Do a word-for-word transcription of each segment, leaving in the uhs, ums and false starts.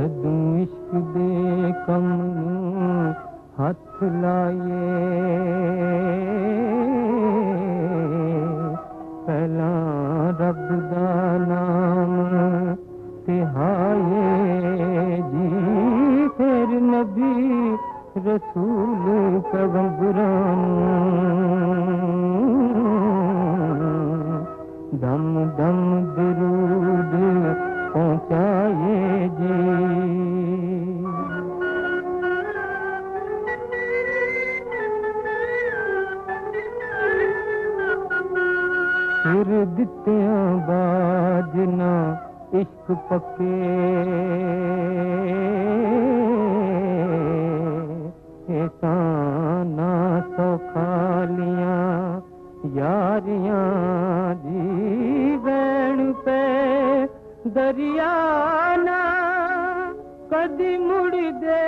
जदों इश्क दे कम नूं हथ लाए पहला रब दा नाम तिहाए जी फिर नबी रसूल पैगंबरां दम दम दरूद पहुंचाए जी फिर दित्तियां बाजना इश्क पक्के एहसाना सौखालियां यारियां जी बैण पे दरिया ना कदी मुड़ दे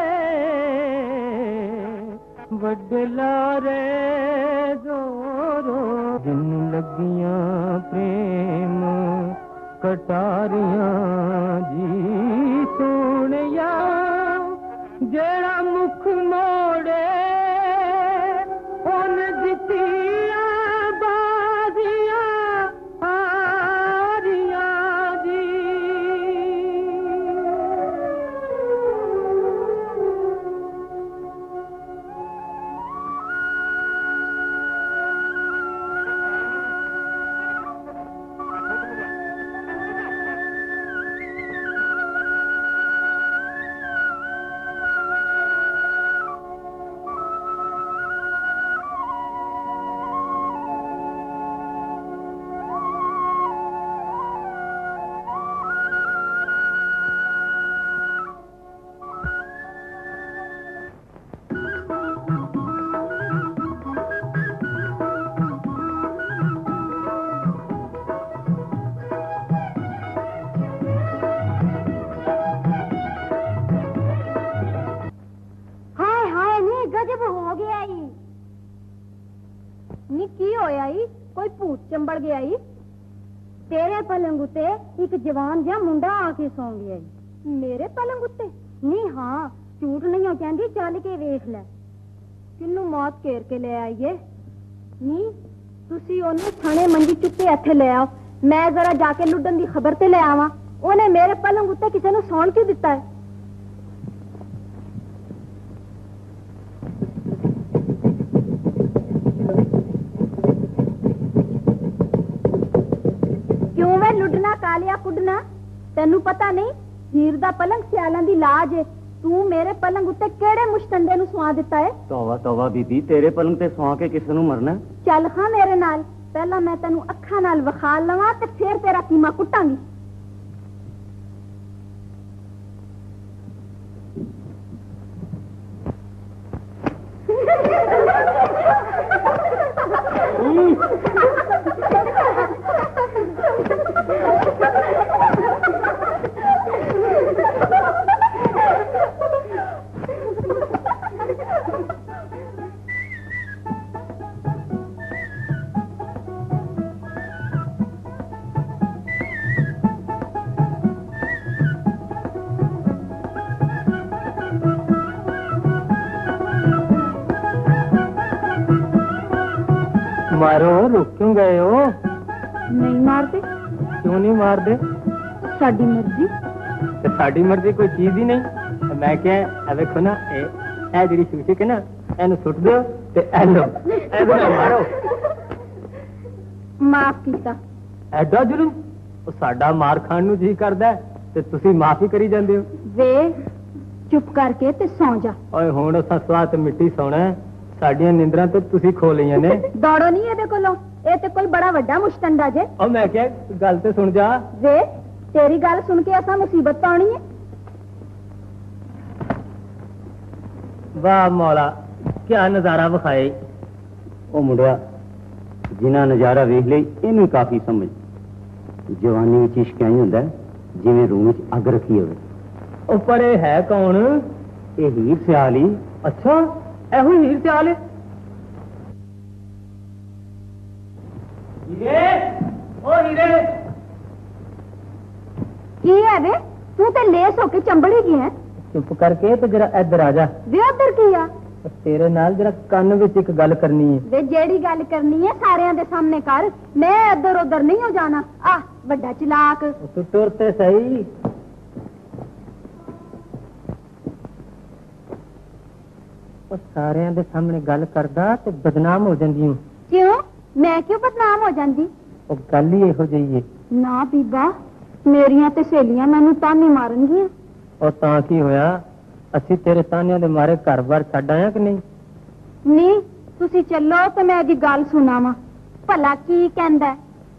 वडलारे जोरो दिन लगियां प्रेम कटारियां जी सोनिया जेड़ा मुख मोड़े उन दितियां बाजियां हारियां जी चंबड़ गया ही तेरे पलंग उत्ते एक जवान जा मुंडा आके सौ गया मेरे पलंग उत्ते नहीं हाँ झूठ नहीं कहती चल के वेख ले किन्नू मौत घेर के ले आईए नहीं तुसी ओनू थाने मंजी चुके इत्थे ले आओ मैं जरा जाके लुड्डन दी खबर ते ले आवां ओने मेरे पलंग उत्ते किसे नू सौण क्यों दिता है कालिया कुडना तेनू पता नहीं हीर दा पलंग सियालां दी लाज है तू मेरे पलंग उत्ते केड़े मुश्तंडे नू सुआ दिता है तौबा तौबा बीबी तेरे पलंग ते सुआ के किसे नू मरना चल हां मेरे नाल पहला मैं तेनू अखां नाल विखा लवां ते फिर तेरा कीमा कुटांगी मारो रुक क्यों गए हो नहीं मारते क्यों नहीं मारते साडी मर्जी ते साडी मर्जी कोई चीज ही नहीं मैं क्या देखो ना ए ए जेडी शीशे के ना एनु सुट दो ते ए लो ए ना मारो माफ कीता एडा जुलम ओ साडा मार खान नु जी करदा ते तुसी माफी करी जांदे हो वे चुप करके ते सौ जा ओए हुण असां स्वात मिट्टी सोना साडियां निंदरां ते तुसी खो लईयां ने दौड़ो नहीं एदे कोलों ए ते कोई बड़ा वड्डा मुश्तंडा जे ओ मैं क्या गल ते सुन जा वे तेरी गल सुन के असां मुसीबत पाउणी है वाह मौला क्या नजारा विखाए ओ मुंडिया जिन्ना नजारा वेख लई इनू काफी समझ जवानी विच इश्क आई हुंदा जिवें रूह विच अग रखी होवे ओ पर ए है कौन ए हीर सियाली अच्छा एहो हीर सियाल हीरे ओ हीरे की है वे तू ते ले बेस होके चंबड़ी की है। चुप करके तो जरा इधर आ जा। वे उधर की आ तेरे नाल जरा कान विच एक गल करनी है। वे जेड़ी गल करनी है सारे दे सामने कर, मैं इधर उधर नहीं हो जाना। आ बड़ा चलाक तू तुरते सही। सारे दे सामने गल करदा ते बदनाम हो जांदी हूं। क्यों? मैं क्यों बदनाम हो जांदी? ओ गल ही इहो जही है। ना बीबा, मेरियां ते सहेलियां मैनू ताने मारनगियां। और तां की होया? ਅਸੀਂ ਤੇਰੇ ਤਾਨਿਆਂ ਦੇ ਮਾਰੇ ਘਰ-ਬਾਰ ਛੱਡ ਆਇਆ ਕਿ ਨਹੀਂ? ਨਹੀਂ, ਤੁਸੀਂ ਚੱਲੋ ਤੇ ਮੈਂ ਇਹਦੀ ਗੱਲ ਸੁਣਾਵਾਂ। ਭਲਾ ਕੀ ਕਹਿੰਦਾ?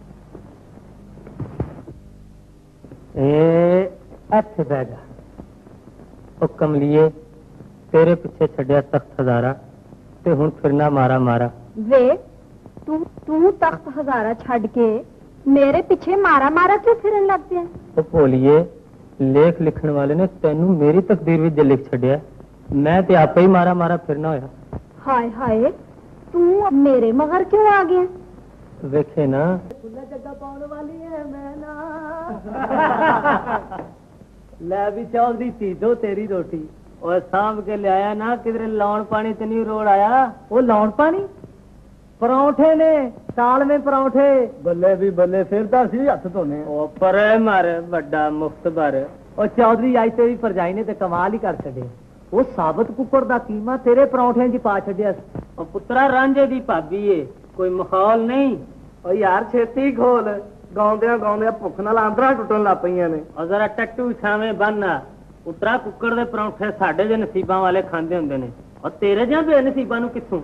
ਇਹ ਇੱਥੇ ਬਹਿ ਜਾ। ਉਹ ਕਮਲੀਏ, ਤੇਰੇ ਪਿੱਛੇ ਛੱਡਿਆ ਤਖਤ ਹਜ਼ਾਰਾ ਤੇ ਹੁਣ ਫਿਰਨਾ ਮਾਰਾ ਮਾਰਾ। ਵੇ ਤੂੰ ਤੂੰ ਤਖਤ ਹਜ਼ਾਰਾ ਛੱਡ ਕੇ ਮੇਰੇ ਪਿੱਛੇ ਮਾਰਾ ਮਾਰਾ ਕਿਉਂ ਫਿਰਨ ਲੱਗ ਪਿਆ? ਉਹ ਭੋਲੀਏ, लेख लिखण वाले ने तेनू मेरी तकदीर विच लिख छड़िया, मैं ते आपे ही मारा मारा फिरना होया। हाय हाय, तू मेरे मगर क्यों आ गया? वेखे ना जगह पाउण वाली है मैं ना। ले भी चौधरी तीजो तेरी रोटी और सांभ के ले आया ना, किधरे लौन पानी ते नहीं रोड आया। वो लौन पानी परौंठे ने साल में परौंठे। बल्ले भी बल्ले फिरदा सी हथ धोने। ओ पर मार बड़ा मुफ्त भर। और चौधरी आई तेरी परजाई ने ते कमाल ही कर छड़े। वो साबत कुकड़ दा कीमा तेरे परौंठे च पा छड़िया। ओ पुत्रा रांझे दी भाभी है, कोई मखौल नहीं। ओ यार छेती खोल, गाउंदियां गाउंदियां भुख नाल आंदरां टुटन लग पईयां ने। और जरा टट्टू छावे बनना। पुत्रा कुकड़ दे परौंठे साडे दे नसीबां वाले खांदे हुंदे ने, और तेरे जिहां बेनसीबां नूं कित्थों?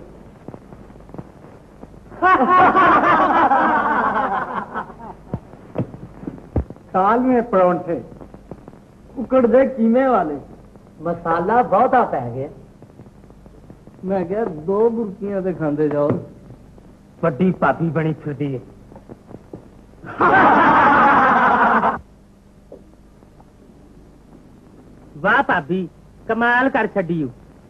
साल में परौंठे कुकड़ दे कीमे वाले, मसाला बहुता पै गया। मैं क्या दो बुरकियां ते खांदे जाओ। वड्डी भाभी बनी फिरदी है। वाह भाभी, कमाल कर छड्डी।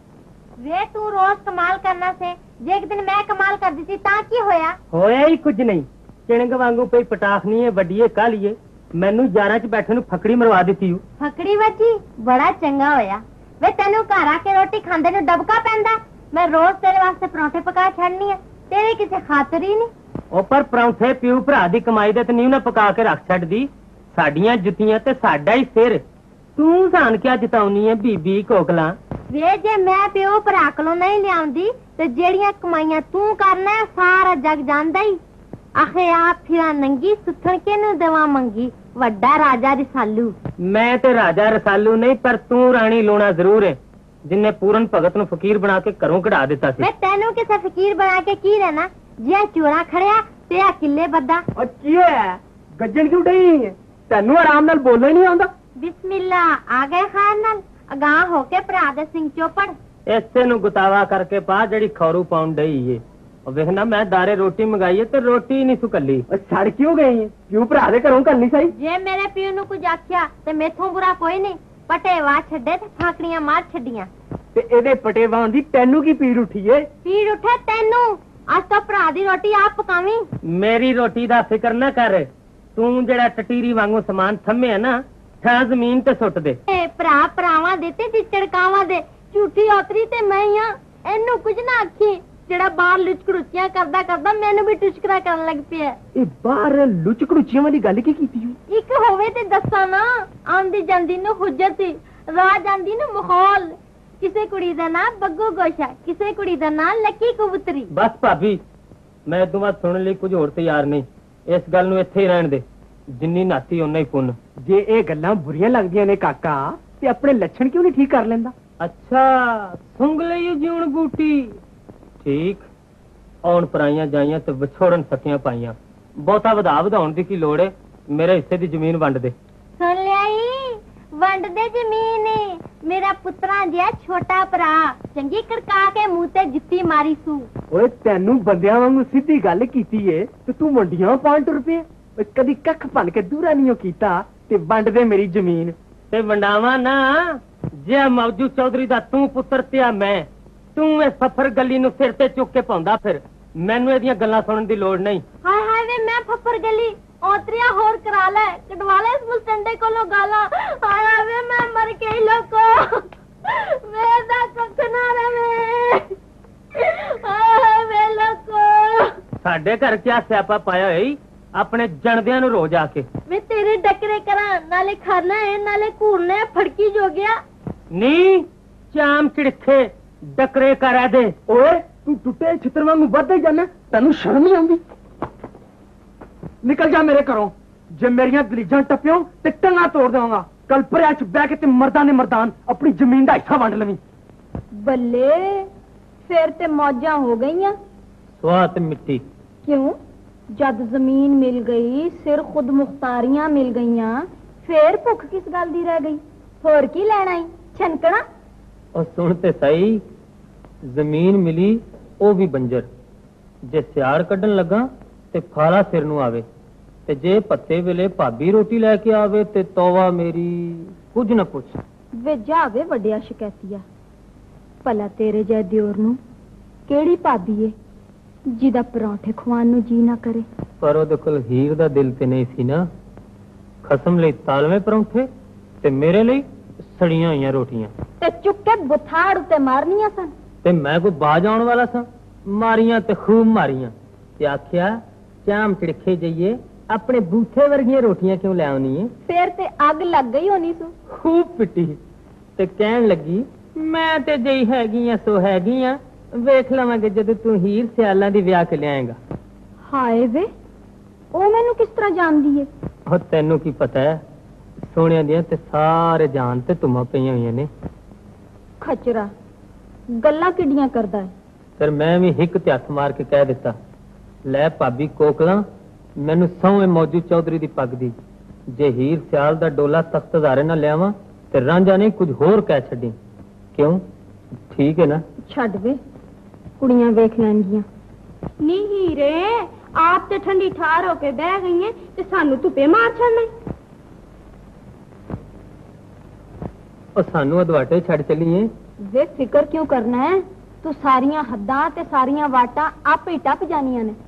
वे तू रोज कमाल करना से, जे एक दिन मैं कमाल कर दी थी ता की होया? होया ही कुछ नहीं। चिणग वांगू पई पटाखनी है वड्डी है काली है। मैनू जारा च बैठे नू फकड़ी मरवा दी। फकड़ी वजी बड़ा चंगा होया। वे तेनू घर आके रोटी खांदे नू डबका पैंदा। मैं रोज तेरे वास्ते परांठे पका छड़नी है, तेरे किसे खातर ही नहीं। ओ पर परांठे प्यू भरा दी कमाई दे ते नहीं उन्हें पका के रख छड्डी। साडियां जुतियां ते साडा ही सिर। तू सान क्या जिताउनी है बीबी कोकला? वे जे मैं प्यो भरा कोलों नहीं लियाउंदी ते जेड़ियां कमाइयां तू करना है सारा जग जानदा ही। आखे आप फिरा नंगी सुथण के नू दवा मंगी, वड्डा राजा रसालू। मैं ते राजा रसालू नहीं, पर तू रानी लूणा जरूर है, जिन्ने पूरन भगत नू फकीर बना के घरों कढ़ा दिता सी। मैं तेनू किसे फकीर बना के की रहना? जिया चोरा खड़िया ते आ किले बद्दा। और की होया? गज्जन क्यों डई है? तेनू आराम नाल बोलना नहीं आंदा? बिस्मिल्ला आ गए खान नाल अगाह होके भरा दे सिंह चौपड़। ऐसे नू गुतावा करके पा जड़ी खौरू पाउन डई है। और वेखना मैं दारे रोटी मंगाई है ते रोटी नहीं सुकली। सड़ क्यों गई है? क्यों भरा दे घरों करनी सही? जे मेरे पियो नू कुछ आख्या ते मेथों बुरा कोई नहीं। पटेवा छड्डे ते फाकड़ियां मार छड्डियां। ते एदे पटेवां दी तेनू की पीड़ उठी है? पीड़ उठे तेनू? आज तो भरा दी रोटी आप पकावी। मेरी रोटी दा फिक्र ना कर। तू जड़ा टटीरी वांगू समान थमे है ना, ठा जमीन ते सुट दे। भरा भरावां दे ते चिचड़कावां दे, झूठी औतरी ते मैं हां। एनू कुछ ना आखी, जेड़ा बाहर लुचकड़ुचियां करदा करदा मैनू भी टुचकरा करन लग पिया। ए बाहर लुचकड़ुचियां वाली गल की कीती? एक होवे ते दस्सा ना, आंदी जांदी नू हुज्जत, राह जांदी नू मखौल। किसे कुड़ी दा ना बग्गू गोशा, किसे कुड़ी दा ना लकी कबूतरी। बस भाभी, मैं इदों बाद सुनने लई कुछ होर तैयार नहीं। इस गल नू इत्थे ही रहण दे, जिन्नी नाती उन्ना ही पुन्न। जे ए गल्लां बुरियां लगदियां ने काका ते अपने लक्षण क्यों नहीं ठीक कर लेंदा? अच्छा, सुंग लई जीवन बूटी। ठीक, आउण पराइयां जाइयां ते विछोड़न सकियां पाइयां। बहुता वधा वधाउण दी की लोड़ है? मेरे हिस्से दी जमीन वंड दे। सुन लियाई, वंड दे जमीन। मेरा पुत्रा जिहा छोटा भरा चंगी कड़का के मुंह ते जुत्ती मारी सू। ओए तेनू बंदियां वांगू सीधी गल कीती है ते तू मंडियां पाण टुर पिया। कदी कख भन के दूरा नहीं कीता ते वंड दे मेरी जमीन। ते वंडावा ना, जे मौजू चौधरी दा तू पुत्र ते मैं। तू इस फफर गली नू सिर ते चुक के पाउंदा फिर। मैनू एदियां गल्लां सुनन दी लोड़ नहीं। हाय हाय वे मैं फफर गली, औतरिया होर करा ले कटवा ले इस मुस्टंडे कोलों गाला आया वे मैं मर गई लोको वे दा कख ना रवे आया वे लोको साडे घर क्या स्यापा पाया है अपने जणदियां नु रोज आके वे तेरे डकरे करा नाले खाना है नाले कूड़ना है फड़की जो गया नी चाम चिड़खे डकरे करा दे ओए तू टुटे छित्र वांगू बढ़दे जाना तैनू शर्म नहीं आंदी निकल जा मेरे घरों जे मेरियां दलीजां टप्पियों ते टंगा तोड़ देवांगा कल भरिया च बैठ के ते मर्दां ने मर्दान अपनी जमीन दा हिस्सा वंड लवी बल्ले फिर ते मौजां हो गईयां स्वात मिट्टी क्यों जद जमीन मिल गई सिर खुद मुख्तारियां मिल गईयां फिर भुख किस गल दी रह गई होर की लेना ही छनकना और सुन ते सही जमीन मिली ओ भी बंजर जे सियाड़ कड्ढन लगा ते फाला सिर नू आवे ते जे पत्ते वेले भाभी रोटी लेके आवे ते तौवा मेरी कुछ न पुछ वे जावे वड्डिया शिकैतिया भला तेरे जै दियोर नू केड़ी भाभी है जिदा परांठे खवान नू जी ना करे पर ओदे कोल हीर दा दिल ते नहीं सी ना खसम लई तालवे परांठे ते मेरे लई सड़ियां होईयां रोटियां ते चुक के बुथाड़ उते मारनियां सन ते मैं कोई बाज आउण वाला सा मारियां ते खूब मारियां ते आख्या चाम चिड़खे जाइए अपने बूथे वर्गियां रोटियां क्यों ले आउनी है फिर ते अग लग गई होनी सू खूब पिटी ते कहन लगी मैं ते जई हैगी आ सो हैगी आ वेख लवांगे जद तू हीर सियालां दी ब्याह के लियाएगा हाय वे ओ मैनू किस तरह जानदी है और तैनू की पता है सोनिया दियां ते सारे जान ते तुमा पईयां होईयां ने खचरा गल्लां किड्डियां करदा है फिर मैं भी हिक ते हथ मार के कह दिता ले भाभी कोकला मैनू सौवे मौजू चौधरी दी पग दी जे हीर सियाल दा डोला तख्त हजारे ना लियावां ते रांझा नहीं कुछ होर कह छड्डी क्यों ठीक है ना छड्ड वे कुड़ियां वेख लैणगियां नी हीरे आप ते ठंडी ठार होके बह गई हैं ते सानू धुप्पे मार छड़ने और सानू अदवाटे छड़ चलीए वे फिक्र क्यों करना है तू सारियां हद्दां ते सारियां वाटां आपे ही टप जानियां ने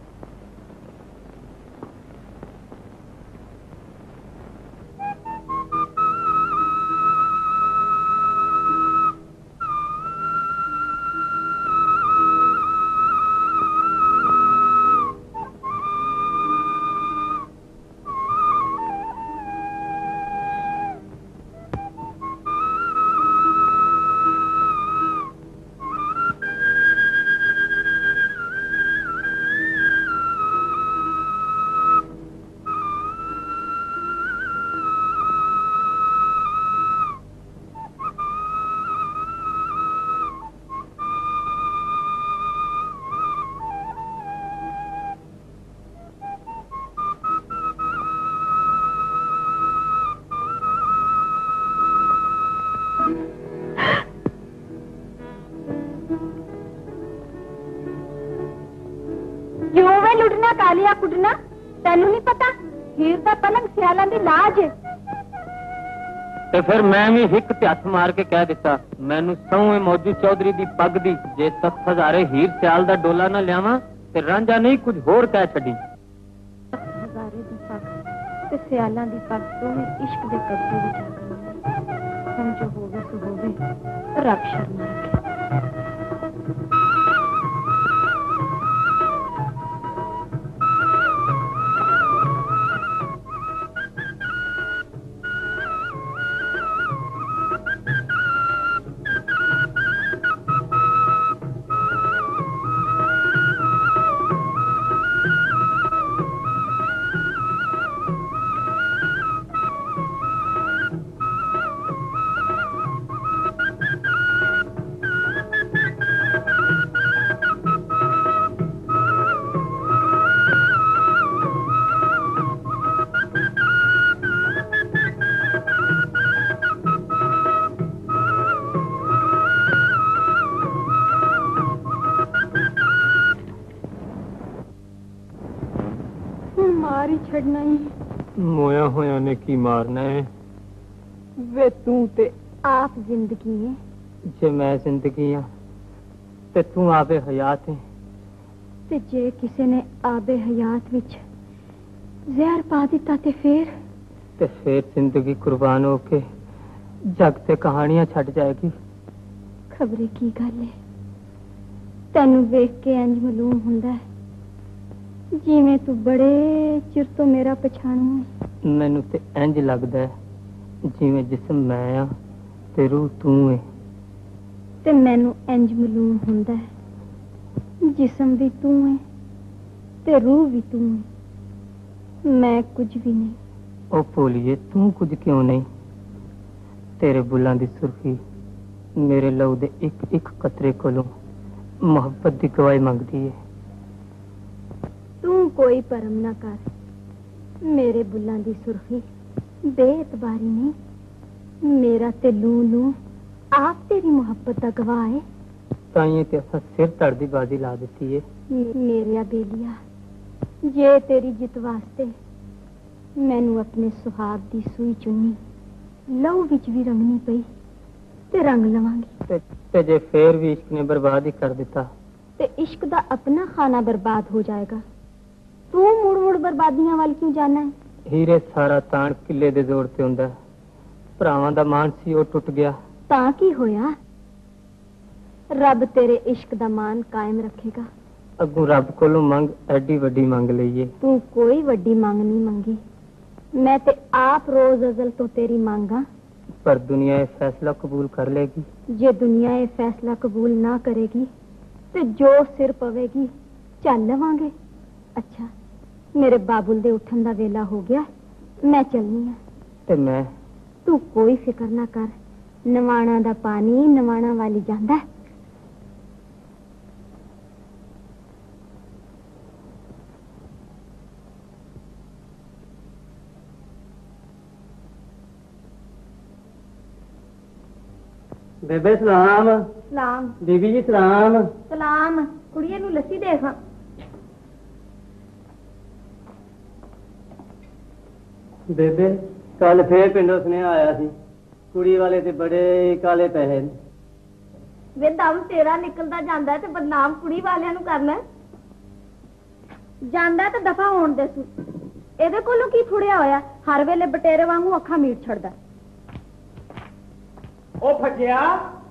लुटना कालिया कुटना तेनू नहीं पता हीर दा पलंग सियालां दी लाज है ते फिर मैं भी हिक ते हथ मार के कह दिता मैनू सौवे मौजू चौधरी दी पग दी जे तख्त हजारे हीर सियाल दा डोला ना लियावां ते रांझा नहीं कुछ होर कह छड्डी हजारे दी पग ते सियालां दी पग तो इश्क दे कब्जे विच आ गई हम जो होवे सो होवे रब शर्मा रखे छड़ना ही मोया होया ने की मारना है वे तू ते आप जिंदगी है जे मैं जिंदगी हाँ ते तू आबे हयात है ते जे किसी ने आबे हयात विच ਜ਼ਹਿਰ ਪਾ ਦਿੱਤਾ ਤੇ ਫੇਰ ਤੇ ਫੇਰ ਜ਼ਿੰਦਗੀ ਕੁਰਬਾਨ ਹੋ ਕੇ ਜਗ ਤੇ ਕਹਾਣੀਆਂ ਛੱਡ ਜਾਏਗੀ। ਖਬਰੇ ਕੀ ਗੱਲ ਹੈ, ਤੈਨੂੰ ਵੇਖ ਕੇ ਇੰਜ ਮਾਲੂਮ ਹੁੰਦਾ ਹੈ ਜਿਵੇਂ ਤੂੰ ਬੜੇ ਚਿਰ ਤੋਂ ਮੇਰਾ ਪਛਾਣੂ ਹੈ। ਮੈਨੂੰ ਤੇ ਇੰਜ ਲੱਗਦਾ ਹੈ ਜਿਵੇਂ ਜਿਸਮ ਮੈਂ ਆ ਤੇ ਰੂਹ ਤੂੰ ਹੈ। ਤੇ ਮੈਨੂੰ ਇੰਜ ਮਾਲੂਮ ਹੁੰਦਾ ਹੈ ਜਿਸਮ ਵੀ ਤੂੰ ਹੈ ਤੇ ਰੂਹ ਵੀ ਤੂੰ ਹੈ, ਮੈਂ ਕੁਝ ਵੀ ਨਹੀਂ। ਉਹ ਭੋਲੀਏ, ਤੂੰ ਕੁਝ ਕਿਉਂ ਨਹੀਂ? ਤੇਰੇ ਬੁੱਲਾਂ ਦੀ ਸੁਰਖੀ ਮੇਰੇ ਲਹੂ ਦੇ ਇੱਕ ਇੱਕ ਕਤਰੇ ਕੋਲੋਂ ਮੁਹੱਬਤ ਦੀ ਗਵਾਹੀ ਮੰਗਦੀ ਹੈ। ਤੂੰ ਕੋਈ ਭਰਮ ਨਾ ਕਰ, ਮੇਰੇ ਬੁੱਲਾਂ ਦੀ ਸੁਰਖੀ ਬੇਇਤਬਾਰੀ ਨਹੀਂ, ਮੇਰਾ ਤੇ ਲੂ ਲੂ ਆਪ ਤੇਰੀ ਮੁਹੱਬਤ ਦਾ ਗਵਾਹ ਹੈ। ਤਾਈਏ ਤੇ ਅਸਾਂ ਸਿਰ ਧੜ ਦੀ ਬਾਜ਼ੀ ਲਾ ਦਿੱਤੀ ਹੈ। ਮੇਰਿਆ ਬੇਲੀਆ, ਜੇ ਤੇਰੀ ਜਿੱਤ ਵਾਸਤੇ ਮੈਨੂੰ ਆਪਣੇ ਸੁਹਾਗ ਦੀ ਸੂਈ ਚੁੰਨੀ ਲਹੂ ਵਿੱਚ ਵੀ ਰੰਗਣੀ ਪਈ ਤੇ ਰੰਗ ਲਵਾਂਗੀ। ਤੇ, ਤੇ ਜੇ ਫੇਰ ਵੀ ਇਸ਼ਕ ਨੇ ਬਰਬਾਦ ਹੀ ਕਰ ਦਿੱਤਾ ਤੇ ਇਸ਼ਕ ਦਾ ਆਪਣਾ ਖਾਨਾ ਬਰਬਾਦ ਹੋ ਜਾਏਗਾ। ਤੂੰ ਮੁੜ ਮੁੜ ਬਰਬਾਦੀਆਂ ਵੱਲ ਕਿਉਂ ਜਾਣਾ ਹੈ? ਹੀਰੇ ਸਾਰਾ ਤਾਣ ਕਿੱਲੇ ਦੇ ਜ਼ੋਰ ਤੇ ਹੁੰਦਾ। ਭਰਾਵਾਂ ਦਾ ਮਾਨ ਸੀ ਉਹ ਟੁੱਟ ਗਿਆ। ਤਾਂ ਕੀ ਹੋਇਆ? ਰੱਬ ਤੇਰੇ ਇਸ਼ਕ ਦਾ ਮਾਨ ਕਾਇਮ ਰੱਖੇਗਾ। ਅੱਗੋਂ ਰੱਬ ਕੋਲੋਂ ਮੰਗ ਐਡੀ ਵੱਡੀ ਮੰਗ ਲਈਏ। ਤੂੰ ਕੋਈ ਵੱਡੀ ਮੰਗ ਨਹੀਂ ਮੰਗੀ, ਮੈਂ ਤੇ ਆਪ ਰੋਜ਼ ਅਜ਼ਲ ਤੋਂ ਤੇਰੀ ਮੰਗਾ। ਪਰ ਦੁਨੀਆ ਇਹ ਫੈਸਲਾ ਕਬੂਲ ਕਰ ਲੇਗੀ। ਜੇ ਦੁਨੀਆ ਇਹ ਫੈਸਲਾ ਕਬੂਲ ਨਾ ਕਰੇਗੀ ਤੇ ਜੋ ਸਿਰ ਪਵੇਗੀ ਚੱਲ ਲਵਾਂਗੇ। ਅੱਛਾ, ਮੇਰੇ ਬਾਬੁਲ ਦੇ ਉੱਠਣ ਦਾ ਵੇਲਾ ਹੋ ਗਿਆ, ਮੈਂ ਚੱਲਨੀ ਆ। ਤੇ ਮੈਂ? ਤੂੰ ਕੋਈ ਫਿਕਰ ਨਾ ਕਰ, ਨਵਾਣਾ ਦਾ ਪਾਣੀ ਨਵਾਣਾ ਵਾਲੀ ਜਾਂਦਾ। ਬੇਬੇ ਸਲਾਮ। ਸਲਾਮ। ਬੀਬੀ ਜੀ ਸਲਾਮ। ਸਲਾਮ। ਕੁੜੀਏ ਨੂੰ ਲੱਸੀ ਦੇਖ। ਬੇਬੇ ਕੱਲ ਫੇਰ ਪਿੰਡੋਂ ਸੁਨੇਹਾ ਆਇਆ ਸੀ, ਕੁੜੀ ਵਾਲੇ ਤੇ ਬੜੇ ਕਾਲੇ ਪੈਸੇ ਨੇ। ਵੇ ਦਮ ਤੇਰਾ ਨਿਕਲਦਾ ਜਾਂਦਾ ਤੇ ਬਦਨਾਮ ਕੁੜੀ ਵਾਲਿਆਂ ਨੂੰ ਕਰਨਾ ਜਾਂਦਾ ਤੇ ਦਫਾ ਹੋਣ ਦੇ ਸੂ। ਇਹਦੇ ਕੋਲੋਂ ਕੀ ਥੁੜਿਆ ਹੋਇਆ, ਹਰ ਵੇਲੇ ਬਟੇਰੇ ਵਾਂਗੂ ਅੱਖਾਂ ਮੀਟ ਛੱਡਦਾ। ਉਹ ਫੱਟਿਆ,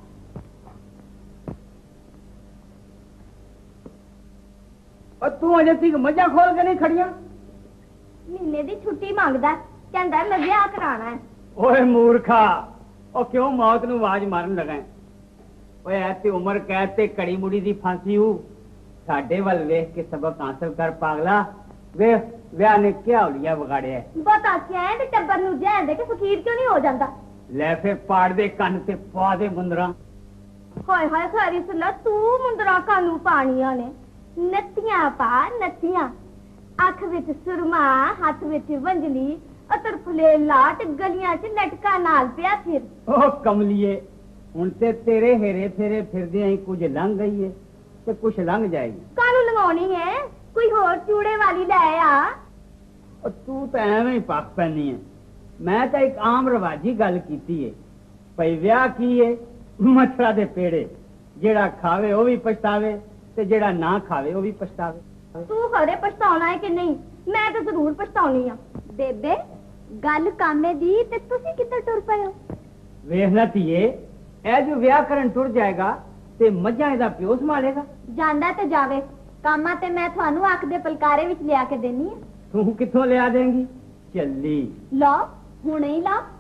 ਉਹ ਤੂੰ ਅਜੇ ਤੱਕ ਮੱਝਾਂ ਖੋਲ ਕੇ ਨਹੀਂ ਖੜੀਆਂ? ਮਹੀਨੇ ਦੀ ਛੁੱਟੀ ਮੰਗਦਾ, ਕਹਿੰਦਾ ਮੈਂ ਵਿਆਹ ਕਰਾਣਾ ਹੈ। ਓਏ ਮੂਰਖਾ, ਉਹ ਕਿਉਂ ਮੌਤ ਨੂੰ ਆਵਾਜ਼ ਮਾਰਨ ਲੱਗਾ? ਓਏ ਐਤੀ ਉਮਰ ਕੈਦ ਤੇ ਕੜੀ ਮੁੜੀ ਦੀ ਫਾਂਸੀ ਹੂ। ਸਾਡੇ ਵੱਲ ਵੇਖ ਕੇ ਸਬਕ ਹਾਸਲ ਕਰ ਪਾਗਲਾ। ਵੇ ਵਿਆਹ ਨੇ ਕਿਆ ਹੁਲੀਆ ਵਿਗਾੜਿਆ? ਬਤਾ ਕਿਆ ਤੇ ਟੱਬਰ ਨੂੰ ਜਹਿਣ ਦੇ ਕਿ ਫਕੀਰ ਕਿਉਂ ਨਹੀਂ ਹੋ ਜਾਂਦਾ? ਲੈ ਫੇਰ ਪਾੜ ਦੇ ਕੰਨ ਤੇ ਪਾ ਦੇ ਮੁੰਦਰਾ। ਹਾਏ ਹਾਏ ਸਾਰੀ ਸੁਲਾ, ਤੂੰ ਮੁੰਦਰਾ ਕਾਨੂੰ ਪਾਣੀਆਂ ਨੇ? ਨੱਤੀਆਂ ਪਾ ਨੱਤੀਆਂ, ਅੱਖ ਵਿੱਚ ਸੁਰਮਾ, ਹੱਥ ਵਿੱਚ ਵੰਜਲੀ, ਅਤਰ ਫੁਲੇ ਲਾਟ, ਗਲੀਆਂ 'ਚ ਲਟਕਾ ਨਾਲ ਪਿਆ ਫਿਰ। ਉਹ ਕਮਲੀਏ, ਹੁਣ ਤੇ ਤੇਰੇ ਹੇਰੇ ਫੇਰੇ ਫਿਰਦੇ ਆਂ ਕੁਝ ਲੰਘ ਗਈ ਏ ਤੇ ਕੁਝ ਲੰਘ ਜਾਏਗੀ। ਕਾਨੂੰ ਲੰਘਾਉਣੀ ਹੈ? ਕੋਈ ਹੋਰ ਚੂੜੇ ਵਾਲੀ ਲੈ ਆ। ਉਹ ਤੂੰ ਤਾਂ ਐਵੇਂ ਹੀ ਪੱਕ ਪੈਣੀ ਹੈ। ਮੈਂ ਤਾਂ ਇੱਕ ਆਮ ਰਵਾਜੀ ਗੱਲ ਕੀਤੀ ਏ, ਭਈ ਵਿਆਹ ਕੀ ਏ? ਮੱਛਰਾਂ ਦੇ ਪੇੜੇ, ਜਿਹੜਾ ਖਾਵੇ ਉਹ ਵੀ ਪਛਤਾਵੇ ਤੇ ਜਿਹੜਾ ਨਾ ਖਾਵੇ ਉਹ ਵੀ ਪਛਤਾਵੇ। ਤੂੰ ਖਰੇ ਪਛਤਾਉਣਾ ਹੈ ਕਿ ਨਹੀਂ? ਮੈਂ ਤਾਂ ਜ਼ਰੂਰ ਪਛਤਾਉਣੀ ਆ। ਬੇਬੇ ਗੱਲ ਕਾਮੇ ਦੀ ਤੇ ਤੁਸੀਂ ਕਿੱਧਰ ਟੁਰ ਪਏ ਹੋ? ਵੇਖ ਲੈ ਧੀਏ, ਇਹ ਜੋ ਵਿਆਹ ਕਰਨ ਟੁਰ ਜਾਏਗਾ ਤੇ ਮੱਝਾਂ ਇਹਦਾ ਪਿਓ ਸੰਭਾਲੇਗਾ। ਜਾਂਦਾ ਤੇ ਜਾਵੇ, ਕਾਮਾ ਤੇ ਮੈਂ ਤੁਹਾਨੂੰ ਅੱਖ ਦੇ ਪਲਕਾਰੇ ਵਿੱਚ ਲਿਆ ਕੇ ਦੇਣੀ ਹੈ। ਤੂੰ ਕਿੱਥੋਂ ਲਿਆ ਦੇਂਗੀ? ਚੱਲੀ ਲਾ, ਹੁਣੇ ਹੀ ਲਾ।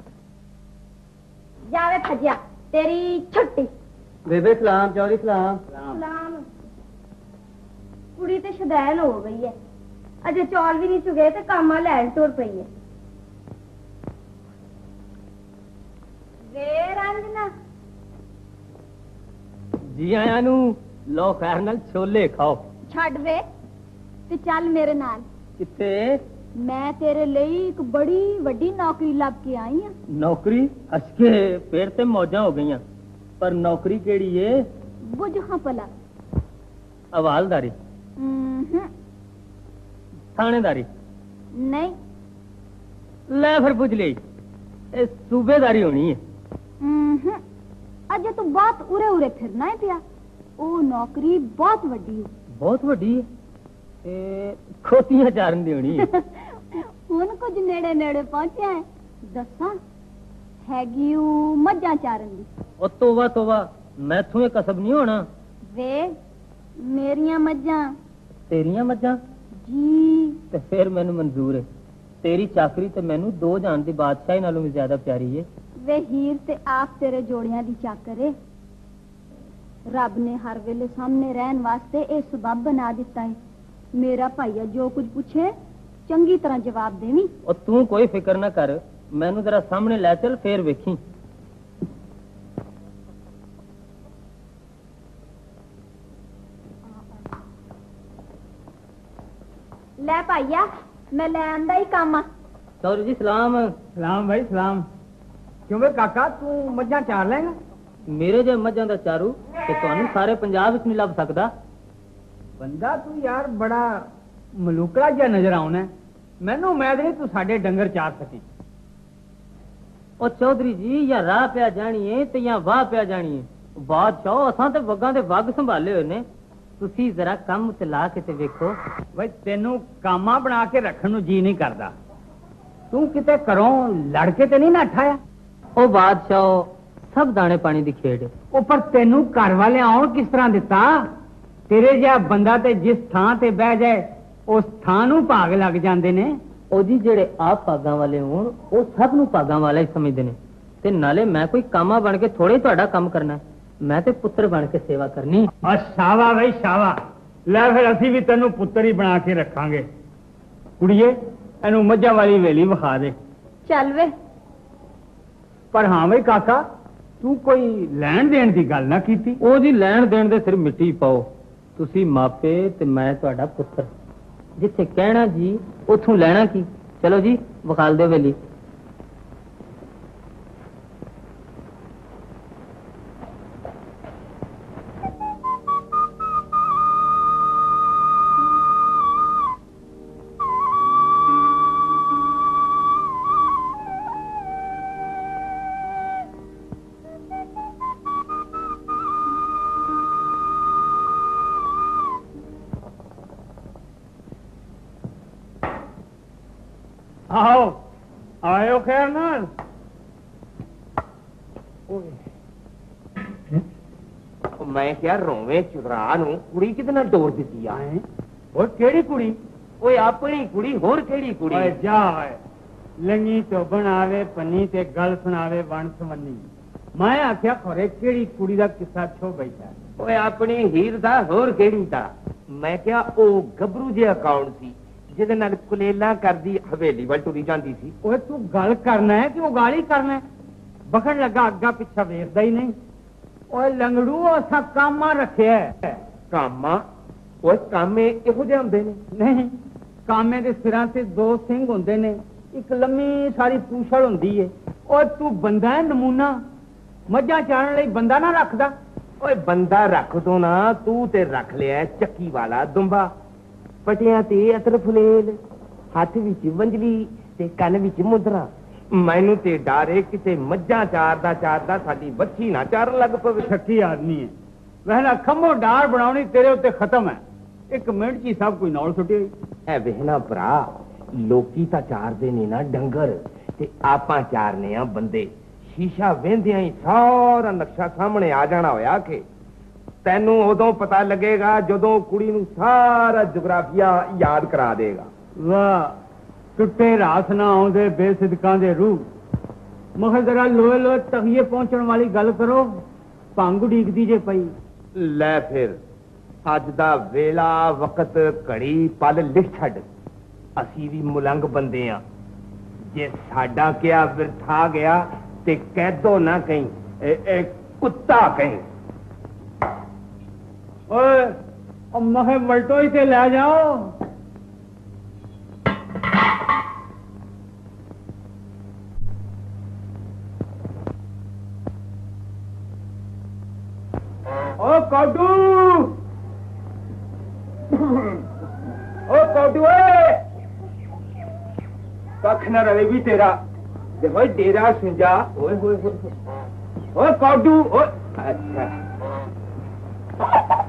ਜਾਵੇ ਭਜਿਆ, ਤੇਰੀ ਛੁੱਟੀ। ਬੇਬੇ ਸਲਾਮ। ਚੌਧਰੀ ਸਲਾਮ। ਸਲਾਮ। ਕੁੜੀ ਤੇ ਸ਼ਦੈਨ ਹੋ ਗਈ ਹੈ, ਅਜੇ ਚੌਲ ਵੀ ਨਹੀਂ ਚੁਗੇ ਤੇ ਕਾਮਾ ਲੈਣ ਟੁਰ ਪਈ ਹੈ। ਵੇ ਰੰਜਨਾ, ਜੀ ਆਇਆਂ ਨੂੰ। ਲੋ ਖੈਰ ਨਾਲ ਛੋਲੇ ਖਾਓ। ਛੱਡ ਵੇ ਤੇ ਚੱਲ ਮੇਰੇ ਨਾਲ। ਕਿੱਥੇ? ਮੈਂ ਤੇਰੇ ਲਈ ਇੱਕ ਬੜੀ ਵੱਡੀ ਨੌਕਰੀ ਲੱਭ ਕੇ ਆਈ ਹਾਂ। ਨੌਕਰੀ? ਅਸਕੇ ਫੇਰ ਤੇ ਮੌਜਾਂ ਹੋ ਗਈਆਂ। ਪਰ ਨੌਕਰੀ ਕਿਹੜੀ ਏ? ਬੁੱਝ ਹਾਂ ਭਲਾ। ਹਵਾਲਦਾਰੀ? ਹੂੰ। ਥਾਣੇਦਾਰੀ? ਨਹੀਂ। ਲੈ ਫਿਰ ਪੁੱਛ ਲਈ, ਇਹ ਸੂਬੇਦਾਰੀ ਹੋਣੀ ਹੈ। ਹੂੰ। ਅਜੇ ਤੂੰ ਬਹੁਤ ਉਰੇ ਉਰੇ ਫਿਰਨਾ ਹੈ ਪਿਆ। ਉਹ ਨੌਕਰੀ ਬਹੁਤ ਵੱਡੀ ਹੈ। ਬਹੁਤ ਵੱਡੀ ਹੈ? ਇਹ ਖੋਤੀਆਂ ਚਾਰਨ ਦੀ ਹੋਣੀ ਹੈ। ਹੁਣ ਕੁਝ ਨੇੜੇ ਨੇੜੇ ਪਹੁੰਚਿਆ ਹੈ। ਦੱਸਾਂ ਹੈਗੀ ਊ ਮੱਝਾਂ ਚਾਰਨ ਦੀ। ਉਹ ਤੋਬਾ ਤੋਬਾ, ਮੈਥੋਂ ਇਹ ਕਸਬ ਨਹੀਂ ਹੋਣਾ। ਵੇ ਮੇਰੀਆਂ ਮੱਝਾਂ। ਤੇਰੀਆਂ ਮੱਝਾਂ ਜੀ? ਤੇ ਫਿਰ ਮੈਨੂੰ ਮਨਜ਼ੂਰ ਹੈ। ਤੇਰੀ ਚਾਕਰੀ ਤੇ ਮੈਨੂੰ ਦੋ ਜਾਣ ਦੀ ਬਾਦਸ਼ਾਹੀ ਨਾਲੋਂ ਵੀ ਜ਼ਿਆਦਾ ਪਿਆਰੀ ਹੈ। ਵੇ ਹੀਰ ਤੇ ਆਪ ਤੇਰੇ ਜੋੜਿਆਂ ਦੀ ਚਾਕਰ ਏ। ਰੱਬ ਨੇ ਹਰ ਵੇਲੇ ਸਾਹਮਣੇ ਰਹਿਣ ਵਾਸਤੇ ਇਹ ਸਬਬ ਬਣਾ ਦਿੱਤਾ ਹੈ। ਮੇਰਾ ਭਾਈਆ ਜੋ ਕੁਝ ਪੁੱਛੇ ਚੰਗੀ ਤਰ੍ਹਾਂ ਜਵਾਬ ਦੇਵੀਂ। ਉਹ ਤੂੰ ਕੋਈ ਫਿਕਰ ਨਾ ਕਰ, ਮੈਨੂੰ ਜਰਾ ਸਾਹਮਣੇ ਲੈ ਚੱਲ, ਫੇਰ ਵੇਖੀ। ਲੈ ਭਾਈਆ ਮੈਂ ਲੈ ਆਂਦਾ ਹੀ ਕੰਮ ਆ। ਚੌਧਰੀ ਜੀ ਸਲਾਮ। ਸਲਾਮ ਭਾਈ ਸਲਾਮ। ਕਿਉਂ ਵੇ ਕਾਕਾ ਤੂੰ ਮੱਝਾਂ ਚਾਰ ਲੈਂਗਾ? ਮੇਰੇ ਜੇ ਮੱਝਾਂ ਦਾ ਚਾਰੂ ਤੇ ਤੁਹਾਨੂੰ ਸਾਰੇ ਪੰਜਾਬ ਵਿੱਚ ਨਹੀਂ ਲੱਭ ਸਕਦਾ। ਬੰਦਾ ਤੂੰ ਯਾਰ ਬੜਾ ਮਲੂਕੜਾ ਜਿਹਾ ਨਜ਼ਰ ਆਉਣਾ। ਮੈਨੂੰ ਉਮੀਦ ਨਹੀਂ ਤੂੰ ਸਾਡੇ ਡੰਗਰ ਚਾਰ ਸਕੀ। ਉਹ ਚੌਧਰੀ ਜੀ ਜਾਂ ਰਾਹ ਪਿਆ ਜਾਣੀਏ ਤੇ ਜਾਂ ਵਾਹ ਪਿਆ ਜਾਣੀਏ, ਬਾਦਸ਼ਾਹ ਅਸਾਂ ਤੇ ਵਗਾਂ ਦੇ ਵਗ ਸੰਭਾਲੇ ਹੋਏ ਨੇ। ਤੁਸੀਂ ਜ਼ਰਾ ਕੰਮ ਚਲਾ ਕੇ ਤੇ ਵੇਖੋ। ਬਈ ਤੈਨੂੰ ਕਾਮਾ ਬਣਾ ਕੇ ਰੱਖਣ ਨੂੰ ਜੀ ਨਹੀਂ ਕਰਦਾ। ਤੂੰ ਕਿਤੇ ਘਰੋਂ ਲੜ ਕੇ ਤੇ ਨਹੀਂ ਨਾ ਠਾਇਆ? ਉਹ ਬਾਦਸ਼ਾਹ ਸਭ ਦਾਣੇ ਪਾਣੀ ਦੀ ਖੇਡ। ਉਹ ਪਰ ਤੈਨੂੰ ਘਰ ਵਾਲੇ ਆਉਣ ਕਿਸ ਤਰ੍ਹਾਂ ਦਿੱਤਾ? ਤੇਰੇ ਜਿਹਾ ਬੰਦਾ ਤੇ ਜਿਸ ਥਾਂ ਤੇ ਬਹਿ ਜਾਏ ਉਸ ਥਾਂ ਨੂੰ ਭਾਗ ਲੱਗ ਜਾਂਦੇ ਨੇ। ਉਹ ਜੀ ਜਿਹੜੇ ਆਪ ਭਾਗਾਂ ਵਾਲੇ ਹੋਣ ਉਹ ਸਭ ਨੂੰ ਭਾਗਾਂ ਵਾਲਾ ਹੀ ਸਮਝਦੇ ਨੇ। ਤੇ ਨਾਲੇ ਮੈਂ ਕੋਈ ਕਾਮਾ ਬਣ ਕੇ ਥੋੜੇ ਤੁਹਾਡਾ ਕੰਮ ਕਰਨਾ, ਮੈਂ ਤੇ ਪੁੱਤਰ ਬਣ ਕੇ ਸੇਵਾ ਕਰਨੀ। ਆ ਸ਼ਾਵਾ ਬਈ ਸ਼ਾਵਾ। ਲੈ ਫਿਰ ਅਸੀਂ ਵੀ ਤੈਨੂੰ ਪੁੱਤਰ ਹੀ ਬਣਾ ਕੇ ਰੱਖਾਂਗੇ। ਕੁੜੀਏ ਇਹਨੂੰ ਮੱਝਾਂ ਵਾਲੀ ਵੇਲੀ ਵਿਖਾ ਦੇ। ਚੱਲ ਵੇ। ਪਰ ਹਾਂ ਬਈ ਕਾਕਾ ਤੂੰ ਕੋਈ ਲੈਣ ਦੇਣ ਦੀ ਗੱਲ ਨਾ ਕੀਤੀ। ਉਹ ਜੀ ਲੈਣ ਦੇਣ ਦੇ ਸਿਰ ਮਿੱਟੀ ਪਾਓ। ਤੁਸੀਂ ਮਾਪੇ ਤੇ ਮੈਂ ਤੁਹਾਡਾ ਪੁੱਤਰ। ਜਿੱਥੇ ਕਹਿਣਾ ਜੀ ਉਥੋਂ ਲੈਣਾ ਕੀ। ਚਲੋ ਜੀ ਵਿਖਾਲ ਦਿਓ ਵੇਲੀ। ਆਓ ਆਇਓ ਖੈਰ ਨਾਲ। ਮੈਂ ਕਿਹਾ ਰੋਵੇਂ ਚੁਦਰਾ ਨੂੰ ਕੁੜੀ ਕਿਤੇ ਨਾਲ ਡੋਰ ਦਿੱਤੀ ਆ। ਉਹ ਕਿਹੜੀ ਕੁੜੀ? ਓਏ ਆਪਣੀ ਕੁੜੀ, ਹੋਰ ਕਿਹੜੀ ਕੁੜੀ? ਓਏ ਜਾ ਓਏ। ਲੰਗੀ ਤੋਂ ਬਣਾਵੇ ਪੰਨੀ ਤੇ ਗੱਲ ਸੁਣਾਵੇ ਵਣ ਸਵੰਨੀ। ਮੈਂ ਆਖਿਆ ਖਰੇ ਕਿਹੜੀ ਕੁੜੀ ਦਾ ਕਿੱਸਾ ਛੋ ਬੈਠਾ। ਓਏ ਆਪਣੀ ਹੀਰ ਦਾ, ਹੋਰ ਕਿਹੜੀ ਦਾ? ਮੈਂ ਕਿਹਾ ਉਹ ਗੱਭਰੂ ਜਿਹਾ ਕੌਣ ਸੀ ਜਿਹਦੇ ਨਾਲ ਕੁਲੇਲਾ ਕਰਦੀ ਹਵੇਲੀ ਵੱਲ ਟੁਰੀ ਜਾਂਦੀ ਸੀ? ਓਏ ਤੂੰ ਗੱਲ ਕਰਨਾ ਹੈ ਕਿ ਉਹ ਗਾਲੀ ਕਰਨਾ ਹੈ? ਬਖਣ ਲੱਗਾ ਅੱਗਾ ਪਿੱਛਾ ਵੇਖਦਾ ਹੀ ਨਹੀਂ। ਓਏ ਲੰਗੜੂ ਅਸਾਂ ਕਾਮਾ ਰੱਖਿਆ। ਕਾਮਾ? ਓਏ ਕਾਮੇ ਇਹੋ ਜਿਹੇ ਹੁੰਦੇ ਨੇ? ਨਹੀਂ, ਕਾਮੇ ਦੇ ਸਿਰਾਂ ਤੇ ਦੋ ਸਿੰਘ ਹੁੰਦੇ ਨੇ, ਇੱਕ ਲੰਮੀ ਸਾਰੀ ਪੂਛਲ ਹੁੰਦੀ ਏ। ਓਏ ਤੂੰ ਬੰਦਾ ਹੈ ਨਮੂਨਾ। ਮੱਝਾਂ ਚਾਰਨ ਲਈ ਬੰਦਾ ਨਾ ਰੱਖਦਾ। ਓਏ ਬੰਦਾ ਰੱਖ ਦੋ ਨਾ, ਤੂੰ ਤੇ ਰੱਖ ਲਿਆ ਚੱਕੀ ਵਾਲਾ ਦੁੰਬਾ। ਪਟਿਆਂ ਤੇ ਅਤਰ ਫੁਲੇਲ, ਹੱਥ ਵਿੱਚ ਵੰਜਲੀ ਤੇ ਕੰਨ ਵਿੱਚ ਮੁੰਦਰਾ। ਮੈਨੂੰ ਤੇ ਡਾਰੇ ਕਿਤੇ ਮੱਝਾਂ ਚਾਰਦਾ ਚਾਰਦਾ ਸਾਡੀ ਬੱਚੀ ਨਾ ਚਾਰਨ ਲੱਗ ਪਵੇ। ਸ਼ੱਕੀ ਆਦਮੀ ਹੈ। ਵਹਿਲਾ ਖੰਭੋ ਡਾਰ ਬਣਾਉਣੀ ਤੇਰੇ ਉੱਤੇ ਖਤਮ ਹੈ। ਇੱਕ ਮਿੰਟ ਚ ਹੀ ਸਭ ਕੁਝ ਨੌਲ ਸੁੱਟੀ ਹੋਈ। ਐ ਵੇਖਣਾ ਭਰਾ, ਲੋਕੀ ਤਾਂ ਚਾਰਦੇ ਨੇ ਨਾ ਡੰਗਰ ਤੇ ਆਪਾਂ ਚਾਰਨੇ ਆ ਬੰਦੇ। ਸ਼ੀਸ਼ਾ ਵੇਂਦਿਆਂ ਹੀ ਸਾਰਾ ਨਕਸ਼ਾ ਸਾਹਮਣੇ ਆ ਜਾਣਾ ਹੋਇਆ ਕਿ ਤੈਨੂੰ ਉਦੋਂ ਪਤਾ ਲੱਗੇਗਾ ਜਦੋਂ ਕੁੜੀ ਨੂੰ ਸਾਰਾ ਜੁਗਰਾਫੀਆ ਯਾਦ ਕਰਾ ਦੇਗਾ। ਵਾਹ, ਟੁੱਟੇ ਰਾਸ ਨਾ ਆਉਂਦੇ ਬੇਸਿਦਕਾਂ ਦੇ ਰੂਹ। ਮਖਰ ਜਰਾ ਲੋਏ ਲੋਏ ਤਖੀਏ ਪਹੁੰਚਣ ਵਾਲੀ ਗੱਲ ਕਰੋ। ਭੰਗ ਉਡੀਕਦੀ ਜੇ ਪਈ। ਲੈ ਫਿਰ ਅੱਜ ਦਾ ਵੇਲਾ ਵਕਤ ਘੜੀ ਪਲ ਲਿਖ ਛੱਡ। ਅਸੀਂ ਵੀ ਮੁਲੰਗ ਬੰਦੇ ਆ। ਜੇ ਸਾਡਾ ਕਿਹਾ ਵਿਰਥਾ ਗਿਆ ਤੇ ਕਹਿਦੋ ਨਾ ਕਹੀਂ, ਇਹ ਕੁੱਤਾ ਕਹੀਂ। ਓਏ ਉਹ ਮਖੇ ਵਲਟੋ ਹੀ ਤੇ ਲੈ ਜਾਓ। ਓ ਕਾਡੂ, ਓ ਕਾਡੂ ਓਏ, ਕੱਖ ਨਾ ਰਵੇ ਵੀ ਤੇਰਾ। ਦੇਖੋ ਡੇਰਾ ਸਿੰਜਾ। ਓਏ ਹੋਏ ਹੋਏ, ਓਏ ਕਾਡੂ ਓਏ। ਅੱਛਾ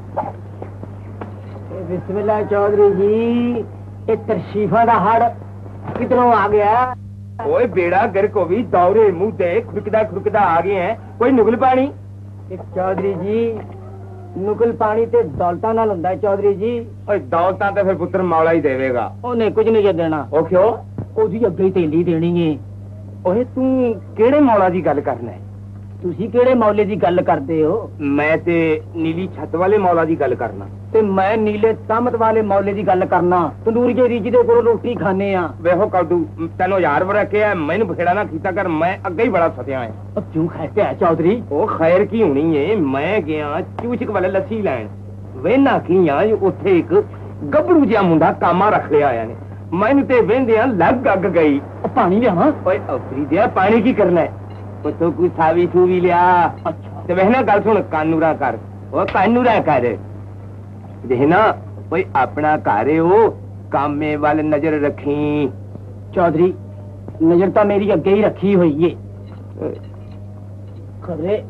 ਬਿਸਮਿल्लाह ਚੌਧਰੀ ਜੀ, ਇਹ ਤਰਸ਼ੀਫਾਂ ਦਾ ਹੜ किधरों आ गया? ओए बेड़ा गर्क हो भी दौरे मुंह दे खुरकदा खुरकदा आ गए हैं कोई नुगल पानी। चौधरी जी नुगल पानी ते दौलता नाल हुंदा है चौधरी जी। ओए दौलतां ते फिर पुत्र मौला ही देवेगा। ओने कुछ नहीं देना। ओ क्यों? ओदी अगे ही थैली देनी है। ओए तू केड़े मौला दी गल करना है? तुसी केड़े मौले दी गल करदे हो? मैं ते नीली छत वाले मौला दी गल करना। ते मैं नीले तमत वाले मौले दी गल करना। तंदूरी रीज दे कोलों रोटी खाने आ। वेहो कदू तेनो यार बड़ा के मैनू बखेड़ा ना कीता कर मैं अगे ही बड़ा सत्या है। अब क्यों खैते है चौधरी? ओ खैर की होनी है मैं गया चूचक वाले लस्सी लैन वेना की उत्थे एक गबड़ू जिहा मुंडा कामा रख लिया आया ने मैनू ते वेंदिया लग अग गई। पानी लिया? ओए अफरी दिया पानी की करना है? तो कोई सावी सूवी लिया। अच्छा ते वहना गल सुन कानूरा कर ओ कानूरा कर देखना कोई अपना घर है वो कामे वाल नजर रखी। चौधरी नजर तो मेरी अगे ही रखी हुई है। खरे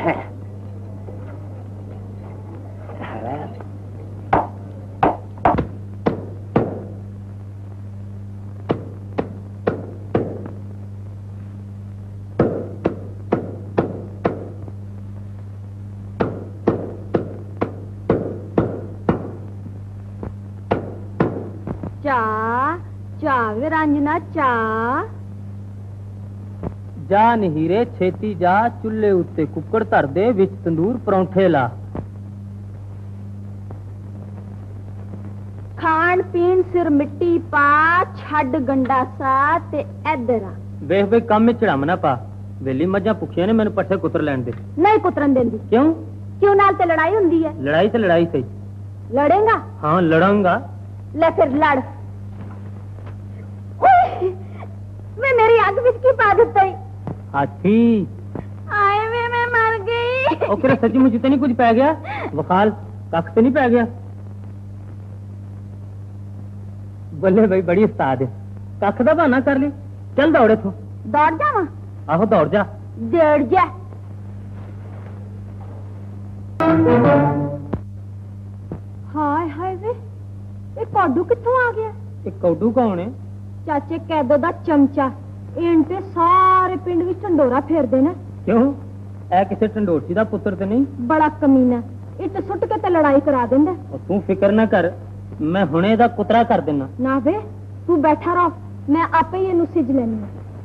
चा चा वे रांझना चा। जा नीरे छेती जा चुल्हे उत्ते कुकड़ धर दे विच तंदूर परौंठे ला। खान पीन सिर मिट्टी पा छड गंडा सा ते इधर आ। वेख वे काम में चढ़ाम ना पा वेली मझां भुखियां ने मैनू पट्ठे कुतर लैण दे। नहीं कुतरन देंदी। क्यों? क्यों नाल ते लड़ाई हुंदी है। लड़ाई तो लड़ाई सही। लड़ेगा? हाँ लड़ांगा। ले फिर लड़। मैं मेरी आग विच की पा दिता ही। हाथी आए वे मैं मर गई। ओकरे सच्ची मुझे तो नहीं कुछ पै गया वखाल कख तो नहीं पै गया। बल्ले भाई बड़ी उस्ताद है कख दा बहाना कर ली। चल दौड़े थो। दौड़ जावा? आहो दौड़ जा। दौड़ जा। हाय हाय वे ये कौडू कित्थों आ गया? ये कौडू कौन है? चाचे कैदो दा चमचा। इनते सारे पिंड विच ढंडोरा फेरदे ने। क्यों ऐ किसे ढंडोरची दा पुत्र ते नहीं? बड़ा कमीना इट सुट के ते लड़ाई करा देंदा। और तू फिक्र ना कर मैं हुणे दा कुतरा कर देना। ना वे तू बैठा रहो मैं आपे ही इनू सिज लेनी।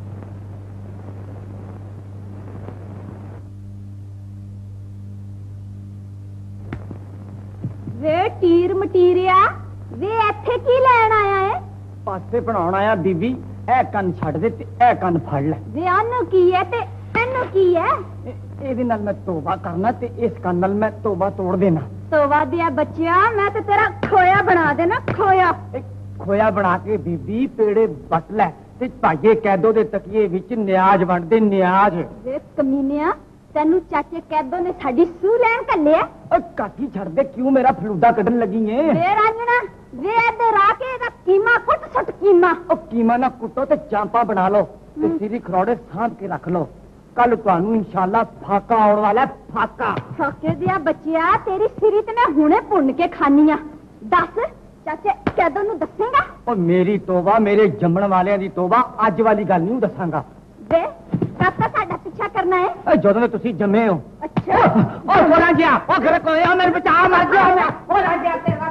वे टीर मटीरिया वे इत्थे की लैन आया है? पासे बनाउण आया बीबी। ए कंन छड़ दे ते ए कंन फड़ ले। वे अनु की है ते एनु की है? ਇਹਦੇ ਨਾਲ ਮੈਂ ਤੋਬਾ ਕਰਨਾ ਤੇ ਇਸ ਕੰਨ ਨਾਲ ਮੈਂ ਤੋਬਾ ਤੋੜ ਦੇਣਾ। ਤੋਬਾ ਦਿਆ ਬੱਚਿਆ ਮੈਂ ਤੇ ਤੇਰਾ ਖੋਇਆ ਬਣਾ ਦੇਣਾ ਖੋਇਆ। ਖੋਇਆ ਬਣਾ ਕੇ ਬੀਬੀ ਪੇੜੇ ਵੱਟ ਲੈ ਤੇ ਭਾਈਏ ਕੈਦੋ ਦੇ ਤਕੀਏ ਵਿੱਚ ਨਿਆਜ਼ ਵੰਡਦੇ ਨਿਆਜ਼। ਵੇ ਕਮੀਨਿਆ ਤੈਨੂੰ ਚਾਚੇ ਕੈਦੋ ਨੇ ਸਾਡੀ ਸੂ ਲੈਣ ਘੱਲਿਆ। ਓ ਕਾਠੀ ਛੱਡ ਦੇ ਕਿਉਂ ਮੇਰਾ ਫਲੂਦਾ ਕੱਢਣ ਲੱਗੀ ਏ? ਵੇ ਰਾਂਝਣਾ ਵੇ ਇੱਧਰ ਆ ਕੇ ਇਹਦਾ ਕੀਮਾ ਕੁੱਟ ਸੁੱਟ ਕੀਮਾ। ਓ ਕੀਮਾ ਨਾ ਕੁੱਟੋ ਤੇ ਚਾਂਪਾ ਬਣਾ ਲਓ ਤੇ ਸਿਰੀ ਖਰੋੜੇ ਸਾਂਭ ਕੇ ਰੱਖ ਲਓ। ਕੱਲ ਤੁਹਾਨੂੰ ਇਨਸ਼ਾਅੱਲਾ ਫਾਕਾ ਆਉਣ ਵਾਲਾ ਫਾਕਾ। ਫਾਕੇ ਦਿਆ ਬੱਚਿਆ ਤੇਰੀ ਸਿਰੀ ਤੇ ਮੈਂ ਹੁਣੇ ਭੁੰਨ ਕੇ ਖਾਨੀ ਆ। ਦੱਸ ਚਾਚੇ ਕੈਦੋ ਨੂੰ ਦੱਸੇਗਾ? ਓ ਮੇਰੀ ਤੋਬਾ ਮੇਰੇ ਜੰਮਣ ਵਾਲਿਆਂ ਦੀ ਤੋਬਾ ਅੱਜ ਵਾਲੀ ਗੱਲ ਨਹੀਂ ਦੱਸਾਂਗਾ। ਵੇ ਕਦ ਤੱਕ ਸਾਡਾ ਪਿੱਛਾ ਕਰਨਾ ਹੈ? ਜਦੋਂ ਦੇ ਤੁਸੀਂ ਜੰਮੇ ਹੋ। ਅੱਛਾ ਓ ਗੋਰਾ ਜਿਹਾ ਓ ਘਰੇ ਕੋਈ ਆ ਮੇਰੇ ਬਚਾ ਮਰ ਗਿਆ ਮੈਂ ਓ ਰਾਜਿਆ ਤੇਰਾ।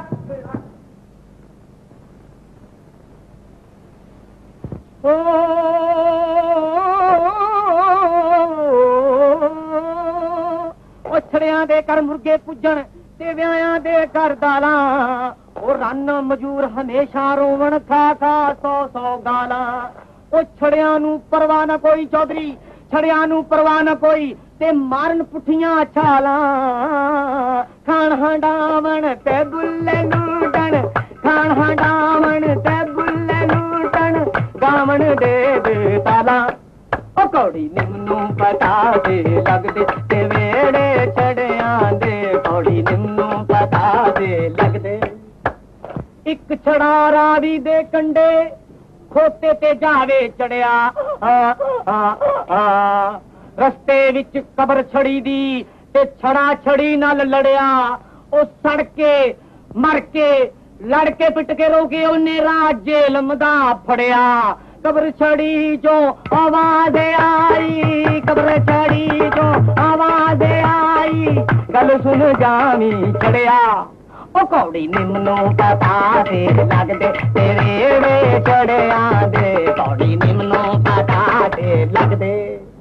ਓ ਛੜਿਆਂ ਦੇ ਕਰ ਮੁਰਗੇ ਪੁੱਜਣ ਤੇ ਵਿਆਹਾਂ ਦੇ ਕਰ ਦਾਲਾਂ। ਉਹ ਰੰਨ ਮਜੂਰ ਹਮੇਸ਼ਾ ਰੋਵਣ ਖਾ ਖਾ ਸੌ ਸੌ ਗਾਲਾਂ। ਉਹ ਛੜਿਆਂ ਨੂੰ ਪਰਵਾਹ ਨਾ ਕੋਈ ਚੌਧਰੀ ਛੜਿਆਂ ਨੂੰ ਪਰਵਾਹ ਨਾ ਕੋਈ ਤੇ ਮਾਰਨ ਪੁੱਠੀਆਂ ਛਾਲਾਂ। ਖਾਣ ਹੰਡਾਵਣ ਤੇ ਬੁੱਲੇ ਨੂੰ ਡਣ ਖਾਣ ਹੰਡਾਵਣ ਤੇ ਬੁੱਲੇ ਨੂੰ ਡਣ ਗਾਵਣ ਦੇ ਦੇ ਤਾਲਾਂ। ਉਹ ਕੌੜੀ ਨਿੰਮੂ ਪਤਾ ਦੇ ਲੱਗਦੇ ਤੇ ਵੇੜੇ ਛੜਿਆਂ ਦੇ ਕੌੜੀ ਨਿੰਮੂ ਪਤਾ ਦੇ ਲੱਗਦੇ। ਇੱਕ ਛੜਾ ਰਾਵੀ ਦੇ ਕੰਡੇ ਖੋਤੇ ਤੇ ਜਾਵੇ ਚੜਿਆ। ਆ ਆ ਆ ਰਸਤੇ ਵਿੱਚ ਕਬਰ ਛੜੀ ਦੀ ਤੇ ਛੜਾ ਛੜੀ ਨਾਲ ਲੜਿਆ। ਉਹ ਸੜ ਕੇ ਮਰ ਕੇ लड़के पिट के रोके उन्हें राज जेल मदा फड़िया कब्र छड़ी जो आवाज आई कब्र छड़ी जो आवाज आई गल सुन जानी चढ़िया ओ कौड़ी निम्नो पता दे लगदे तेरे वे चढ़िया दे कौड़ी निम्नो पता दे लगदे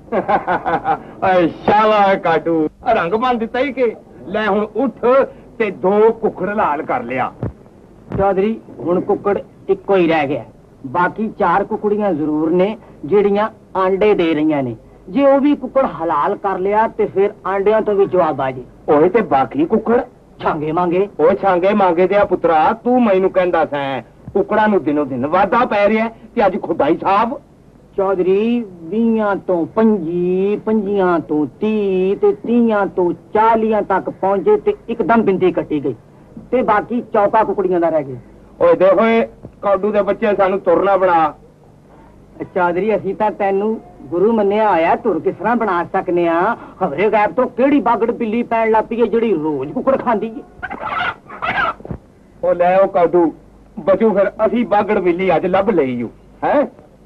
शाला काटू रंग बन दिता ही के ले हुण उठ ते दो कुकड़ लाल कर लिया चौधरी हुण कुकड़ इक्को ही रह गया बाकी चार कुकड़ियां जरूर ने ਜਿਹੜੀਆਂ ਆਂਡੇ ਦੇ ਰਹੀਆਂ ਨੇ ਜੇ ਉਹ ਵੀ ਕੁੱਕੜ ਹਲਾਲ ਕਰ ਲਿਆ ਤੇ ਫਿਰ ਆਂਡਿਆਂ ਤੋਂ ਵੀ ਜਵਾਬ ਆ ਜੇ ਓਏ ਤੇ ਬਾਕੀ ਕੁਕੜ ਛਾਂਗੇ ਮੰਗੇ ਓਏ ਛਾਂਗੇ ਮੰਗੇ ਤੇ ਆ ਪੁੱਤਰਾ ਤੂੰ ਮੈਨੂੰ ਕਹਿੰਦਾ ਸੈਂ ਕੁਕੜਾਂ ਨੂੰ ਦਿਨੋ ਦਿਨ ਵਾਧਾ ਪੈ ਰਿਹਾ ਤੇ ਅੱਜ ਖੁਦਾਈ ਸਾਹਿਬ ਚੌਧਰੀ ਵੀਹਾਂ ਤੋਂ ਪੰਜੀ ਪੰਜੀਆਂ ਤੋਂ ਤੀਹ ਤੇ ਤੀਹਾਂ ਤੋਂ ਚਾਲੀਆਂ ਤੱਕ ਪਹੁੰਚੇ ਤੇ ਇੱਕਦਮ ਬਿੰਦੀ ਕੱਟੀ ਗਈ ਤੇ ਬਾਕੀ ਚੌਕਾ ਕੁਕੜੀਆਂ ਦਾ ਰਹਿ ਗਿਆ ਓਏ ਦੇਖੋ ਇਹ ਕਾਡੂ ਦੇ ਬੱਚੇ ਸਾਨੂੰ ਤੁਰਨਾ ਬਣਾ ਚੌਧਰੀ ਅਸੀਂ ਤਾਂ ਤੈਨੂੰ ਗੁਰੂ ਮੰਨਿਆ ਹੋਇਆ ਤੁਰ ਕਿਸ ਤਰ੍ਹਾਂ ਬਣਾ ਸਕਨੇ ਆ ਖਬਰੇ ਗਾਇਬ ਤੋਂ ਕਿਹੜੀ ਬਾਗੜ ਬਿੱਲੀ ਪੈਣ ਲੱਗ ਪਈ ਹੈ ਜਿਹੜੀ ਰੋਜ਼ ਕੁਕੜ ਖਾਂਦੀ ਹੈ ਉਹ ਲੈ ਉਹ ਕਾਡੂ ਬਚੂ ਫਿਰ ਅਸੀਂ ਬਾਗੜ ਬਿੱਲੀ ਅੱਜ ਲੱਭ ਲਈ ਓ ਹੈ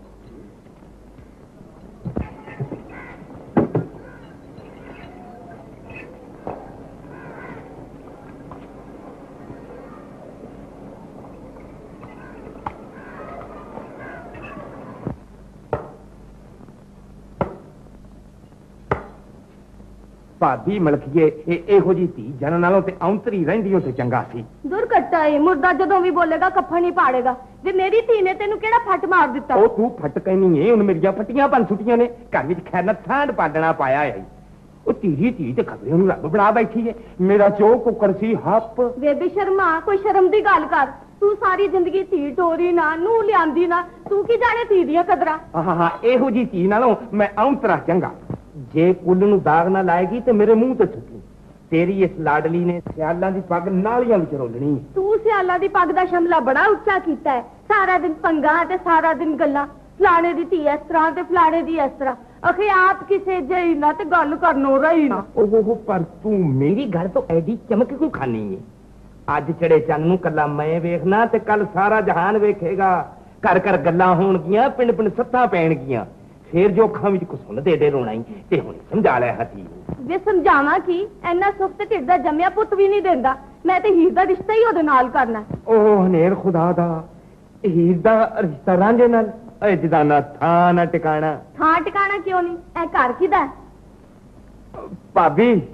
ਭਾਬੀ ਮਲਕੀਏ ਇਹ ਇਹੋ ਜੀ ਧੀ ਜਨ ਨਾਲੋਂ ਤੇ ਔਂਤਰੀ ਰਹਿੰਦੀ ਉੱਥੇ ਚੰਗਾ ਸੀ ਦੁਰਘਟਨਾ ਏ ਮੁਰਦਾ ਜਦੋਂ ਵੀ ਬੋਲੇਗਾ ਕੱਫਣ ਹੀ ਪਾੜੇਗਾ ਜੇ ਮੇਰੀ ਧੀ ਨੇ ਤੈਨੂੰ ਕਿਹੜਾ ਫੱਟ ਮਾਰ ਦਿੱਤਾ ਉਹ ਤੂੰ ਫੱਟ ਕਹਿਨੀ ਏ ਹੁਣ ਮੇਰੀਆਂ ਫੱਟੀਆਂ ਪੰਨ ਛੁੱਟੀਆਂ ਨੇ ਘਰ ਵਿੱਚ ਖੈਰ ਸਾਂਢ ਪਾਡਣਾ ਪਾਇਆ ਹੈ ਉਹ ਧੀਰੀ ਧੀ ਤੇ ਖਬਰੇ ਉਹਨੂੰ ਰੱਬ ਬਣਾ ਬੈਠੀ ਏ ਮੇਰਾ ਚੋ ਕੁੱਕਰ ਸੀ ਹੱਪ ਵੇ ਬੇਸ਼ਰਮਾ ਕੋਈ ਸ਼ਰਮ ਦੀ ਗੱਲ ਕਰ ਤੂੰ ਸਾਰੀ ਜ਼ਿੰਦਗੀ ਧੀ ਟੋਰੀ ਨਾ ਨੂੰ ਲਿਆਂਦੀ ਨਾ ਤੂੰ ਕੀ ਜਾਣੇ ਧੀ ਦੀਆਂ ਕਦਰਾਂ ਹਾਂ ਹਾਂ ਇਹੋ ਜੀ ਧੀ ਨਾਲੋਂ ਮੈਂ ਔਂਤਰਾ ਚੰਗਾ ਜੇ ਕੁੱਲ ਨੂੰ ਦਾਗ ਨਾ ਲਾਏਗੀ ਤੇ ਮੇਰੇ ਮੂੰਹ ਤੇ ਸੁੱਟੀ ਤੇਰੀ ਇਸ ਲਾਡਲੀ ਨੇ ਸਿਆਲਾਂ ਦੀ ਪੱਗ ਨਾਲੀਆਂ ਵਿੱਚ ਰੋਲਣੀ ਤੂੰ ਸਿਆਲਾਂ ਦੀ ਪੱਗ ਦਾ ਸ਼ਮਲਾ ਬੜਾ ਉੱਚਾ ਕੀਤਾ ਹੈ ਸਾਰਾ ਦਿਨ ਪੰਗਾ ਤੇ ਸਾਰਾ ਦਿਨ ਗੱਲਾਂ ਫਲਾਣੇ ਦੀ ਧੀ ਇਸ ਤਰ੍ਹਾਂ ਤੇ ਫਲਾਣੇ ਦੀ ਇਸ ਤਰ੍ਹਾਂ ਅਖੇ ਆਪ ਕਿਸੇ ਜਈ ਨਾ ਤੇ ਗੱਲ ਕਰਨੋਂ ਰਹੀ ਨਾ ਉਹ ਪਰ ਤੂੰ ਮੇਰੀ ਗੱਲ ਤੋਂ ਐਡੀ ਚਮਕ ਕਿਉਂ ਖਾਨੀ ਏ ਅੱਜ ਚੜੇ ਚੰਨ ਨੂੰ ਕੱਲਾ ਮੈਂ ਵੇਖਣਾ ਤੇ ਕੱਲ ਸਾਰਾ ਜਹਾਨ ਵੇਖੇਗਾ ਘਰ ਘਰ ਗੱਲਾਂ ਹੋਣਗੀਆਂ ਪਿੰਡ ਪਿੰਡ ਸੱਤਾਂ ਪੈਣਗੀਆਂ ਫੇਰ ਜੋ ਅੱਖਾਂ ਵਿੱਚ ਕੁਸੁੰਨ ਦੇ ਦੇ ਰੋਣਾ ਤੇ ਹੁਣ ਸਮਝਾ ਲੈ ਹਤੀ ਵੇ ਸਮਝਾਵਾਂ ਕੀ ਐਨਾ ਸੁੱਖ ਤੇ ਢਿੱਡ ਦਾ ਜੰਮਿਆ ਪੁੱਤ ਵੀ ਨਹੀਂ ਦਿੰਦਾ ਮੈਂ ਤੇ ਹੀਰ ਦਾ ਰਿਸ਼ਤਾ ਹੀ ਉਹਦੇ ਨਾਲ ਕਰਨਾ ਉਹ ਹਨੇਰ ਖੁਦਾ ਦਾ ਹੀਰ ਦਾ ਰਿਸ਼ਤਾ ਰਾਂਝੇ ਨਾਲ ਏ ਜਿਦਾ ਨਾ ਥਾਂ ਨਾ ਟਿਕਾਣਾ ਥਾਂ ਟਿਕਾਣਾ ਕਿਉਂ ਨਹੀਂ ਇਹ ਘਰ ਕਿਹਦਾ ਭਾਬੀ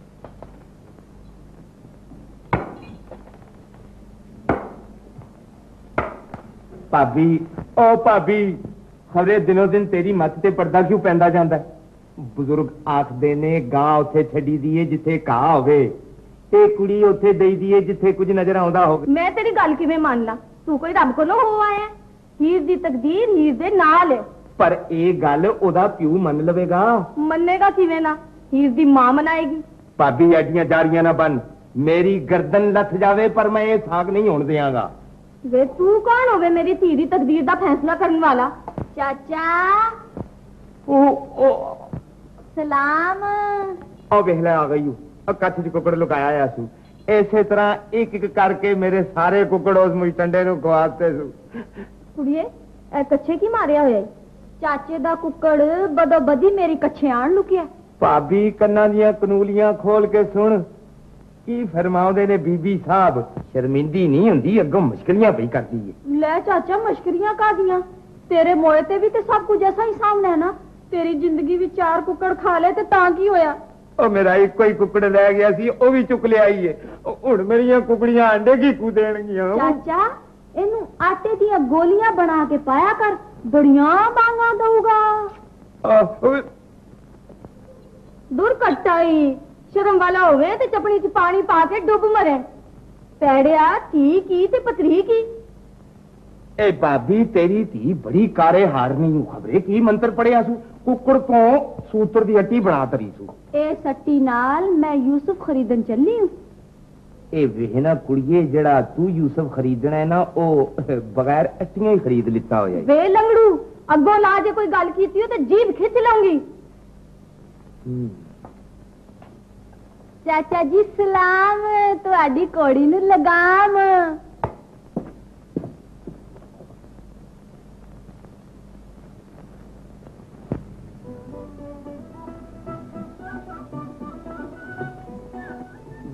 ਭਾਬੀ ਓ ਭਾਬੀ ਖਬਰੇ ਦਿਨੋ ਦਿਨ ਤੇਰੀ ਮੱਤ ਤੇ ਪਰਦਾ ਕਿਉਂ ਪੈਂਦਾ ਜਾਂਦਾ ਬਜ਼ੁਰਗ ਆਖਦੇ ਨੇ ਗਾਂ ਉੱਥੇ ਛੱਡੀ ਦੀ ਏ ਜਿੱਥੇ ਘਾਹ ਹੋਵੇ ਤੇ ਕੁੜੀ ਉੱਥੇ ਦੇਈ ਦੀ ਏ ਜਿੱਥੇ ਕੁਝ ਨਜ਼ਰ ਆਉਂਦਾ ਹੋਵੇ ਮੈਂ ਤੇਰੀ ਗੱਲ ਕਿਵੇਂ ਮੰਨ ਲਾਂ ਤੂੰ ਕੋਈ ਰੱਬ ਕੋਲੋਂ ਹੋ ਆਇਆ ਹੀਰ ਦੀ ਤਕਦੀਰ ਹੀਰ ਦੇ ਨਾਲ ਹੈ ਪਰ ਇਹ ਗੱਲ ਉਹਦਾ ਪਿਓ ਮੰਨ ਲਵੇਗਾ ਮੰਨੇਗਾ ਕਿਵੇਂ ਨਾ ਹੀਰ ਦੀ ਮਾਂ ਮਨਾਏਗੀ ਭਾਬੀ ਐਡੀਆਂ ਜਾਰੀਆਂ ਨਾ ਬਣ ਮੇਰੀ ਗਰਦਨ ਲੱਥ ਜਾਵੇ ਪਰ ਮੈਂ ਇਹ ਸਾਗ ਨਹੀਂ ਹੋਣ ਦਿਆਂਗਾ ਵੇ ਤੂੰ ਕੌਣ ਹੋਵੇ ਮੇਰੀ ਧੀ ਦੀ ਤਕਦੀਰ ਦਾ ਫੈਸਲਾ ਕਰਨ ਵਾਲਾ ਚਾਚਾ ਉਹ ਉਹ ਸਲਾਮ ਉਹ ਵੇਖ ਲੈ ਆ ਗਈ ਉਹ ਕੱਛ ਚ ਕੁੱਕੜ ਲੁਕਾਇਆ ਆ ਸੂ ਇਸੇ ਤਰ੍ਹਾਂ ਇੱਕ ਇੱਕ ਕਰਕੇ ਮੇਰੇ ਸਾਰੇ ਕੁੱਕੜ ਉਸ ਮੁਸ਼ਟੰਡੇ ਨੂੰ ਖਵਾਤੇ ਸੂ ਕੁੜੀਏ ਇਹ ਕੱਛੇ ਕੀ ਮਾਰਿਆ ਹੋਇਆ ਚਾਚੇ ਦਾ ਕੁੱਕੜ ਬਦੋ ਬਦੀ ਮੇਰੀ ਕੱਛੇ ਆਣ ਲੁਕਿਆ ਭਾਬੀ ਕੰਨਾਂ ਦੀਆਂ ਕਨੂਲੀਆਂ ਖੋਲ ਕੇ ਸੁਣ ਕੀ ਫਰਮਾਉਂਦੇ ਨੇ ਬੀਬੀ ਸਾਹਿਬ ਸ਼ਰਮਿੰਦੀ ਨਹੀਂ ਹੁੰਦੀ ਅੱਗੋਂ ਮੁਸ਼ਕਲੀਆਂ ਪਈ ਕਰਦੀ ਏ ਲੈ ਚਾਚਾ ਮੁਸ਼ਕਲੀਆਂ ਕਾਦੀਆਂ ਤੇਰੇ ਮੋਏ ਤੇ ਵੀ ਤੇ ਸਭ ਕੁਝ ਐਸਾ ਹੀ ਸਾਹਮਣੇ ਹੈ ਨਾ ਤੇਰੀ ਜ਼ਿੰਦਗੀ ਵਿੱਚ ਚਾਰ ਕੁੱਕੜ ਖਾ ਲਏ ਤੇ ਤਾਂ ਕੀ ਹੋਇਆ ਉਹ ਮੇਰਾ ਇੱਕੋ ਹੀ ਕੁੱਕੜ ਲੈ ਗਿਆ ਸੀ ਉਹ ਵੀ ਚੁੱਕ ਲਿਆਈ ਏ ਹੁਣ ਮੇਰੀਆਂ ਕੁਕੜੀਆਂ ਅੰਡੇ ਕੀ ਕੂ ਦੇਣਗੀਆਂ ਚਾਚਾ ਇਹਨੂੰ ਆਟੇ ਦੀਆਂ ਗੋਲੀਆਂ ਬਣਾ ਕੇ ਪਾਇਆ ਕਰ ਬੜੀਆਂ ਬਾਂਗਾ ਦਊਗਾ ਦੁਰਘਟਾਈ ਸ਼ਰਮ ਵਾਲਾ ਹੋਵੇ ਤੇ ਚਪਣੀ ਚ ਪਾਣੀ ਪਾ ਕੇ ਡੁੱਬ ਮਰੇ ਪੈੜਿਆ ਕੀ ਕੀ ਤੇ ਪਤਰੀ ਕੀ ਇਹ ਭਾਬੀ ਤੇਰੀ ਧੀ ਬੜੀ ਕਾਰੇ ਹਾਰਨੀ ਨੂੰ ਖਬਰੇ ਕੀ ਮੰਤਰ ਪੜਿਆ ਸੂ ਕੁੱਕੜ ਤੋਂ ਸੂਤਰ ਦੀ ਅੱਟੀ ਬਣਾ ਤਰੀ ਸੂ ਇਹ ਸੱਟੀ ਨਾਲ ਮੈਂ ਯੂਸਫ ਖਰੀਦਣ ਚੱਲੀ ਹੂੰ ਇਹ ਵੇਹਨਾ ਕੁੜੀਏ ਜਿਹੜਾ ਤੂੰ ਯੂਸਫ ਖਰੀਦਣਾ ਹੈ ਨਾ ਉਹ ਬਗੈਰ ਅੱਟੀਆਂ ਹੀ ਖਰੀਦ ਲਿੱਤਾ ਹੋਇਆ ਵੇ ਲੰਗੜੂ ਅੱਗੋਂ ਲਾ ਜੇ ਕੋਈ ਗੱਲ ਕੀਤੀ ਹੋ ਤੇ ਜੀਭ ਖਿੱਚ ਲਾਂਗੀ ਚਾਚਾ ਜੀ ਸਲਾਮ ਤੁਹਾਡੀ ਕੋੜੀ ਨੂੰ ਲਗਾਮ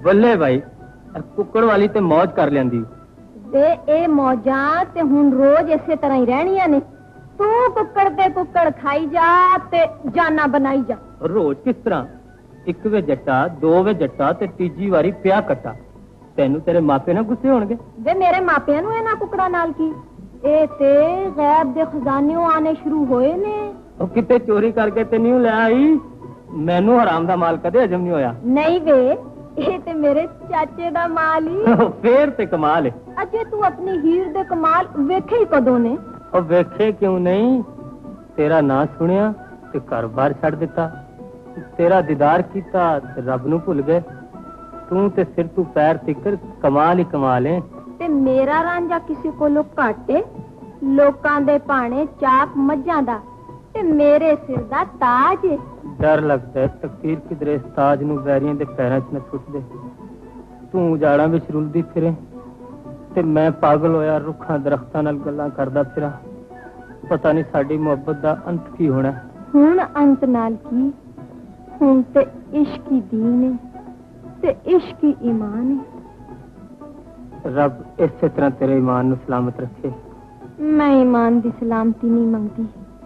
ਬੱਲੇ ਭਾਈ ਕੁੱਕੜ ਵਾਲੀ ਤੇ ਮौज ਕਰ ਲੈਂਦੀ ਵੇ ਇਹ ਮੌਜਾਂ ਤੇ ਹੁਣ ਰੋਜ਼ ਇਸੇ ਤਰ੍ਹਾਂ ਹੀ ਰਹਿਣੀਆਂ ਨੇ ਤੂੰ ਕੁੱਕੜ ਤੇ ਕੁੱਕੜ ਖਾਈ ਜਾ ਤੇ ਜਾਨਾ ਬਣਾਈ ਜਾ ਰੋਜ਼ ਕਿਸ ਤਰ੍ਹਾਂ ਇੱਕ ਵੇ ਜੱਟਾ ਦੋ ਵੇ ਜੱਟਾ ਤੇ ਤੀਜੀ ਵਾਰੀ ਪਿਆ ਕੱਟਾ ਤੈਨੂੰ ਤੇਰੇ ਮਾਪੇ ਨਾ ਗੁੱਸੇ ਹੋਣਗੇ ਵੇ ਮੇਰੇ ਮਾਪਿਆਂ ਨੂੰ ਇਹਨਾਂ ਕੁੱਕੜਾਂ ਨਾਲ ਕੀ ਇਹ ਤੇ ਗੈਬ ਦੇ ਖਜ਼ਾਨਿਓਂ ਆਣੇ ਸ਼ੁਰੂ ਹੋਏ ਨੇ ਉਹ ਕਿਤੇ ਚੋਰੀ ਕਰਕੇ ਤੇ ਨਹੀਂ ਲੈ ਆਈ ਮੈਨੂੰ ਹਰਾਮ ਦਾ ਮਾਲ ਕਦੇ ਹਜਮ ਨਹੀਂ ਹੋਇਆ ਨਹੀਂ ਵੇ ਇਹ ਤੇ ਮੇਰੇ ਚਾਚੇ ਦਾ ਮਾਲ ਹੀ ਫੇਰ ਤੇ ਕਮਾਲ ਹੈ ਅਜੇ ਤੂੰ ਆਪਣੀ ਹੀਰ ਦੇ ਕਮਾਲ ਵੇਖੇ ਹੀ ਕਦੋਂ ਨੇ ਉਹ ਵੇਖੇ ਕਿਉਂ ਨਹੀਂ ਤੇਰਾ ਨਾਂ ਸੁਣਿਆ ਤੇ ਘਰ-ਬਾਰ ਛੱਡ ਦਿੱਤਾ ਤੇਰਾ ਦੀਦਾਰ ਕੀਤਾ ਤੇ ਰੱਬ ਨੂੰ ਭੁੱਲ ਗਏ ਤੂੰ ਤੇ ਸਿਰ ਤੂੰ ਪੈਰ ਤਿੱਕਰ ਕਮਾਲ ਹੀ ਕਮਾਲ ਹੈ ਤੇ ਮੇਰਾ ਰਾਂਝਾ ਕਿਸੇ ਕੋਲੋਂ ਘਾਟੇ ਲੋਕਾਂ ਦੇ ਭਾਣੇ ਚਾਕ ਮੱਝਾਂ ਦਾ ਤੇ ਮੇਰੇ ਸਿਰ ਦਾ ਤਾਜ ਡਰ ਲੱਗਦਾ ਤਕਦੀਰ ਕਿਧਰੇ ਇਸ ਤਾਜ ਨੂੰ ਵੈਰੀਆਂ ਦੇ ਪੈਰਾਂ 'ਚ ਨਾ ਸੁੱਟ ਦੇ ਤੂੰ ਉਜਾੜਾਂ ਵਿੱਚ ਰੁਲਦੀ ਫਿਰੇ ਤੇ ਮੈਂ ਪਾਗਲ ਹੋਇਆ ਰੁੱਖਾਂ ਦਰਖਤਾਂ ਨਾਲ ਗੱਲਾਂ ਕਰਦਾ ਫਿਰਾਂ ਪਤਾ ਨਹੀਂ ਸਾਡੀ ਮੁਹੱਬਤ ਦਾ ਅੰਤ ਕੀ ਹੋਣਾ ਹੁਣ ਅੰਤ ਨਾਲ ਕੀ ਹੁਣ ਤੇ ਇਸ਼ਕ ਹੀ ਦੀਨ ਹੈ ਤੇ ਇਸ਼ਕ ਹੀ ਈਮਾਨ ਹੈ ਰੱਬ ਇਸੇ ਤਰ੍ਹਾਂ ਤੇਰੇ ਈਮਾਨ ਨੂੰ ਸਲਾਮਤ ਰੱਖੇ ਮੈਂ ਈਮਾਨ ਦੀ ਸਲਾਮਤੀ ਨਹੀਂ ਮੰਗਦੀ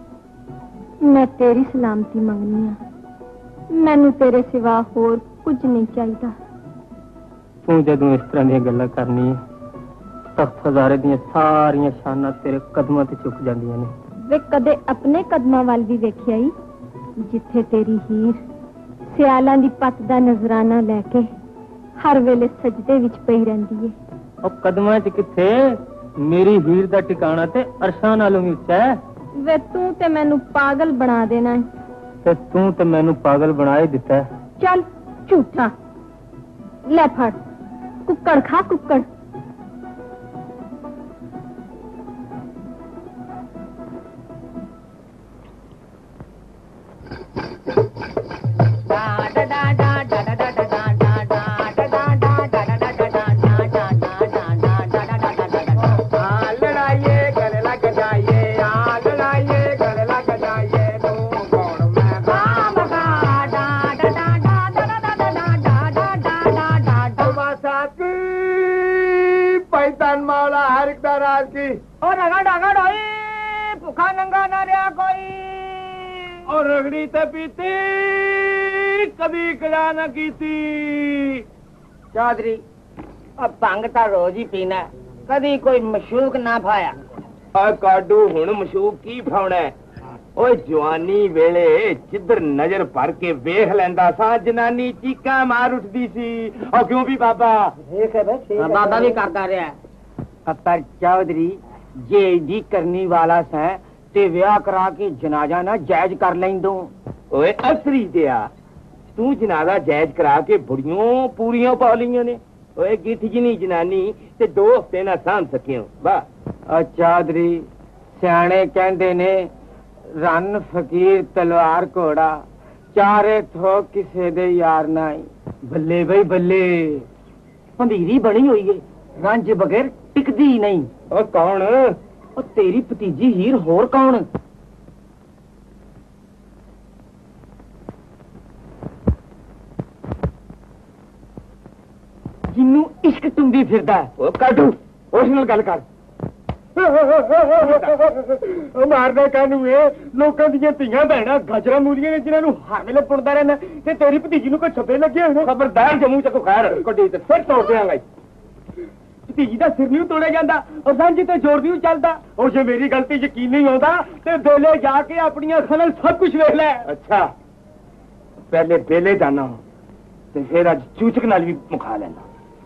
ਮੈਂ ਤੇਰੀ ਸਲਾਮਤੀ ਮੰਗਨੀ ਆ ਮੈਨੂੰ ਤੇਰੇ ਸਿਵਾ ਹੋਰ ਕੁਝ ਨਹੀਂ ਚਾਹੀਦਾ ਤੂੰ ਜਦੋਂ ਇਸ ਤਰ੍ਹਾਂ ਦੀਆਂ ਗੱਲਾਂ ਕਰਨੀ ਹੈ ਤਖਤ ਹਜ਼ਾਰੇ ਦੀਆਂ ਸਾਰੀਆਂ ਸ਼ਾਨਾਂ ਤੇਰੇ ਕਦਮਾਂ ਤੇ ਝੁਕ ਜਾਂਦੀਆਂ ਨੇ ਵੇ ਕਦੇ ਆਪਣੇ ਕਦਮਾਂ ਵੱਲ ਵੀ ਵੇਖਿਆ ਈ ਜਿੱਥੇ ਤੇਰੀ ਹੀਰ ਸਿਆਲਾਂ ਦੀ ਪੱਤ ਦਾ ਨਜ਼ਰਾਨਾ ਲੈ ਕੇ ਹਰ ਵੇਲੇ ਸਜਦੇ ਵਿੱਚ ਪਈ ਰਹਿੰਦੀ ਏ ਉਹ ਕਦਮਾਂ 'ਚ ਕਿੱਥੇ ਮੇਰੀ ਹੀਰ ਦਾ ਟਿਕਾਣਾ ਤੇ ਅਰਸ਼ਾਂ ਨਾਲੋਂ ਵੀ ਉੱਚਾ ਹੈ ਵੇ ਤੂੰ ਤੇ ਮੈਨੂੰ ਪਾਗਲ ਬਣਾ ਦੇਣਾ ਹੈ ਤੇ ਤੂੰ ਤੇ ਮੈਨੂੰ ਪਾਗਲ ਬਣਾ ਹੀ ਦਿੱਤਾ ਚੱਲ ਝੂਠਾ ਲੈ ਫੜ ਕੁੱਕੜ ਖਾ ਕੁੱਕੜ भुखा नंगा ना रहा कोई और रगड़ी ते पीती कभी कला न कीती चौधरी अब भंग तो रोज ही पीना कभी कोई मशूक ना पाया काडू हुण मशूक की फाउना ओए जवानी वेले जिधर नजर भर के वेख लैंदा सा जनानी चीका मार उठदी सी और क्यों भी बाबा बाबा भी करता रहा पर चौधरी जे दी करनी वाला से ते विआह करा के जनाजा ना जायज कर लेंदो ओए असरी दिया तू जनाजा जायज करा के बुढ़ियों पूरियों पा लिया ने ओए गिठ जिनी जनानी ते दो हफ्ते ना सांभ सकियो वाह चौधरी सियाने कहंदे ने रन फकीर तलवार घोड़ा चारे थो किसे दे यार नाई बल्ले भाई बल्ले पंधीरी बनी हुई है रंज बगैर टिकदी नहीं और कौन और तेरी भतीजी हीर होर कौन जिन्नू इश्क टुंदी फिरदा ओ काटू उस नाल गल कर मारना कानू लोगों दी धीया भैन गजरा मूलियां ने जिन्होंने हर वेले पुणदा रहना ते तेरी भतीजी नूं कोई छप्पे लगे होने खबरदार जम्मू चको खैर कोडी ते फिर तोड़ देंगा भतीजी का सिर नहीं तोड़िया जाता और सांझी ते जोर नहीं चलता और जे मेरी गलती यकीन नहीं होता ते बेले जाके अपनी अखां नाल सब कुछ वेख लै अच्छा पहले बेले जाना ते फिर अज चूचक नाल भी मुखा लेना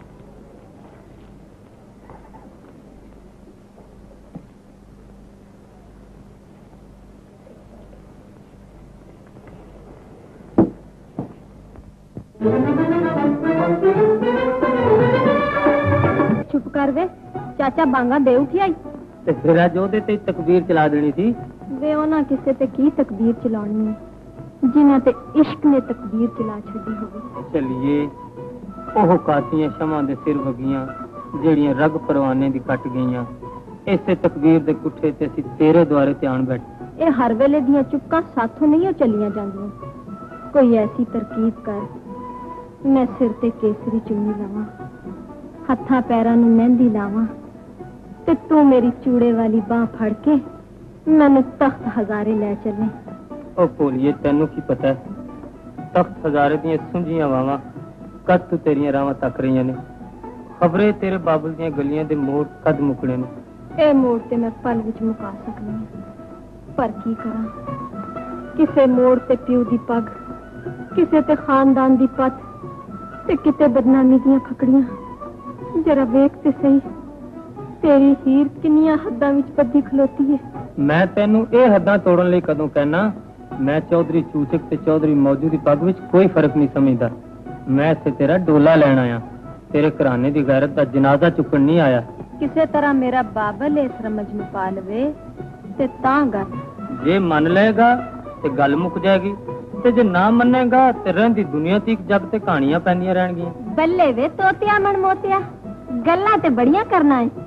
चुप कर वे चाचा बांगा दे उठियाई ते फिर अज ओदे ते तकबीर चला देनी थी वे ओना किसे ते की तकदीर चलानी है जिन्हां ते इश्क ने तकदीर चला छड़ी होवे चलिए ओह कातियां शमां दे सिर वगियां ਜਿਹੜੀਆਂ रग परवाने दी कट गईयां इसे तकदीर दे कुठे ते ਅਸੀਂ तेरे द्वारे ध्यान बैठ ਇਹ ਹਰ ਵੇਲੇ ਦੀਆਂ ਚੁੱਕਾਂ ਸਾਥੋਂ ਨਹੀਂ ਚਲੀਆਂ ਜਾਂਦੀਆਂ ਕੋਈ ਐਸੀ ਤਰਕੀਬ ਕਰ मैं सिर ते केसरी चुन्नी लावां, हत्थां पैरां नूं मेहंदी लावां ते तू मेरी चूड़े वाली बांह फड़ के मैनू तख्त हजारे ले चले। ओ भोलिए तैनू की पता है तख्त हजारे दियां सुंजियां वावां कद तू तेरियां रावां तक रही ने, खबरे तेरे बाबुल दियां गलियां दे मोड़ कद मुकने ने। ए मोड़ ते मैं पल विच मुका सकनी हां, पर की करां? किसे मोड़ ते प्यू दी पग, किसे ते खानदान दी पत ते किते बदनामी दियां फकड़ियां। जरा वेख ते सही तेरी हीर किन्नियां हद्दां विच बद्धी खलोती है। मैं तेनू ए हद्दां तोड़न लई कदों कहना? मैं चौधरी चूचक ते चौधरी मौजू दी पग विच कोई फर्क नहीं समझदा। मैं इत्थे तेरा डोला लैण आया, तेरे घराने दी गैरत दा जनाजा चुकन नहीं आया। किसे तरह मेरा बाबल इस रमज नूं पा लवे ते तां गल। जे मन लेगा ते गल मुक जाएगी, ते जे ना मनेगा ते रहंदी दुनिया तीक जग ते कहानियां पैंदियां रहणगियां। बल्ले वे तोतिया मन मोतिया, गल्लां ते बड़ियां करना है।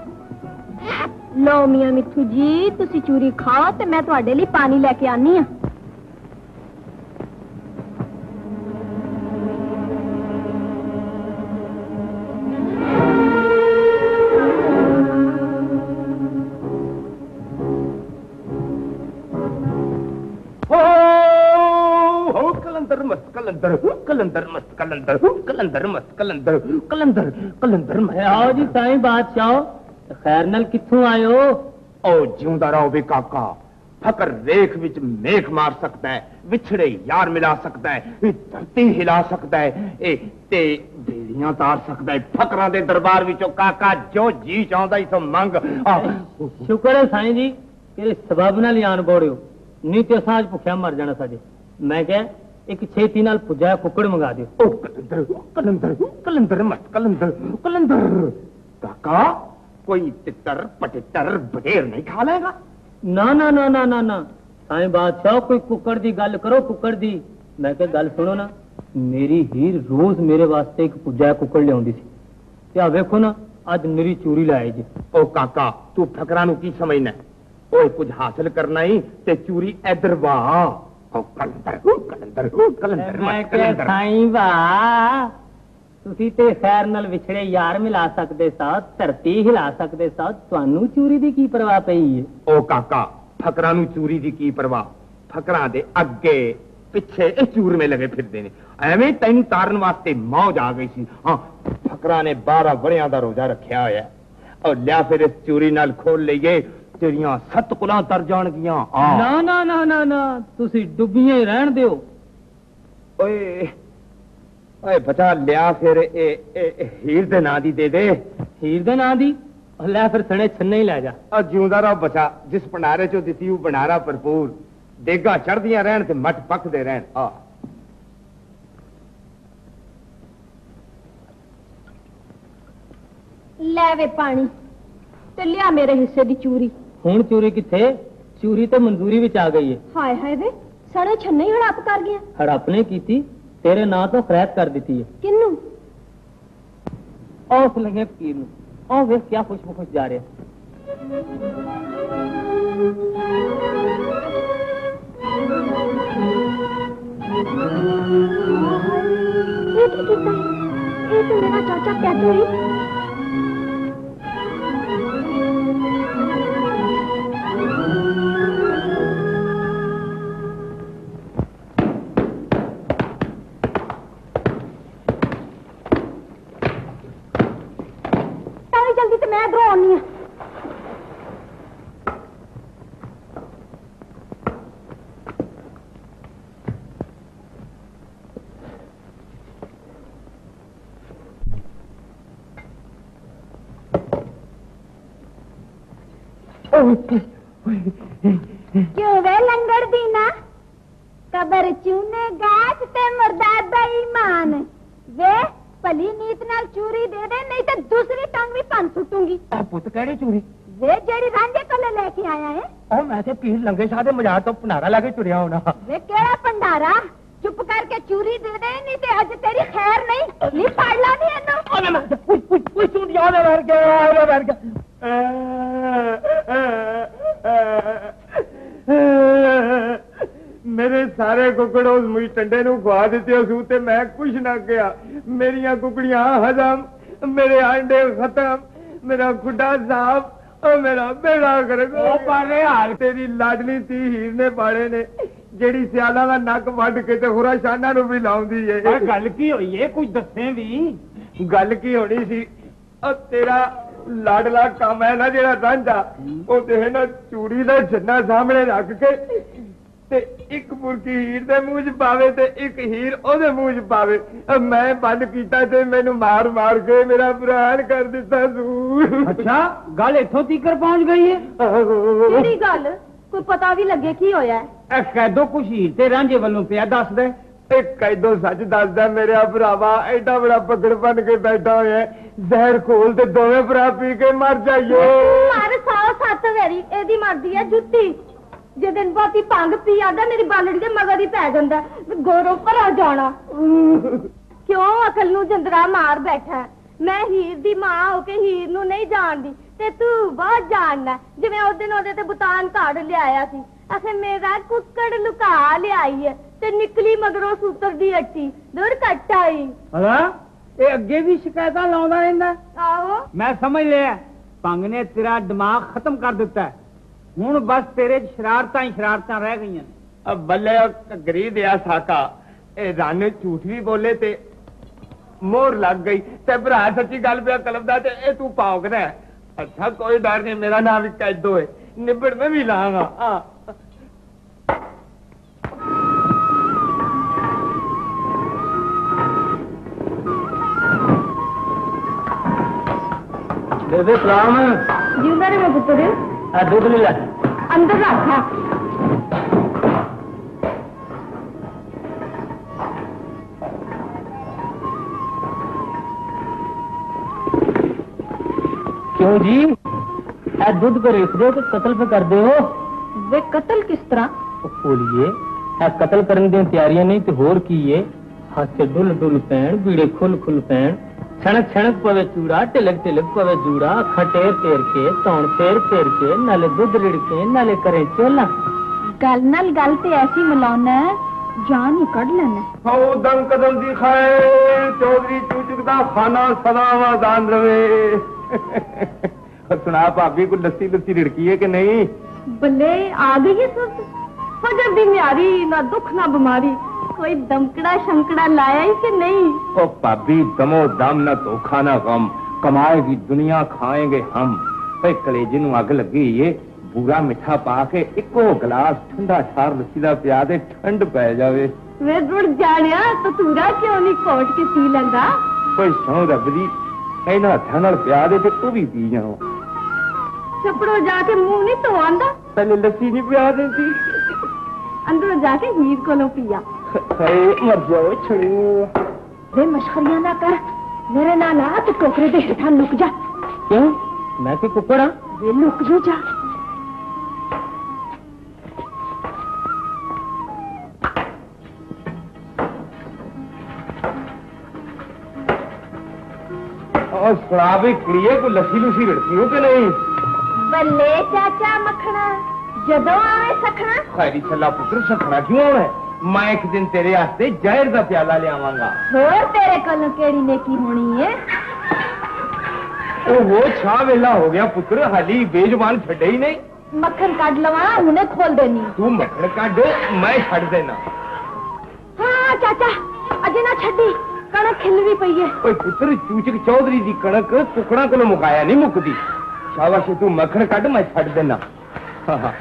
लो मियां मिठू जी तुसी चूरी खाओ ते मैं तुहाडे लई पानी लेके आनी हां। कलंदर मस्त कलंदर कलंदर मस्त कलंदर कलंदर मस्त कलंदर कलंदर कलंदर मैं आओ जी साईं बादशाह, खैर नाल कित्थों आयो? ओ जिंदा रहो वे काका, फकर रेख विच मेख मार सकता है, विछड़े यार मिला सकता है, धरती हिला सकता है, ए ते बेड़ियां तार सकता है। फकरां दे दरबार विचों काका जो जी चाहंदा ही सो मंग। शुक्र है साईं जी तेरे सबब नाल आन बोड़ियो, नहीं ते असां अज भुखिया मर जाना साजे। मैं क्या एक छेती नाल पुजा कुकड़ मंगा दियो। ओ कलंदर कलंदर कलंदर मस्त कलंदर कलंदर काका कोई तितर पटितर बडेर नहीं खा लेगा? ना ना ना ना ना ना साईं बादशाह कोई कुकड़ दी गल करो, कुकड़ दी। मैं क्या गल सुनो ना, मेरी हीर रोज मेरे वास्ते एक पुजा कुकड़ लियाउंदी सी ते आ वेखो ना अज मेरी चूरी लाए जी। ओ काका तू फकरां नूं की समझना? ओए कुछ हासिल करना ही ते चूरी इधर वाह। ओ कलंदर कलंदर कलंदर मैं क्या साईं वाह, ਤੁਸੀਂ ਤੇ ਖੈਰ ਨਾਲ ਵਿਛੜੇ ਯਾਰ ਮਿਲਾ ਸਕਦੇ ਸਾਂ, ਧਰਤੀ ਹਿਲਾ ਸਕਦੇ ਸਾਂ, ਤੁਹਾਨੂੰ ਚੂਰੀ ਦੀ ਕੀ ਪਰਵਾਹ ਪਈ ਏ? ਉਹ ਕਾਕਾ ਫਕਰਾਂ ਨੂੰ ਚੂਰੀ ਦੀ ਕੀ ਪਰਵਾਹ, ਫਕਰਾਂ ਦੇ ਅੱਗੇ ਪਿੱਛੇ ਇਹ ਚੂਰਮੇ ਲਗੇ ਫਿਰਦੇ ਨੇ, ਐਵੇਂ ਤੈਨੂੰ ਤਾਰਨ ਵਾਸਤੇ ਮੌਜ ਆ ਗਈ ਸੀ। ਹਾਂ ਫਕਰਾਂ ਨੇ ਬਾਰਾਂ ਵਰਿਆਂ ਦਾ ਰੋਜ਼ਾ ਰੱਖਿਆ ਹੋਇਆ, ਔਰ ਲਿਆ ਫਿਰ ਇਸ ਚੂਰੀ ਨਾਲ ਖੋਲ ਲਈਏ ਤੇਰੀਆਂ ਸੱਤ ਕੁਲਾਂ ਤਰ ਜਾਣਗੀਆਂ। ਨਾ ਨਾ ਨਾ ਨਾ ਨਾ ਤੁਸੀਂ ਡੁੱਬੀਆਂ ਹੀ ਰਹਿਣ ਦਿਓ। ਓਏ ਓਏ ਬਚਾ ਲਿਆ ਫਿਰ ਇਹ ਹੀਰ ਦੇ ਨਾਂ ਦੀ ਦੇ ਦੇ। ਹੀਰ ਦੇ ਨਾਂ ਦੀ ਲੈ ਫਿਰ ਸਣੇ ਛੰਨੇ ਹੀ ਲੈ ਜਾ। ਆ ਜਿਉਂਦਾ ਰਹੋ ਬਚਾ, ਜਿਸ ਭੰਡਾਰੇ ਚੋਂ ਦਿੱਤੀ ਉਹ ਭੰਡਾਰਾ ਭਰਪੂਰ, ਦੇਗਾ ਚੜਦੀਆਂ ਰਹਿਣ ਤੇ ਮੱਠ ਪੱਕਦੇ ਰਹਿਣ। ਆ ਲੈ ਵੇ ਪਾਣੀ ਤੇ ਲਿਆ ਮੇਰੇ ਹਿੱਸੇ ਦੀ ਚੂਰੀ। ਹੁਣ ਚੂਰੀ ਕਿੱਥੇ? ਚੂਰੀ ਤੇ ਮਨਜ਼ੂਰੀ ਵਿੱਚ ਆ ਗਈ ਹੈ। ਹਾਏ ਹਾਏ ਵੇ ਸਣੇ ਛੰਨੇ ਹੀ ਹੜੱਪ ਕਰ ਗਿਆ। ਹੜੱਪ ਨੇ ਕੀਤੀ, ਤੇਰੇ ਨਾਂ ਤੋਂ ਖੈਰਾਤ ਕਰ ਦਿੱਤੀ ਹੈ। ਕਿੰਨੂੰ? ਉਸ ਲੰਗੇ ਫਕੀਰ ਨੂੰ। ਉਹ ਵੇਖ ਕਿਆ ਖੁਸ਼ ਬਖੁਸ਼ ਜਾ ਰਿਹਾ। ਇਹ ਕੀ ਕੀਤਾ ਹੈ? ਇਹ ਤਾਂ ਮੇਰਾ ਚਾਚਾ ਪੈਦੂ ਹੀ। जल्दी से मैं इधरों आनी है। क्यों वे लंगड़ दी ना कबर चूने गाज ते मरदादा ईमान वे भली नीत नाल चूरी दे दे, नहीं तो दूसरी टंग भी भन सुटूंगी। पुत केड़ी चूरी? वे जेड़ी रांझे कोले लेके आया है। ओ मैं ते पीर लंगे शाह दे मजार तो भंडारा लाके चुरिया होना। वे केड़ा भंडारा? चुप करके चूरी दे दे, नहीं ते अज तेरी खैर नहीं। नी फाड़ ला नी एनु। ओए मैं ओए ओए ओए सुन याद है मर गया, ओए मर गया। मेरे सारे कुकड़ उस मुझ टंडे नूं खवा दिते सू ते मैं कुछ ना किया। मेरिया कुकड़ियां हजम, मेरे अंडे खत्म, मेरा खुडा साफ और मेरा बेड़ा गर्क। पाले हाल तेरी लाडली धी हीर ने पाले ने, जेड़ी सियाला दा नक वड के ते होरा शाना नूं भी लाउंदी है। पर गल की होई है कुछ दसे भी। गल की होनी सी, और तेरा लाडला काम है ना जेड़ा रांझा, ओ ते ना चूड़ी दा छन्ना सामने रख के ते एक मुर्गी हीर दे मुंह च पावे ते एक हीर ओदे मुंह च पावे। मैं बंद कीता ते मैनू मार मार के मेरा बुरा हाल कर दिता तू। अच्छा गल इथों तीकर पहुंच गई है। केड़ी गल? कोई पता भी लगे की होया है? कैदो कुछ हीर ते रांझे वालों पिया दस दे। कैदो सच दसदा मेरा भरावा, एडा बड़ा पकड़ बन के बैठा होया, जहर खोल ते दोवें भरा पी के मर जाइए। मार सौ सत्त वेरी एदी मरदी है जुत्ती। जे दिन बाती भंग पी आदा मेरी बालड़ी दे मगर ही पै जांदा, गोरो भरा जाना। क्यों अकल नूं जंदरा मार बैठा? मैं हीर दी मां हो के हीर नूं नहीं जानदी ते तू बहुत जानना। जिवें उस दिन ओदे ते बुतान काढ़ लियाया सी, आखे मेरा कुक्कड़ लुका लियाई है ते निकली मगरों सूतर दी हट्टी दूर कट आई। अला ए अगे भी शिकायतां लाउंदा रहिंदा। आहो मैं समझ लिया, भंग ने तेरा दिमाग खत्म कर दिता है। हुण बस तेरे शरारतां ही शरारतां रह गई। अब बल्ले घगरी दिया साका, ए रन झूठ भी बोले ते मोर लग गई ते भरा सच्ची गल पिया कलमदा ते ए तू भौंकदा है। अच्छा कोई डर नहीं, मेरा नाम भी कैदो है, निबड़ में भी लाऊंगा। हाँ बेबे सलाम। जिंदा रे मैं पुत्र दूध ले ला, अंदर रखा। क्यों जी ए दूध को रेख दो तो कत्ल पे कर दे हो। वे कत्ल किस तरह? बोलिए ए कत्ल करने दी तैयारियां नहीं तो होर की है। हाथ से डुल डुल पैण, बीड़े खुल खुल पैण, छणक छणक पवे चूड़ा, टिलक टिलक पवे जूड़ा, खटेर तेर के तौण फेर फेर के, नाले दूध रिड़के नाले करे चोला। गल नाल गल ते ऐसी मिलाना जान ही कढ़ लेना। हो दम कदम दी खाए चौधरी चूचक दा खाना सदा आबाद रवे। सुना भाभी को लस्सी लस्सी रिड़की है कि नहीं? बल्ले आ गई है सब। फजर दी न्यारी, ना दुख ना बीमारी, कोई दमकड़ा शंकड़ा लाया ही कि नहीं? ओ भाभी दमो दम न धोखा न गम, कमाएगी दुनिया खाएंगे हम। भाई कलेजे नू अग लगी ये, बूरा मिठा पा के इको गिलास ठंडा ठार लस्सी दा पिया दे, ठंड पै जावे। वे रुड़ जानिया तो तूरा क्यों नहीं कोट के पी लेंदा? कोई सौ रब दी इन्हां हत्थां नाल पिया दे ते तू भी पी जाओ। छपड़ो जाके मुंह नहीं तो आंदा, पहले लस्सी नहीं पिया देती, अंदरों जाके हीर कोलों पिया। मर जाओ छड़ी। वे मशखरियां ना कर, मेरे नाल आ तो टोकरे दे हेठां लुक जा। क्यों मैं कोई कुकड़ हां? वे लुक जो जा। और शराबी कुड़िए को लस्सी लुसी रड़ती हो कि नहीं? बल्ले चाचा मखना जदों आवे सखना। खैरी छला पुत्र सखना क्यों आवे? मैं एक दिन तेरे वास्ते जहर का प्याला ले आवांगा। होर तेरे कोलों केड़ी नेकी होनी है? ओ वो छा वेला हो गया पुत्र, हाली बेजबान छड़े ही नहीं। मक्खन काट लवा, हुने खोल देनी। तू मक्खन काट, मैं छड़ देना। हाँ चाचा अजे ना छड्डी, कणक खिलवी पई है। ओए पुत्र चूचक चौधरी दी कणक कुकड़ा कोलों मुकाया नहीं मुकदी। शाबाश तू मक्खन काट, मैं छड़ देना। हाँ हाँ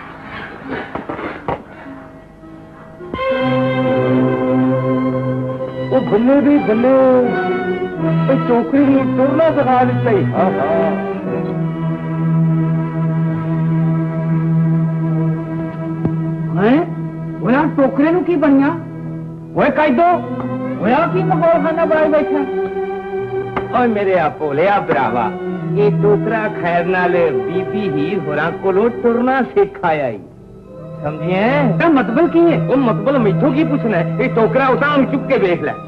ओ बल्ले भी बल्ले, चौकरी में टुरना सिखा दिता ही। हाँ हाँ होया टोकरे नू की बनिया? ओए कैदो होया की मगोल खाना बनाई बैठा? ओए मेरे आ भोलिया भरावा, ये टोकरा खैर नाल बीबी हीर होरा कोलों टुरना सिखाया ही, समझिए? क्या मतलब की है? वो मतलब मिठो की पूछना है, ये टोकरा उतार चुप के देख ले।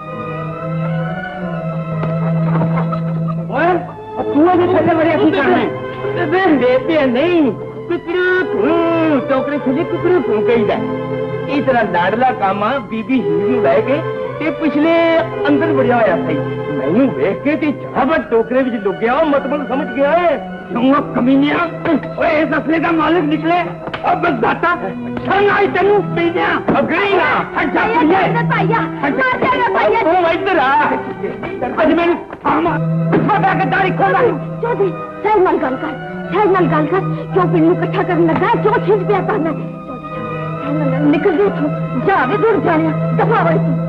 ओए तू अजे थल्ले बड़े की करना है? बेबे नहीं कुकड़ू फू, टोकरे थल्ले कुकड़ू फू कही दा। इस तरह लाडला कामा बीबी हीर नूं लै के ते पिछले अंदर वड़िया होया सी। मैनू वेख के ते झटापट टोकरे विच लुक गया, मतलब समझ गया है। क्यों कमीनिया, ओए इस असले का मालिक निकले। अब बस दाता शर्म आई तेनू पीनिया अगड़ी ना हट जा भैया भैया मार जाएगा भैया। तू इधर आ, आज मैंने थामा छोटा के दाढ़ी खोला। चौधरी सही नाल गल कर, सही नाल गल कर, क्यों पिंड नूं इकट्ठा करन लगा, क्यों खिंच पिया करना। निकल गई तू, जा वे दूर जाने दफा होई तू।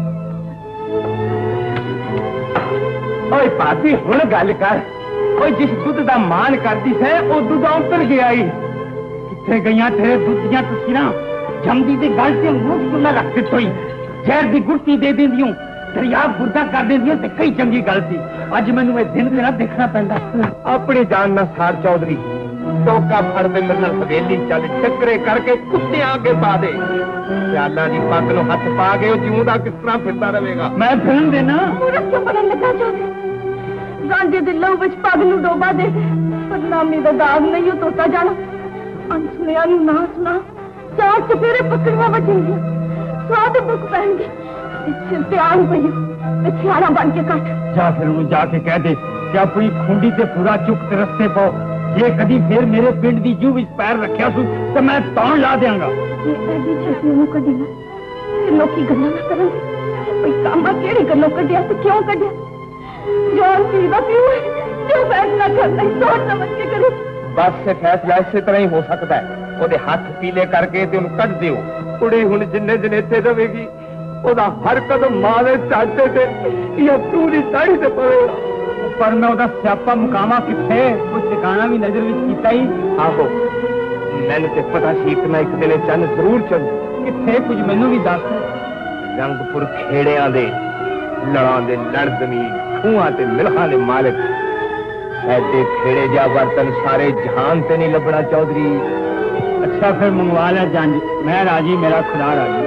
ओए पापी हुण गल कर। ओए जिस दुध दा मान करदी से ओ दुध उतर गया ही। किथे गईयां तेरे दुध दियां तस्वीरां? जमदी दी गल ते मुंह सुना रख दित्ती। जहर दी गुड़ती दे देंदियों, दरिया बुरदा कर देंदियों ते कई चंगी गल सी। अज मैनू इह दिन तेरा देखना पैंदा। अपनी जान ना सार चौधरी, टोका फड़ दे मेरे नाल हवेली चल, चक्करे करके कुत्ते आगे पा दे। सियाला दी पग नूं हथ पा के ओ जिउंदा किस तरह फिरदा रहेगा? मैं फिरन देना। पूरा क्यों बनन लगा चौधरी? गांजे दे लहू विच पग नूं डोबा दे, बदनामी दा दाग नहीं तोता जाना। अनसुनिया नूं ना सुना, चार चपेरे पकड़वा बचेंगे, स्वाद बुक पैणगे, सिर ते आन पई ते सियाणा बन के कट। जा फिर उन्हें जाके कह दे कि अपनी खुंडी ते पूरा चुक ते रस्ते पाओ। जे कदी फिर मेरे पिंड दी जू विच पैर रखिया सू ते मैं तौण ला देंगा। जे एडी छेती ओनू कढी ना ते लोकी गल्लां ना करन। कोई कामा केड़ी गल्लों कढिया ते क्यों कढिया? जान पीदा क्यों है? क्यों फैसला करना सोच समझ के करे। बस से फैसला इसी तरह ही हो सकता है। ओदे हाथ पीले करके ते उन्हें कट दियो। कुड़ी हुण जिन्ने दिन इत्थे रवेगी ओदा हर कदम माले चाटे ते या पूरी दाढ़ी ते पवेगा। पर मैं ओदा स्यापा मुकामा किथे, कुछ ठिकाना भी नजर विच कीता ही। आहो मैनू ते पता सी कि मैं एक दिन चंद जरूर चल। किथे कुछ मैनू भी दस। रंगपुर खेड़ियां दे लड़ां दे लड़ जमीन, खूहां ते मिलहां दे मालिक। ऐसे खेड़े जा बर्तन सारे जहान ते नहीं लभना चौधरी। अच्छा फिर मंगवा लिया जंज, मैं राजी, मेरा खुदा राजी।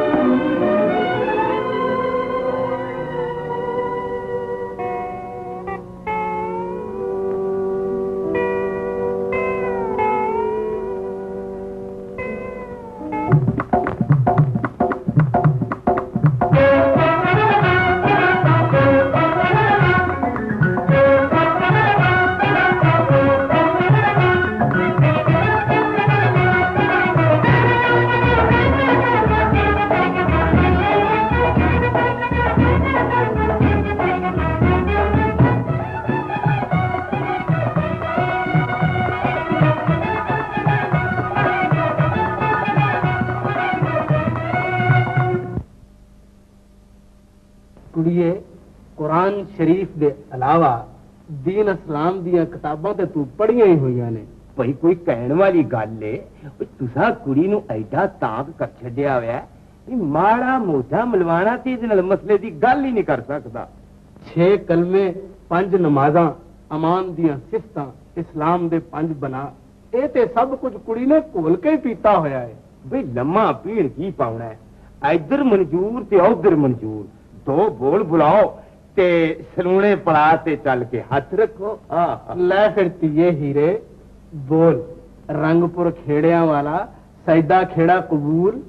कुड़िए कुरान शरीफ दे अलावा दीन इस्लाम दियां किताबां ते तू पढ़ियां ही होईयां ने। भाई कोई कहण वाली गल है, तुसा कुड़ी नूं ऐडा ताक कर छड्डिया होया माड़ा मोटा मलवाना ते इहदे नाल मसले दी गल ही नहीं कर सकदा। छे कलमे, पंज नमाजां, अमान दियां सिफतां, इस्लाम दे पंज बना, ਇਹ ਤੇ ਸਭ ਕੁਝ ਕੁੜੀ ਨੇ ਘੋਲ ਕੇ ਹੀ ਪੀਤਾ ਹੋਇਆ ਹੈ। ਬਈ ਲੰਮਾ ਪੀਣ ਕੀ ਪਾਉਣਾ ਹੈ? ਇੱਧਰ ਮਨਜ਼ੂਰ ਤੇ ਉਧਰ ਮਨਜ਼ੂਰ, ਦੋ ਬੋਲ ਬੁਲਾਓ ਤੇ ਸਲੂਣੇ ਪੜਾ ਤੇ ਚੱਲ ਕੇ ਹੱਥ ਰੱਖੋ। ਆ ਲੈ ਫਿਰ ਧੀਏ ਹੀਰੇ ਬੋਲ, ਰੰਗਪੁਰ ਖੇੜਿਆਂ ਵਾਲਾ ਸੈਦਾ ਖੇੜਾ ਕਬੂਲ।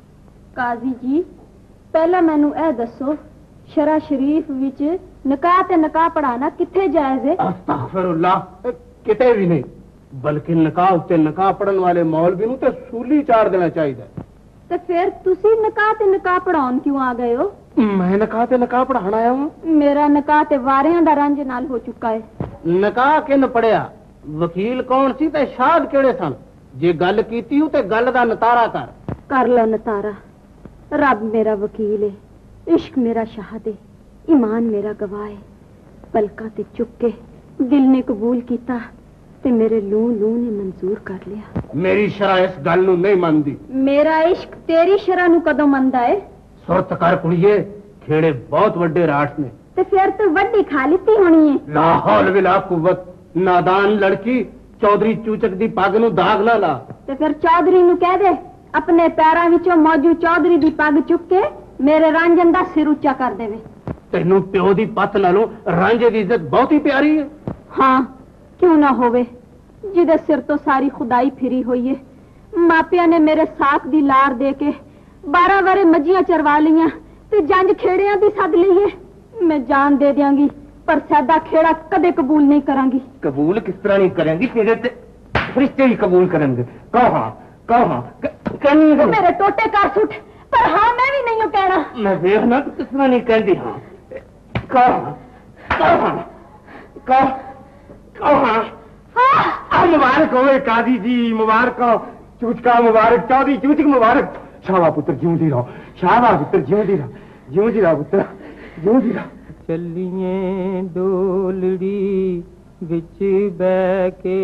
ਕਾਜ਼ੀ ਜੀ ਪਹਿਲਾਂ ਮੈਨੂੰ ਇਹ ਦੱਸੋ ਸ਼ਰਾ ਸ਼ਰੀਫ ਵਿੱਚ ਨਿਕਾਹ ਤੇ ਨਿਕਾਹ ਪੜਾਣਾ ਕਿੱਥੇ ਜਾਇਜ਼ ਹੈ? ਅਸਤਗਫਿਰullah, ਕਿਤੇ ਵੀ ਨਹੀਂ, ਬਲਕਿ ਨਿਕਾਹ ਉੱਤੇ ਨਿਕਾਹ ਪੜਨ ਵਾਲੇ ਮੌਲਵੀ ਨੂੰ ਤੇ ਸੂਲੀ ਚਾੜ ਦੇਣਾ ਚਾਹੀਦਾ। ਤੇ ਫਿਰ ਤੁਸੀਂ ਨਿਕਾਹ ਤੇ ਨਿਕਾਹ ਪੜਾਉਣ ਕਿਉਂ ਆ ਗਏ ਹੋ? ਮੈਂ ਨਿਕਾਹ ਤੇ ਨਿਕਾਹ ਪੜਾਉਣ ਆਇਆ ਹਾਂ। ਮੇਰਾ ਨਿਕਾਹ ਤੇ ਵਾਰਿਆਂ ਦਾ ਰੰਜ ਨਾਲ ਹੋ ਚੁੱਕਾ ਹੈ। ਨਿਕਾਹ ਕਿਨ ਪੜਿਆ? ਵਕੀਲ ਕੌਣ ਸੀ ਤੇ ਸ਼ਾਹਦ ਕਿਹੜੇ ਸਨ? ਜੇ ਗੱਲ ਕੀਤੀ ਹੋ ਤੇ ਗੱਲ ਦਾ ਨਤਾਰਾ ਕਰ। ਕਰ ਲਓ ਨਤਾਰਾ। ਰੱਬ ਮੇਰਾ ਵਕੀਲ ਹੈ, ਇਸ਼ਕ ਮੇਰਾ ਸ਼ਾਹਦ ਹੈ, ਈਮਾਨ ਮੇਰਾ ਗਵਾਹ ਹੈ। ਪਲਕਾਂ ਤੇ ਚੁੱਕ ਕੇ ਦਿਲ ਨੇ ਕਬੂਲ ਕੀਤਾ ਤੇ ਮੇਰੇ ਲੂ ਲੂ ਨੇ ਮਨਜ਼ੂਰ ਕਰ ਲਿਆ। ਮੇਰੀ ਸ਼ਰਾ ਇਸ ਗੱਲ ਨੂੰ ਨਹੀਂ ਮੰਨਦੀ। ਮੇਰਾ ਇਸ਼ਕ ਤੇਰੀ ਸ਼ਰਾ ਨੂੰ ਕਦੋਂ ਮੰਨਦਾ ਹੈ? ਸੁਰਤ ਕਰ ਕੁੜੀਏ, ਖੇੜੇ ਬਹੁਤ ਵੱਡੇ ਰਾਠ ਨੇ। ਤੇ ਫਿਰ ਤੂੰ ਵੱਡੀ ਖਾ ਲਿੱਤੀ ਹੋਣੀ ਹੈ। ਲਾ ਹੌਲ ਵਿਲਾ ਕੁਵਤ, ਨਾਦਾਨ ਲੜਕੀ, ਚੌਧਰੀ ਚੂਚਕ ਦੀ ਪੱਗ ਨੂੰ ਦਾਗ ਨਾ ਲਾ। ਤੇ ਫਿਰ ਚੌਧਰੀ ਨੂੰ ਕਹਿ ਦੇ ਆਪਣੇ ਪੈਰਾਂ ਵਿੱਚੋਂ ਮੌਜੂ ਚੌਧਰੀ ਦੀ ਪੱਗ ਚੁੱਕ ਕੇ ਮੇਰੇ ਰਾਂਝਣ ਦਾ ਸਿਰ ਉੱਚਾ ਕਰ ਦੇਵੇ। ਤੈਨੂੰ ਪਿਓ ਦੀ ਪੱਤ ਨਾਲੋਂ ਰਾਂਝੇ ਦੀ ਇੱਜ਼ਤ ਬਹੁਤੀ ਪਿਆਰੀ ਹੈ। ਹਾਂ ਕਿਉਂ ਨਾ ਹੋਵੇ, ਜਿਹਦੇ ਸਿਰ ਤੋਂ ਸਾਰੀ ਖੁਦਾਈ ਫਿਰੀ ਹੋਈ ਹੈ। ਮਾਪਿਆਂ ਨੇ ਮੇਰੇ ਸਾਕ ਦੀ ਲਾਰ ਦੇ ਕੇ बारह बारे मजियां चरवा लिया ते जंज खेड़िया दी सद ली है। मैं जान दे दियांगी पर सैदा खेड़ा कदे कबूल नहीं करांगी। कबूल किस तरह नहीं करेंगी? तेरे ते फरिश्ते ही कबूल करेंगे। कहो हाँ, कहो हाँ, कहनी है मेरे टोटे कर सुट, पर हाँ मैं भी नहीं कहना। मैं देखना तो किस तरह नहीं कहती। हाँ कहो कहो हाँ, कहो कहो हाँ। हाँ मुबारक हो काजी जी, मुबारक हो। चूचका मुबारक, चौधरी चूचक मुबारक। शाबा पुत्र जिऊंदी रहो, शाबा पुत्र जिऊंदी रहो, जिऊंदी रहो पुत्र, जिऊंदी रहो। चलिए डोलड़ी विच बै के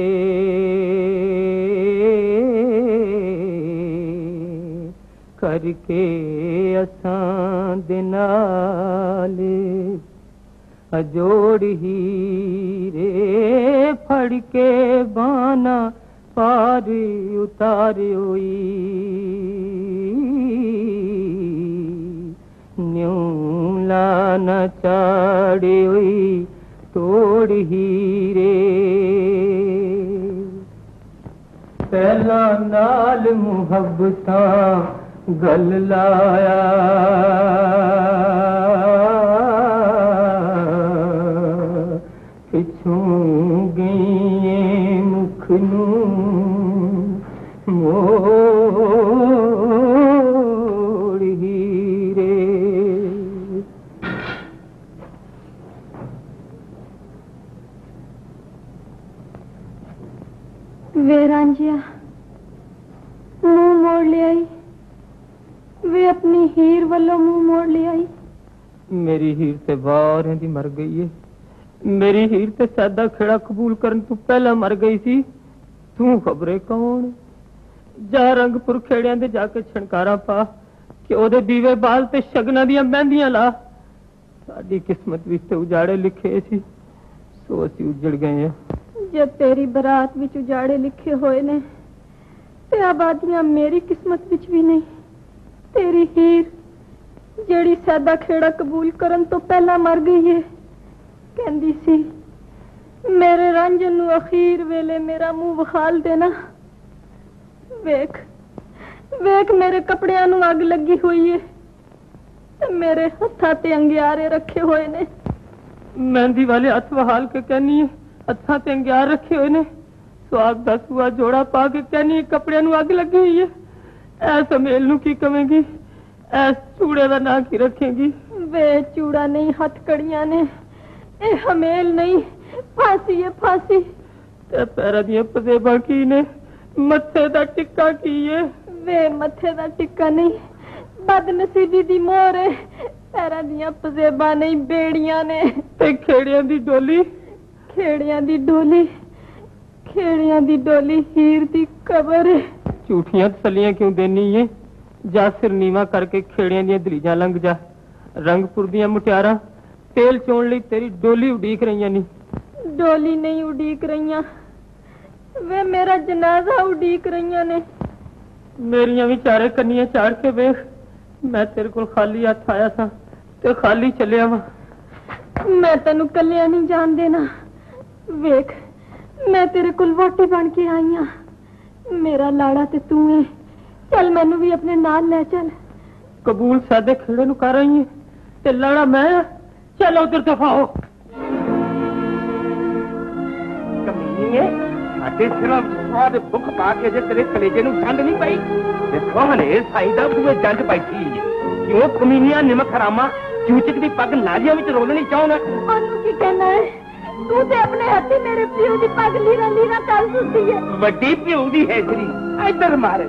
करके असां दे नाल अजोड़ हीरे फड़ के बाना पार उतारियोई न्यू लाना चाड़ियोई तोड़ हीरे पहला नाल मुहब्बतां गल लाया पिछों गई मुख नू मोड़ हीरे। वे रांझिया मुंह मोड़ ले आई, वे अपनी हीर वालों मुंह मोड़ ले आई। मेरी हीर ते बार दी मर गई है। मेरी हीर ते सैदा खेड़ा कबूल करन तू पहला मर गई सी। तू खबरे कौन? जा रंगपुर खेड़ियां दे जाके छणकारा पा कि ओदे दीवे बाल ते शगना दियां मेहंदियां ला। साडी किस्मत विच ते उजाड़े लिखे सी, सो असी उजड़ गए हैं। जब तेरी बरात विच उजाड़े लिखे होए ने ते आबादियां मेरी किस्मत विच भी नहीं। तेरी हीर जेड़ी सैदा खेड़ा कबूल करन तो पहला मर गई है, कहंदी सी मेरे रंजन नू अखीर वेले मेरा मुंह विखाल देना। वेख वेख मेरे कपड़ियां नू अग लगी हुई है ते मेरे हत्था ते अंगियारे रखे हुए ने। मेहंदी वाले हथ वहाल के कहनी है हत्था ते अंगियार रखे हुए ने। सुहाग दा सूआ जोड़ा पा के कहनी है कपड़ियां नू अग लगी हुई है। ऐ समेल नू की कवेंगी? ऐ चूड़े दा ना की रखेंगी? वे चूड़ा नहीं हथकड़ियां ने, ए हमेल नहीं, फांसी है फांसी। ते पैरा दियां पजेबां की ने, मत्थे दा टिक्का की है? वे मत्थे दा टिक्का नहीं, बदनसीबी दी मोहर है। पैरा दियां पजेबां नहीं, बेड़ियां ने। ते खेड़ियां दी डोली? खेड़ियां दी डोली, खेड़ियां दी डोली हीर दी कबर है। झूठियां तसलियां क्यों देनी है? जा सिर नीवा करके खेड़ियां दियां दलीजां लंघ जा। रंगपुर दियां मुटियारां तेल चोण लई तेरी डोली उडीक रहीਆਂ नी। डोली नहीं उडीक रहीਆਂ, वे मेरा जनाजा उडीक रहीਆਂ ने। मेरियां भी चारे कन्नियां चाड़ के वेख, मैं तेरे कोल खाली हथ आया था ते खाली चलिया वा। मैं तेनू कलिया नहीं जान देना। वेख मैं तेरे कोल वोटी बन के आई हाँ। मेरा लाड़ा ते तू है, चल मैनू भी अपने नाल ले चल। कबूल सादे खेड़े नू कर रही है ते लाड़ा मैं। चलो उधर दफा हो। कमीने साडे सिरों स्वाद भुख पा के जे तेरे कलेजे नू ठंड नहीं पई। देखो हने साई दा बूए जंज बैठी है। क्यों कमीनिया निमक हरामा चूचक दी पग नालियां विच रोलनी चाहुंदा? ओनू की कहना है? तू ते अपने हत्थी मेरे प्यो दी पग लीरा लीरा कर सुती है। वड्डी प्यो दी हैजरी इधर मारे।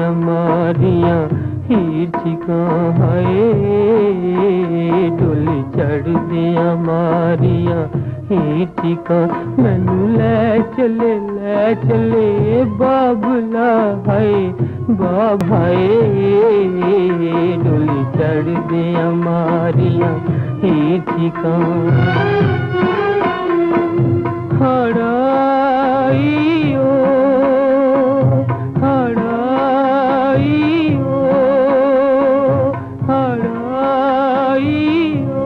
मारियां हीर चिका हाय डोली चढ़ दिया मारियां हीर चिका मैनू ले चले ले चले बाबुला हाय बाब हाय डोली चढ़ दिया मारियां हीर चिका हड़ाइयो हड़ाइयो हड़ाइयो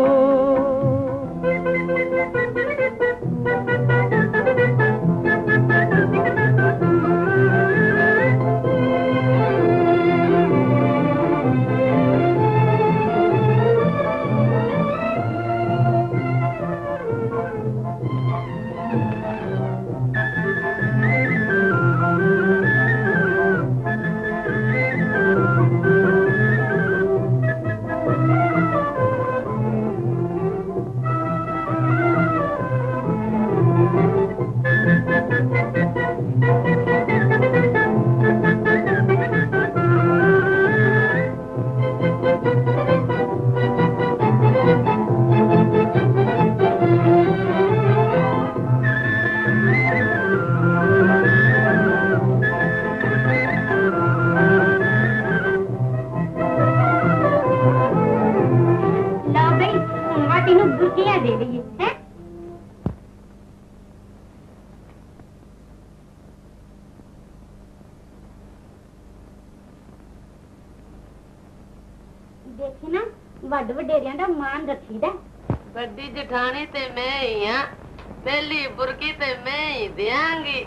देखी ना वड वडेरियां दा मान रखीदा बड़ी जठानी ते मैं ही हां पहली बुरकी ते मैं ही देंगी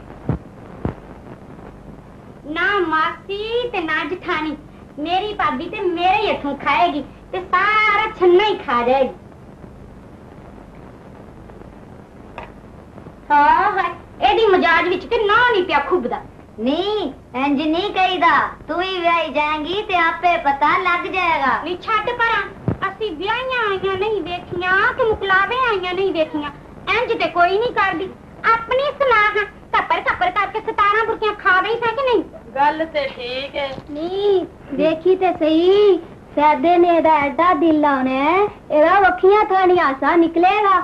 ना मासी ते ना जठानी मेरी भाभी ते मेरे ही हथों खाएगी ते सारा छन्ना ही खा जाएगी हाँ हाँ एदी मजाज विच ते ना नहीं पिया खुबदा नहीं इंज नहीं कहीदा तू ही व्याही जाएंगी ते आपे पता लग जाएगा नी छट परा असी व्याहियां आईयां नहीं देखियां कि मुकलावे आईयां नहीं देखियां इंज ते कोई नहीं करदी अपनी सलाह टप्पर टप्पर करके सतारा बुरकियां खा गई सा कि नहीं गल ते ठीक है नहीं देखी ते सही सैदे ने एदा एडा दिल लाने एदा वखियां थानी आसा निकलेगा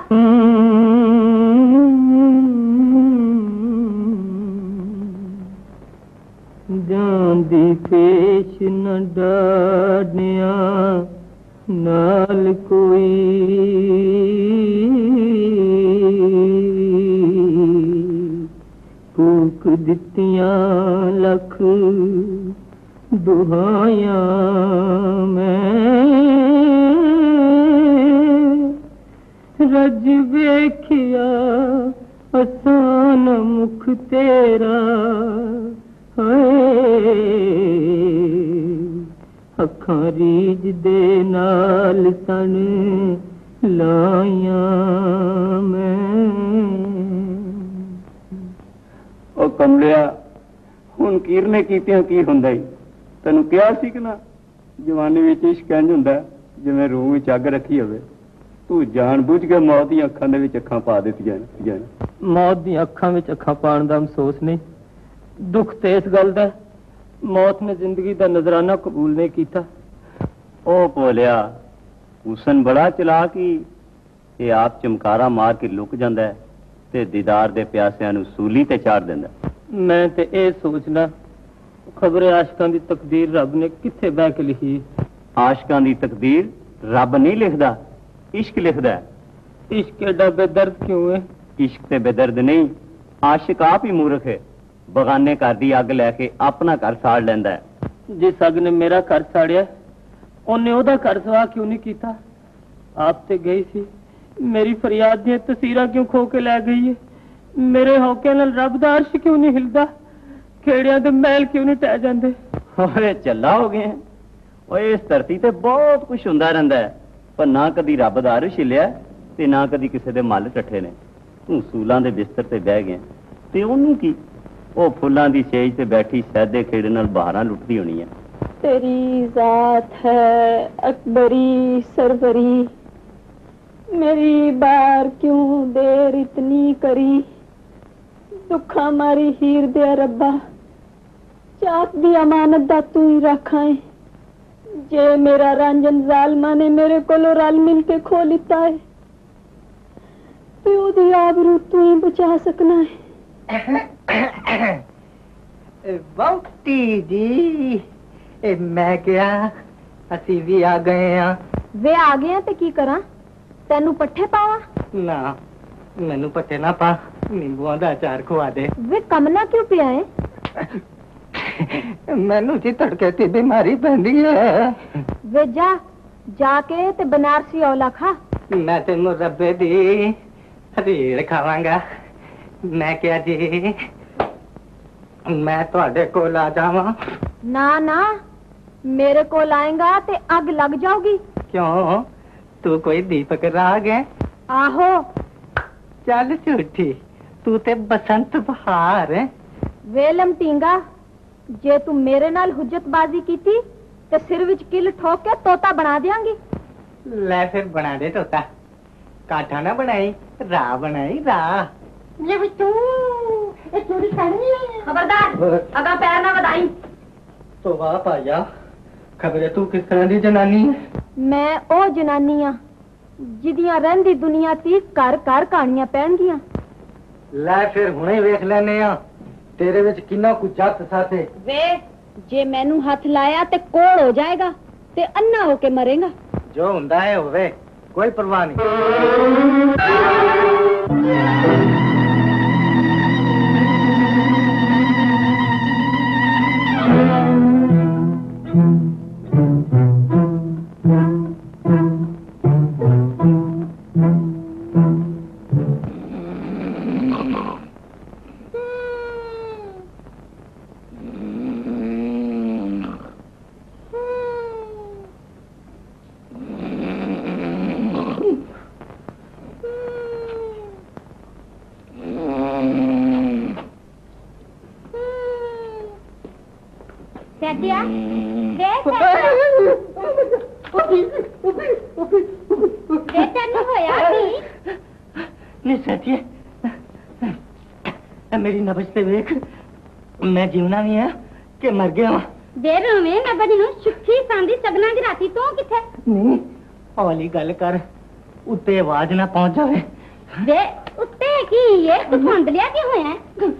ਜਾਂਦੀ ਪੇਸ਼ न ਡਾਡਿਆ ਨਾਲ ਕੋਈ ਭੂਖ ਦਿੱਤੀਆਂ ਲੱਖ ਦੁਹਾਈਆਂ ਮੈਂ ਰੱਜ ਵੇਖਿਆ ਅਸਾਨ ਮੁਖ ਤੇਰਾ ਅੱਖਾਂ ਰੀਝ ਦੇ ਨਾਲ ਸਣ ਲਾਈਆਂ ਮੈਂ ਉਹ ਕਮਲਿਆ ਹੁਣ ਕੀਰਨੇ ਕੀਤਿਆਂ ਕੀ ਹੁੰਦਾ ਈ ਤੈਨੂੰ ਕਿਹਾ ਸੀ ਕਿ ਨਾ ਜਵਾਨੀ ਵਿੱਚ ਇਸ਼ਕ ਇੰਝ ਹੁੰਦਾ ਜਿਵੇਂ ਰੂਹ ਵਿੱਚ ਅੱਗ ਰੱਖੀ ਹੋਵੇ ਤੂੰ ਜਾਣ ਬੁੱਝ ਕੇ ਮੌਤ ਦੀਆਂ ਅੱਖਾਂ ਦੇ ਵਿੱਚ ਅੱਖਾਂ ਪਾ ਦਿੱਤੀਆਂ ਨੇ ਮੌਤ ਦੀਆਂ ਅੱਖਾਂ ਵਿੱਚ ਅੱਖਾਂ ਪਾਉਣ ਦਾ ਅਫਸੋਸ ਨਹੀਂ दुख तो इस गल दा मौत ने जिंदगी का नजराना कबूल नहीं किया ओ बोलिया हुसन बड़ा चलाक ही ये आप चमकारा मार के लुक जांदा है ते दीदार दे प्यासियां नूं सूली ते चाड़ दिंदा मैं ते ए सोचना खबर आशिकां दी तकदीर रब ने किथे बह के लिखी आशिकां दी तकदीर रब नहीं लिखदा इश्क लिखदा है इश्क एडा बेदर्द क्यों है इश्क ते बेदर्द नहीं आशिक आप ही मूर्ख है बगाने घर दी अग लैके अपना घर साड़ लैंदा है जिस अग ने मेरा घर साड़िया उन्हें ओदा घर सवा क्यों नहीं कीता आप ते गई सी मेरी फरियाद दी तस्वीरां क्यों खो के लै गई है मेरे हौके नाल रब दा अर्श क्यों नहीं हिलदा खेड़ियां दे महल क्यों नहीं टह जांदे ओए चला हो गए ओए इस धरती ते बहुत कुछ हुंदा रहिंदा है पर ना कदी रब दा अर्श हिलिया ते ना कदी किसे दे मल टठे ने तू सूलां दे बिस्तर ते बह गया ते ओनू की वो फुल्लां दी सेज ते बैठी सैदे खेड़े नाल बहारां लुटदी होनी है तेरी जात है अकबरी सरवरी मेरी बार क्यों देर इतनी करी दुखा मारी हीर दे रब्बा चाक दी अमानत दा तू ही रखा है। जे मेरा रंजन जालमा ने मेरे कोलों रल मिल के खो लिता है, प्यो दी आबरू तू ही बचा सकना है। बंटी जी, ए मैं क्या असी भी आ गए हैं। वे आ गए हैं ते की करा? तेनू पट्ठे पावा? ना मैनू पट्ठे ना पा, नींबुआ दा अचार खुआ दे। वे कमना क्यों पिया है? मैनू जी तड़के ती बीमारी पैंदी है। वे जा जाके ते बनारसी औला खा। मैं ते मुरब्बे दी रीढ़ खावांगा। मैं क्या जी मैं तुहाडे कोल आ जावां? ना ना, मेरे को लाएगा ते अग लग जाओगी। क्यों, तू कोई दीपक राग है? आहो। चल झूठी, तू ते बसंत बहार है। वे लमटींगा, जे तू मेरे नाल हुज्जतबाजी की थी ते सिर विच किल ठोक के तोता बना दियांगी। ले फिर बना दे तोता। काठा ना बनाई, राह बनाई राह। खबरदार, अगा पैर ना बधाई। तो वाह पाया, खबरे तू किस तरह दी जनानी है? मैं ओ जनानी आ जिदियां रहिंदी दुनिया ती घर घर कहानियां पैणगियां। ले फिर हुणे वेख लेने आ तेरे विच किन्ना कुछ जत साथे। वे जे मैनू हथ लाया ते कोड़ हो जाएगा ते अन्ना होके मरेगा। जो हुंदा है होवे, कोई परवाह नहीं। मेरी नबज से वेख, मैं जीवना भी है कि मर गया। देर में नबज नु सुखी सांदी सगना दी राती तू किथे? नहीं हौली गल कर, उत्ते आवाज ना पहुंच जावे। दे उत्ते की ये तू ढूंढ लिया कि होया?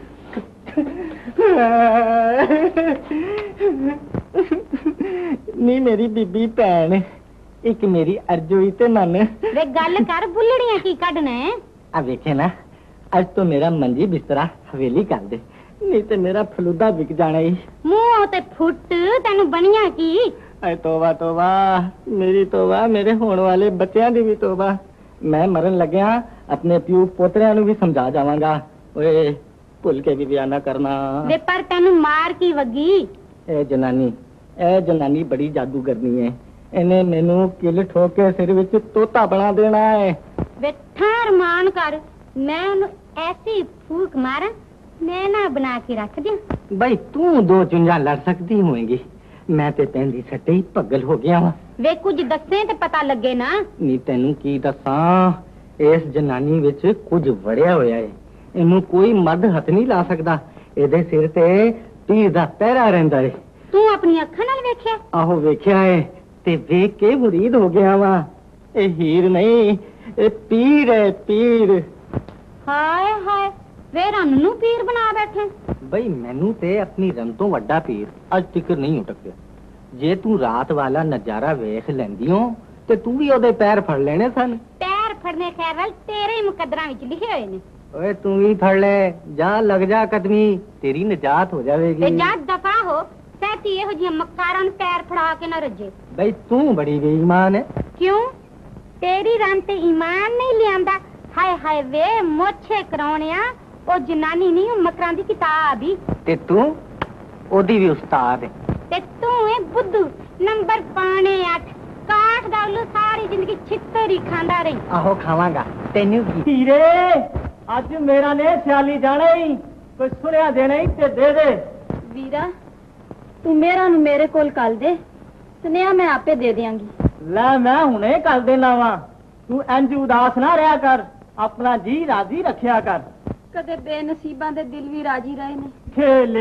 नहीं मेरी बीबी भैन, एक मेरी अर्जुई ते मन। वे गल कर, बुल्लड़ियां की कढना है? आ वेखे ना, आज तो मेरा मंजी बिस्तरा हवेली कर दे, नहीं तो मेरा फलूदा बिक जाना ही। मुंह ते फुट तेनु बनिया की? अरे तोबा तोबा, मेरी तोबा, मेरे होने वाले बच्चों की भी तोबा। मैं मरन लग्या अपने प्यू पोतरियां नु भी समझा जावांगा, ओए भुल के भी ब्याह ना करना। वे पर तेनु मार की वगी? ए जनानी, ए जनानी बड़ी जादूगरनी है, इन्हें मैनू किल ठोक के सिर विच तोता बना देना है। वे ठार मान कर, मैं उन्हें ऐसी फूक मारा नैना बना के रख दिया। भाई तू दो चुंजा लड़ सकती होएगी, मैं ते पैंदी सट्टे ही पगल हो गया वा। वे कुछ दसे ते पता लगे ना। नी तेनू की दसां, इस जनानी विच कुछ वड़िया होया है, इनू कोई मर्द हथ नहीं ला सकदा। इहदे सिर ते तीर दा पहरा रहिंदा है। तू अपनी अखां नाल वेख्या? आहो वेख्या है, ते वेख के मुरीद हो गया वा। ए हीर नहीं, ए पीर है पीर। हाय हाय, वे रन नू पीर बना बैठे। बई मैनू ते अपनी रन तो वड्डा पीर अज तक नहीं उटकिया। जे तू रात वाला नजारा वेख लैंदी हो ते तू भी ओदे पैर फड़ लेने सन। पैर फड़ने खैर वाल तेरे ही मुकद्दरां विच लिखे होए ने। ओए तू भी फड़ ले, जा लग जा कदमी, तेरी निजात हो जाएगी। ते जा दफा हो, सहती एहो जी मक्कारां नू पैर फड़ा के न रजे। बई तू बड़ी बेईमान है। क्यों, तेरी रन ते ईमान नहीं लियांदा? हाय हाय वे मोछे कराउणिया, ओ जनानी नहीं मकरां दी किताब ही। ते तू ओदी भी उस्ताद है। ते तू है बुद्धू, नंबर पाने अठ, काठ दा उल्लू सारी जिंदगी छित्तर ही खांदा रही। आहो खावांगा, तेनू की। हीरे अज मेरा ने सियाली जाना ही, कोई सुनिया देना ही ते दे दे। वीरा तू मेरा नु मेरे कोल कल दे, सुनिया मैं आपे दे दियांगी। लै मैं हुने कल देना वा, तू इंज उदास ना रहा कर, अपना जी राजी रखिया कर। कदे बेनसीबां दे दिल भी राजी रहे ने। खे लेख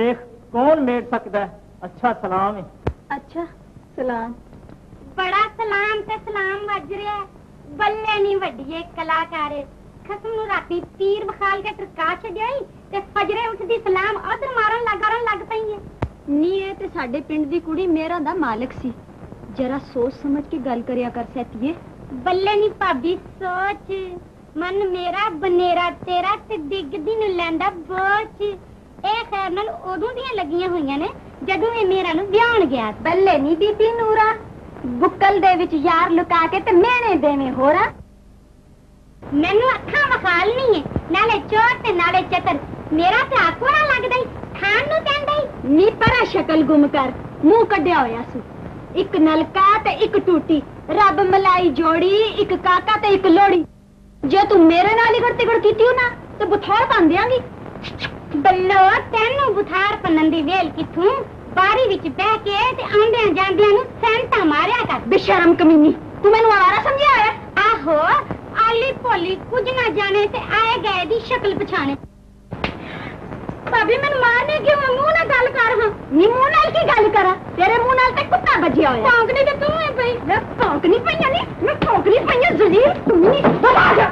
कौन मेट सकता है। अच्छा सलाम है। अच्छा सलाम। बड़ा सलाम ते सलाम वज रहा है। बल्ले नहीं वड्डिए कलाकार खसम नु राती तीर बखाल के टरका छड़ियाई ते फजरे उठदी सलाम उधर मारन लगारन लग पई है। नी ए ते साडे पिंड दी कुड़ी मेरा दा मालिक सी। जरा सोच समझ के गल करिया कर सैतीए। बल्ले नहीं भाभी सोच मन मेरा बनेरा तेरा ते दिगदी नु लैंदा बोच। ए खैर नाल ओदों दियां लगियां होईयां ने जदों ए मेरा नु ब्याहन गया। बल्ले नी बीबी नूरा बुक्कल दे विच यार लुका के ते मेहने देवे होरा। मैनू अखां वखाल नहीं है नाले चोर ते नाले चतर मेरा ते आकोड़ा लगदा खान नु कहंदा नी परा शक्ल गुम कर मुंह कड्डिया होया सु। एक नलका ते एक टूटी रब मलाई जोड़ी एक काका ते एक लोड़ी। जे तू मेरे नाल ही गड़ती गड़ कीती हो ना ते बुथार पन दियांगी। बल्लो तैनू बुथार पन्नन दी वेल किथों बारी विच बह के ते आंदियां जांदियां नु सैंटा मारिया कर। बेशरम कमीनी तू मैनू आवारा समझिया है। आहो आली पोली कुछ ना जाने ते आए गए दी शक्ल पछाने। भाभी मैनू मारने क्यों मुंह ना गल कर। हां नी मुंह नाल की गल करा तेरे मुंह नाल ते कुत्ता बजिया होया। भौंकनी ते तू है पई। मैं भौंकनी पईया नी मैं भौंकनी पईया जलील तू नी बता जा।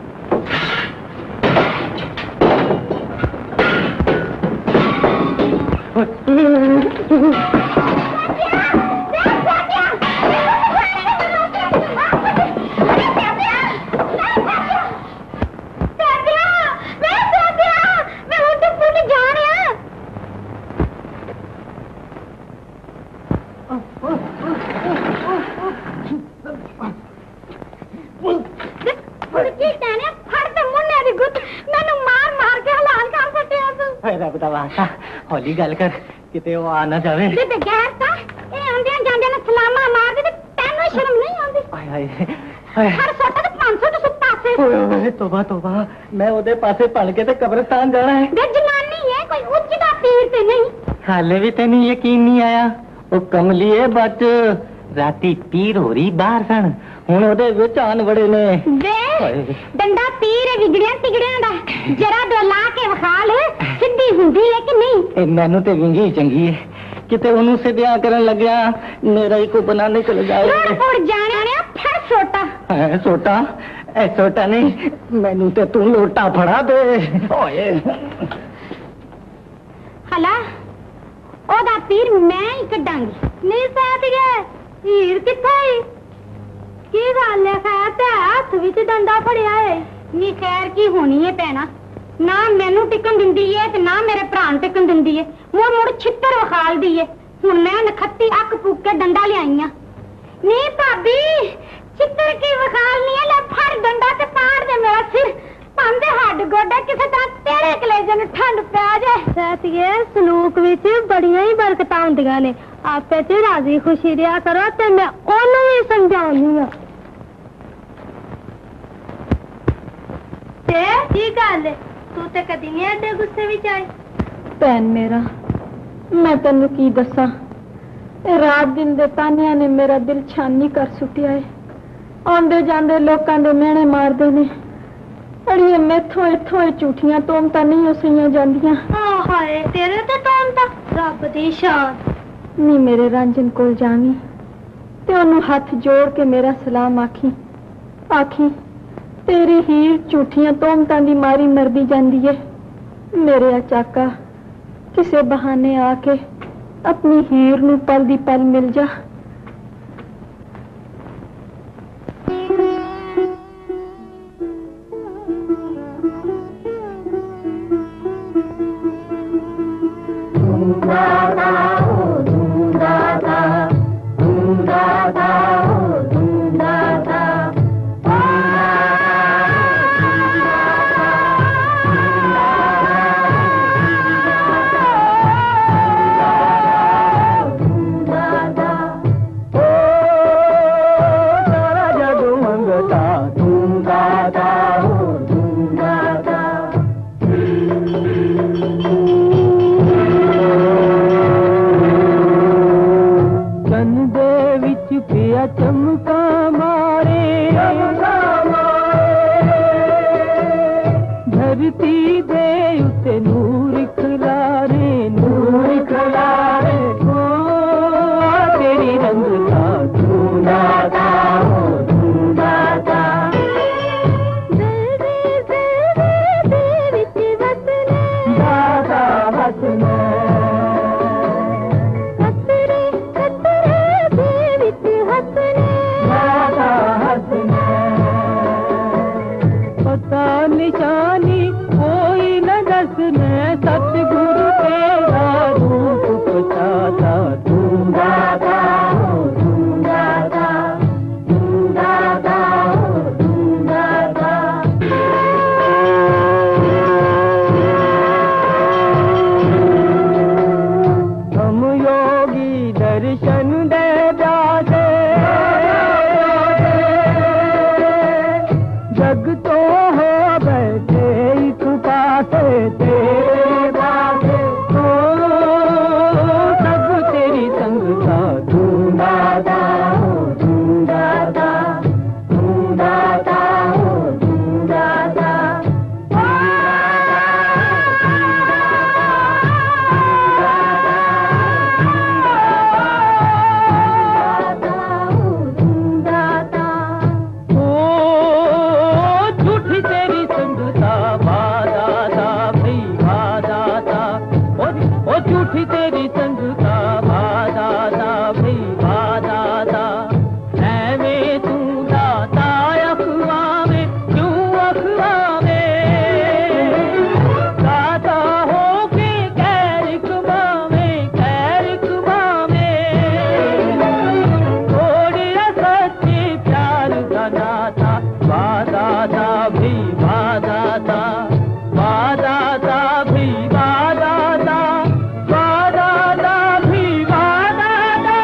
हौली गल कर किते वो आ ना जावे। ते बगैर ता ए आंदियां जांदियां ने सलामा मार दे ते तैनू शर्म नहीं आंदी। हाय हाय हाय हर सोटा ते पाँच सौ तो सुत्ता से। ओए ओए तौबा तौबा मैं ओदे पासे पड़ के ते कब्रिस्तान जाना है। गे जनानी है कोई उच्च दा पीर ते नहीं। हाले भी तेन यकीन नहीं आया। ओ कमलीए बच राती पीर हो रही बाहर सन हुण ओदे विच आन बड़े ने। वे डंडा पीर विगड़िया तिगड़िया दा जरा डोला के वखाल सिद्धी हुंदी है कि नहीं। ए मैनू ते विंगी चंगी है किते ओनू सिद्धियां करन लगया मेरा ही को बनाने चले जाए। रोड जाने फिर सोटा है सोटा ए सोटा नहीं मैनू ते तू लोटा फड़ा दे। ओए हला ओदा पीर मैं ही कड्डांगी। नहीं साथ गए हीर किथे की गल है। खैर ते हाथ विच डंडा फड़िया है। नी खैर की होनी है पैना ना मैनू टिकन दिंदी है ते ना मेरे भरा नूं टिकन दिंदी है। मुड़ मुड़ छित्तर वखाल दी है। हुण मैं नखत्ती अक फूक के डंडा लियाई आ। नी भाभी छित्तर की वखाल नहीं है। ले फड़ डंडा ते पाड़ दे मेरा सिर पांदे हड्ड गोडा किसे ता तेरे कलेजे नूं ठंड पै जाए। साथिए सलूक विच बड़ियां ही बरकतां हुंदियां ने आपे च राजी खुशी रिया करो ते मैं ओनू भी समझाउनी आ। ते की गल तू ते कदी नहीं एडे गुस्से विच आई। भैन मेरा मैं तेनू की दसा रात दिन दे तानिया ने मेरा दिल छानी कर सुटिया है। आंदे जांदे लोकां दे मेहने मारदे ने अड़िए मैथों इथों झूठियां तोमतां नहीं उसियां जांदियां। हाय तेरे ते तोमतां रब दी शान। नी मेरे रांझन कोल जावी ते ओनू हाथ जोड़ के मेरा सलाम आखी आखी तेरी हीर झूठियां तोमतां दी मारी मरदी जांदी है। मेरे चाका किसे बहाने आके अपनी हीर नू पल दी पल मिल जा। धरती दे उते नूर खिलारे नूर संग दा तू दाता हो तू दाता जल्दी जल्दी दे विच वसने दाता वसने कतरे कतरे दे विच हसने दाता हसने पता निशानी कोई न दसने सतगुरु तेरा रूप पछाता तू दाता हो तू दाता तू दाता हो तू दाता हम योगी दर्शन दे जाते जग तो हो बैठे एक पासे तेरे पासे तो सब तेरी संगता तू दाता हो तू दाता तू दाता हो तू दाता ओ झूठी तेरी संगता वादाता भई वादाता ओ ओ झूठी तेरी संगता वादाता भई वादाता ऐवें तू दाता अखवां में क्यों अखवां में दाता हो के कैर कमां में कैर कमां में छोड़िया सच्चे प्यार का नाता वादाता भी वादाता वादाता भी वादाता वादाता भी वादाता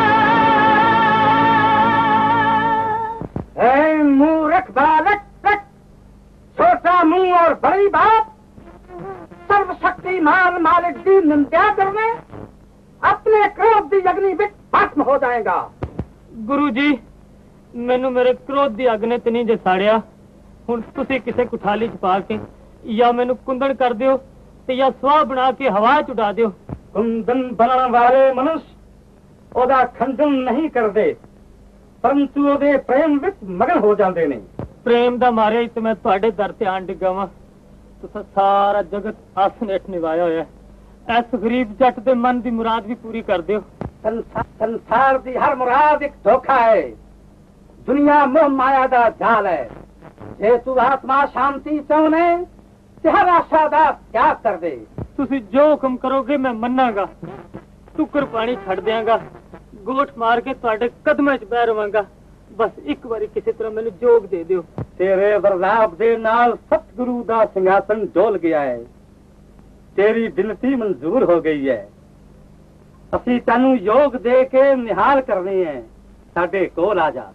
ऐ मूर्ख बालक तक छोटा मुंह और बड़ी बात सर्वशक्तिमान मालिक की निंदा करने अपने क्रोध की अग्नि में भस्म हो जाएगा। गुरु जी ਮੈਨੂੰ ਮੇਰੇ ਕ੍ਰੋਧ ਦੀ ਅੱਗ ਨੇ ਤੇ ਨਹੀਂ ਜੇ ਸਾੜਿਆ ਹੁਣ ਤੁਸੀਂ ਕਿਸੇ ਕੁਠਾਲੀ ਚ ਪਾ ਕੇ ਜਾਂ ਮੈਨੂੰ ਕੁੰਦਨ ਕਰ ਦਿਓ ਤੇ ਜਾਂ ਸਵਾਹ ਬਣਾ ਕੇ ਹਵਾ ਚ ਉਡਾ ਦਿਓ। कुंदन बनने वाले मनुष्य ओदा खंडन नहीं करते परंतु ओदे प्रेम विच मगन हो जाते ने। ਪ੍ਰੇਮ ਦਾ ਮਾਰਿਆ ਹੀ ਤੇ ਮੈਂ ਤੁਹਾਡੇ ਦਰ ਤੇ ਆਣ ਡਿੱਗਾ ਵਾਂ। ਤੁਸੀਂ ਸਾਰਾ ਜਗਤ ਆਸਨ ਹੇਠ ਨਿਵਾਇਆ ਹੋਇਆ ਹੈ। ਇਸ ਗਰੀਬ ਜੱਟ ਦੇ ਮਨ ਦੀ ਮੁਰਾਦ ਵੀ ਪੂਰੀ ਕਰ ਦਿਓ। संसा- संसार की हर मुराद एक धोखा है दुनिया मोह माया का जाल है जे तू आत्मा शांति चाहने ते हर आशा का त्याग कर दे। ਤੁਸੀਂ ਜੋ ਹੁਕਮ ਕਰੋਗੇ ਮੈਂ ਮੰਨਾਂਗਾ। ਟੁੱਕਰ ਪਾਣੀ ਛੱਡ ਦਿਆਂਗਾ ਗੋਠ ਮਾਰ ਕੇ ਤੁਹਾਡੇ ਕਦਮਾਂ 'ਚ ਬਹਿ ਰਵਾਂਗਾ। ਬਸ ਇੱਕ ਵਾਰੀ ਕਿਸੇ ਤਰ੍ਹਾਂ ਮੈਨੂੰ ਜੋਗ ਦੇ ਦਿਓ। तेरे वरदाव दे नाल सतगुरु दा सिंहासन डोल गया है तेरी बिनती मंजूर हो गई है। ਅਸੀਂ ਤੈਨੂੰ ਯੋਗ ਦੇ ਕੇ ਨਿਹਾਲ ਕਰਨੇ ਹੈ ਸਾਡੇ ਕੋਲ ਆ ਜਾ।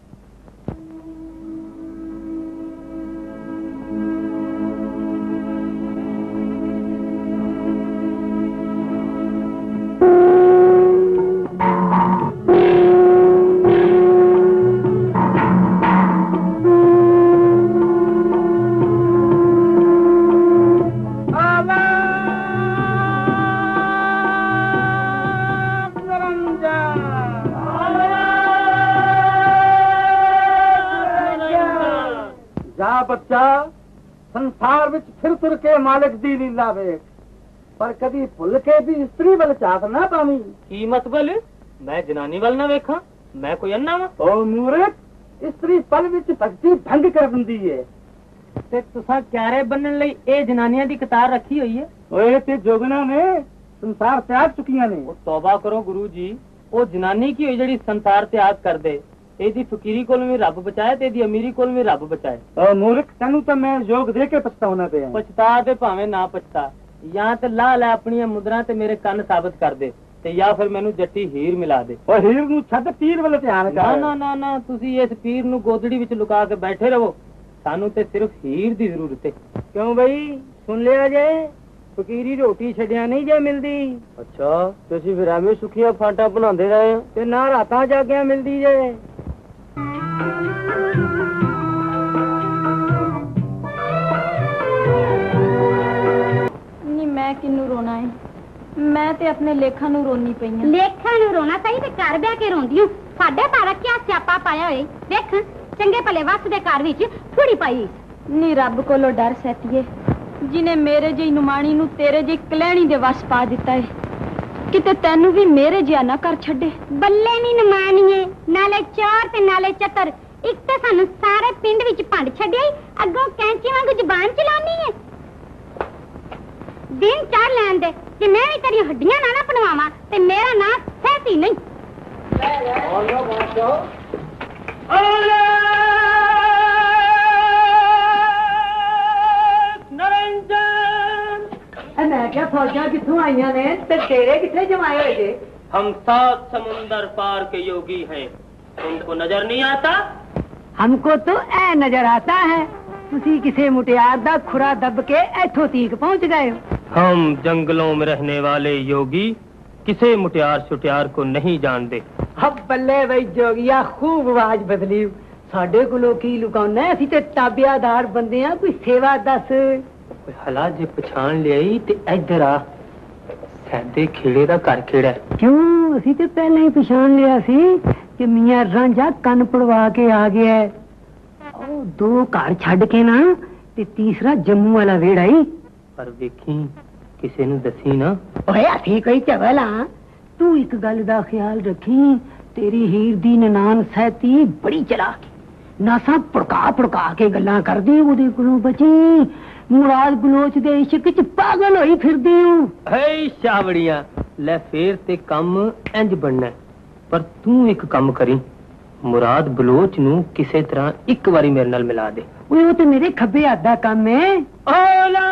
जा बच्चा संसार विच फिर तुर के मालिक दी लीला वेख पर कदी भुल के भी स्त्री वल झात ना पावी। ਕੀ ਮਤਲਬ ਮੈਂ ਜਨਾਨੀ ਵੱਲ ਨਾ ਵੇਖਾਂ ਮੈਂ ਕੋਈ ਅੰਨਾ ਵਾਂ। ओ मूर्ख स्त्री पल विच भक्ति भंग कर दिंदी है ਤੇ ਤੁਸੀਂ ਕਿਆਰੇ ਬੰਨਣ ਲਈ ਇਹ ਜਨਾਨੀਆਂ ਦੀ ਕਤਾਰ ਰੱਖੀ ਹੋਈ ਹੈ। ओए ते जोगना ने संसार त्याग चुकियां ने। ਉਹ ਤੌਬਾ ਕਰੋ ਗੁਰੂ ਜੀ ਉਹ ਜਨਾਨੀ ਕੀ ਹੋਈ ਜਿਹੜੀ ਸੰਸਾਰ ਤਿਆਗ ਕਰ ਦੇ। ਇਹਦੀ ਫਕੀਰੀ ਕੋਲ ਵੀ ਰੱਬ ਬਚਾਏ ਤੇ ਇਹਦੀ ਅਮੀਰੀ ਕੋਲ ਵੀ ਰੱਬ ਬਚਾਏ। ओ मूर्ख तैनू तो मैं योग दे के पछताउना पिया। ਪਛਤਾ ਤੇ ਭਾਵੇਂ ਨਾ ਪਛਤਾ ਜਾਂ ਤੇ ਲਾ ਲੈ ਆਪਣੀਆਂ ਮੁਦਰਾਂ ਤੇ ਮੇਰੇ ਕੰਨ ਸਾਬਤ ਕਰ ਦੇ ਤੇ ਜਾਂ ਫਿਰ ਮੈਨੂੰ ਜੱਟੀ ਹੀਰ ਮਿਲਾ ਦੇ। ओ हीर नू छੱਡ पीर वाले ध्यान ਨਾ कर। ਨਾ ਨਾ ਨਾ ਤੁਸੀਂ ਇਸ ਪੀਰ ਨੂੰ ਗੋਦੜੀ ਵਿੱਚ ਲੁਕਾ ਕੇ ਬੈਠੇ ਰਹੋ ਸਾਨੂੰ ਤੇ ਸਿਰਫ ਹੀਰ ਦੀ ਜ਼ਰੂਰਤ ਹੈ। ਕਿਉਂ ਬਈ ਸੁਣ ਲਿਆ ਜੇ ਫਕੀਰੀ ਰੋਟੀ ਛੱਡਿਆ ਨਹੀਂ ਜੇ ਮਿਲਦੀ। ਅੱਛਾ ਤੁਸੀਂ ਫਿਰ ਐਵੇਂ ਸੁੱਕੀਆਂ ਫਾਂਟਾਂ ਬਣਾਉਂਦੇ ਰਹੇ ਤੇ ਨਾ ਰਾਤਾਂ ਜਾਗਿਆਂ ਮਿਲਦੀ ਜੇ। ਨੀ ਮੈਂ ਕਿਨੂੰ ਰੋਣਾ ਹੈ मैं ते अपने लेखा नूं रोनी पई हां। लेखा नूं रोना सही ते घर बह के रोंदी हूं। साडे तारा क्या स्यापा पाया होए। देख चंगे भले वस दे घर विच थोड़ी पाई। नी रब कोलों डर सैतीए, जिन्हें मेरे जी नुमाणी नूं तेरे जी कलैणी दे वस पा दिता है, किते तैनू भी मेरे जिहा ना कर छड्डे। बल्ले नी नुमाणीए, नाले चोर ते नाले चतर। एक तो सानू सारे पिंड विच भंड छड्डिया, अगों कैंची वांगू जुबान चलानी है। दिन चढ़ लैन दे कि मैं भी तेरी हड्डियां ना ना बनवावां ते मेरा नाम सहती नहीं। मैं क्या फौजा कितों आईया ने ते तेरे कितने जमाए हुए थे? हम सात समुंदर पार के योगी हैं, तुमको नजर नहीं आता? हमको तो ऐ नजर आता है, तुसी किसे मुटियार दा खुरा दब के इथों तीक पहुंच गए हो। हम जंगलों में रहने वाले योगी किसे मुटियार छुटियार को नहीं जानते। अब बल्ले भाई जोगिया खूब आवाज बदली। साडे कोलों की लुकाउना, असीं ते ताबियादार बंदे आ, कोई सेवा दस। हला जे पछाण लियाई ते इधर आ, सैदे खेड़े दा घर खेड़ा है। क्यों, असीं ते पहले ही पछाण लिया सी कि मियां रांझा कन पड़वा के आ गया है। ओ दो घर छड़ के ना ते तीसरा जम्मू वाला वेड़ा ही। पर वेखी किसे नूं दसी ना। ओए असीं कोई चवल हां, तू एक गल दा ख्याल रखी, तेरी हीर दी ननान सहती बड़ी चलाक, नासा भड़का भड़का के गल्लां करदी, ओदे कोलों बची। मुराद बलोच दे इश्क च पागल होई फिरदी हूं। हे शावड़िया, ले फेर ते कम इंज बनना, पर तू एक काम करी, मुराद बलोच नूं किसे तरह एक बारी मेरे नाल मिला दे। ओए वो तो मेरे खब्बे हत्थ दा काम है। ओला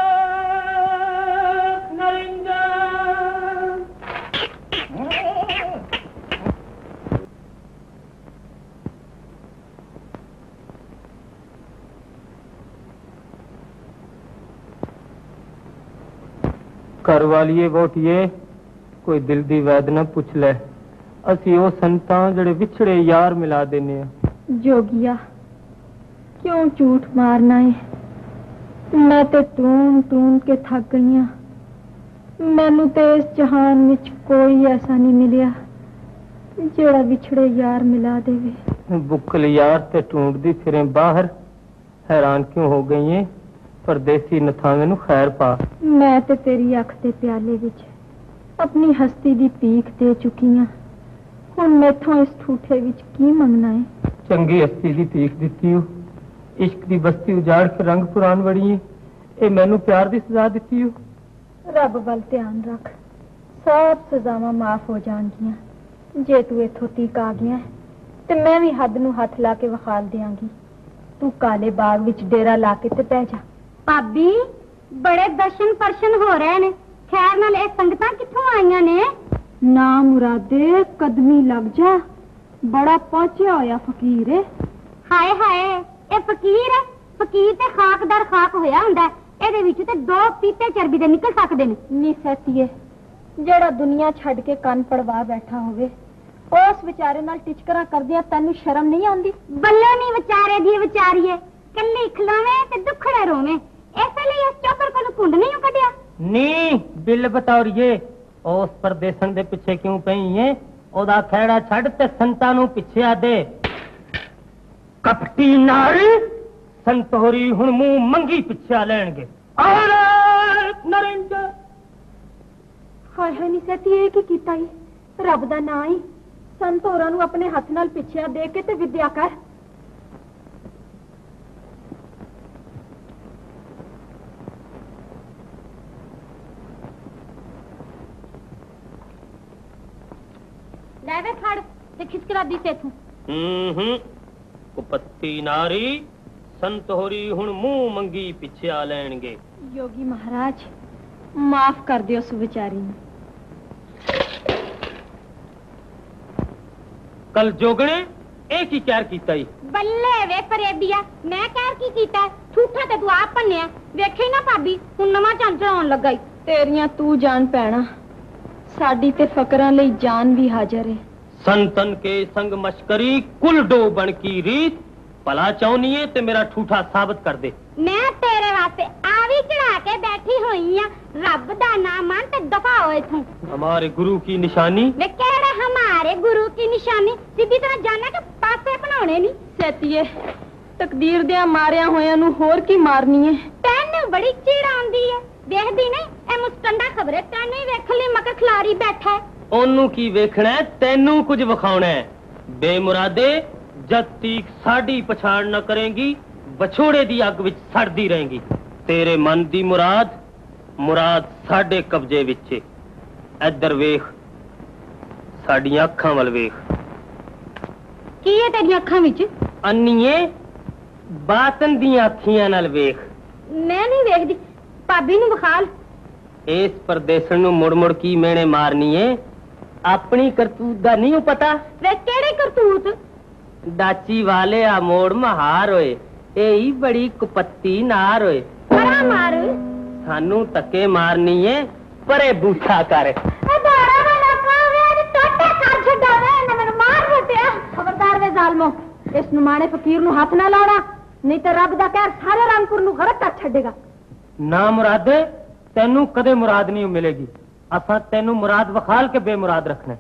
घर वालिए वोटिए, कोई दिल दी वैद ना पुछ ले, असी ओ संतां जड़े विछड़े यार मिला देने आ। जोगिया क्यों झूठ मारना है, मैं ते टून टून के थक गई हां। मैनू ते इस जहान विच कोई ऐसा नहीं मिलिया जेड़ा विछड़े यार मिला देवे। बुकल यार ते ढूंढदी फिरें बाहर, हैरान क्यों हो गई है? परदेसी नथावे नू खैर पा। मैं ते तेरी अख दे प्याले विच अपनी हस्ती दी पीख दे चुकी हां, हुण मैथों इस ठूठे विच की मंगना है? चंगी हस्ती दी पीख दित्ती हो, इश्क दी बस्ती उजाड़ के रंग पुरान बड़ी है, ए मैनू प्यार दी सजा दित्ती हो। रब वल ध्यान रख, सब सजावां माफ हो जाणगियां। जे तू इथों तीक आ गया ते मैं भी हद नू हथ ला के विखाल देंगी। तू काले बाग विच डेरा ला के ते पै जा। भाभी बड़े दर्शन परशन हो रहे ने, खैर नाल ए संगतां कित्थों आईयां ने? ना मुरादे कदमी लग जा, बड़ा पहुंचा होया फकीर है। हाय हाय, ए फकीर है, फकीर ते खाकदार खाक होया हुंदा, एदे विच ते दो पीपे चरबी दे निकल सकदे ने। नी सहतीए, जेड़ा दुनिया छड़ के कन पड़वा बैठा होवे, उस विचारे नाल टिचकरा करदिया तैनू शर्म नहीं आंदी? बल्ले नी विचारे दी विचारीए, कल्ली खलोवे ते दुखड़े रोवे, ऐसे लिए इस चौकर को कुंड नहीं कढिया। नी बिल बतौरिए, उस परदेसन दे पिछे क्यों पई है? ओदा खैड़ा छड़ ते संतां नू पिछे आ दे। कपटी नारी, संतोरी हुण मुंह मंगी पिछे आ लैणगे। नरेंद्र हाय हाय नी सहतीए, की कीता ही? रब दा नाम ही संत होरां नू अपने हथ नाल पिछे दे के ते विद्या कर। ले वे फड़ ते खिसकरा दी तेथों। हम्म हम्म कुपत्ती नारी, संत होरी हुण मुंह मंगी पिछे आ लैणगे। योगी महाराज माफ कर दियो उस विचारी नू। कल जोगने एक ही कैर कीता ही। बल्ले वे फरेबिया, मैं कैर की कीता? झूठा ते तू आप भन्निया, वेखे ना भाभी हुण नवां चांचड़ आउण लगा ही। तेरियां तू जान पैना, साडी ते फकरां लई जान भी हाजर है। संतन के संग मश्करी कुल डो बन की रीत, भला चाहनी है ते मेरा ठूठा साबित कर दे। मैं तेरे वास्ते आ भी चढ़ा के बैठी हुई है। रब दा नाम मान ते दफा हो इथों। हमारे गुरु की निशानी वे केड़ा हमारे गुरु की निशानी सीधी तरह जाना के पासे बनाने नहीं। सेतिए तकदीर दे मारिया होया नु होर की मारनी है। तैनू बड़ी चिड़ आंदी है। देखदी नहीं ए मुस्टंडा खबरे तैनू ही वेख ले मकर खिलारी बैठा है। ओनू की वेखना है तैनू कुछ विखाउना है। बेमुरादे जद तक साडी पछाण न करेंगी बछोड़े दी अग विच सड़दी रहेंगी। तेरे मन दी मुराद मुराद साडे कब्जे विच है। इधर वेख साडियां अखां वल वेख। की है तेरी अखां विच? अन्नीए बातन दियां अखियां नाल वेख। मैं नहीं वेखदी भाभी नू विखाल। इस परदेसण नू मुड़ मुड़ की मेने मारनी है। अपनी करतूत दा नहीं पता। वे केड़ी करतूत? डाची वाले आ मोड़ महार होए एही बड़ी कुपत्ती नार होए। बड़ा मार सानू तके मारनी है परे बूठा कर। बारा वाला कावे टोटे कर छडावे ना मैनू मार बटिया। खबरदार वे जालमो इस नुमाने फकीर नू हाथ ना लाना नहीं तो रब दा कहर सारे रामपुर नू गरक कर छडेगा। ना मुरादे तेनू कदे मुराद नहीं मिलेगी। असा तेनू मुराद वखाल के बेमुराद रखना।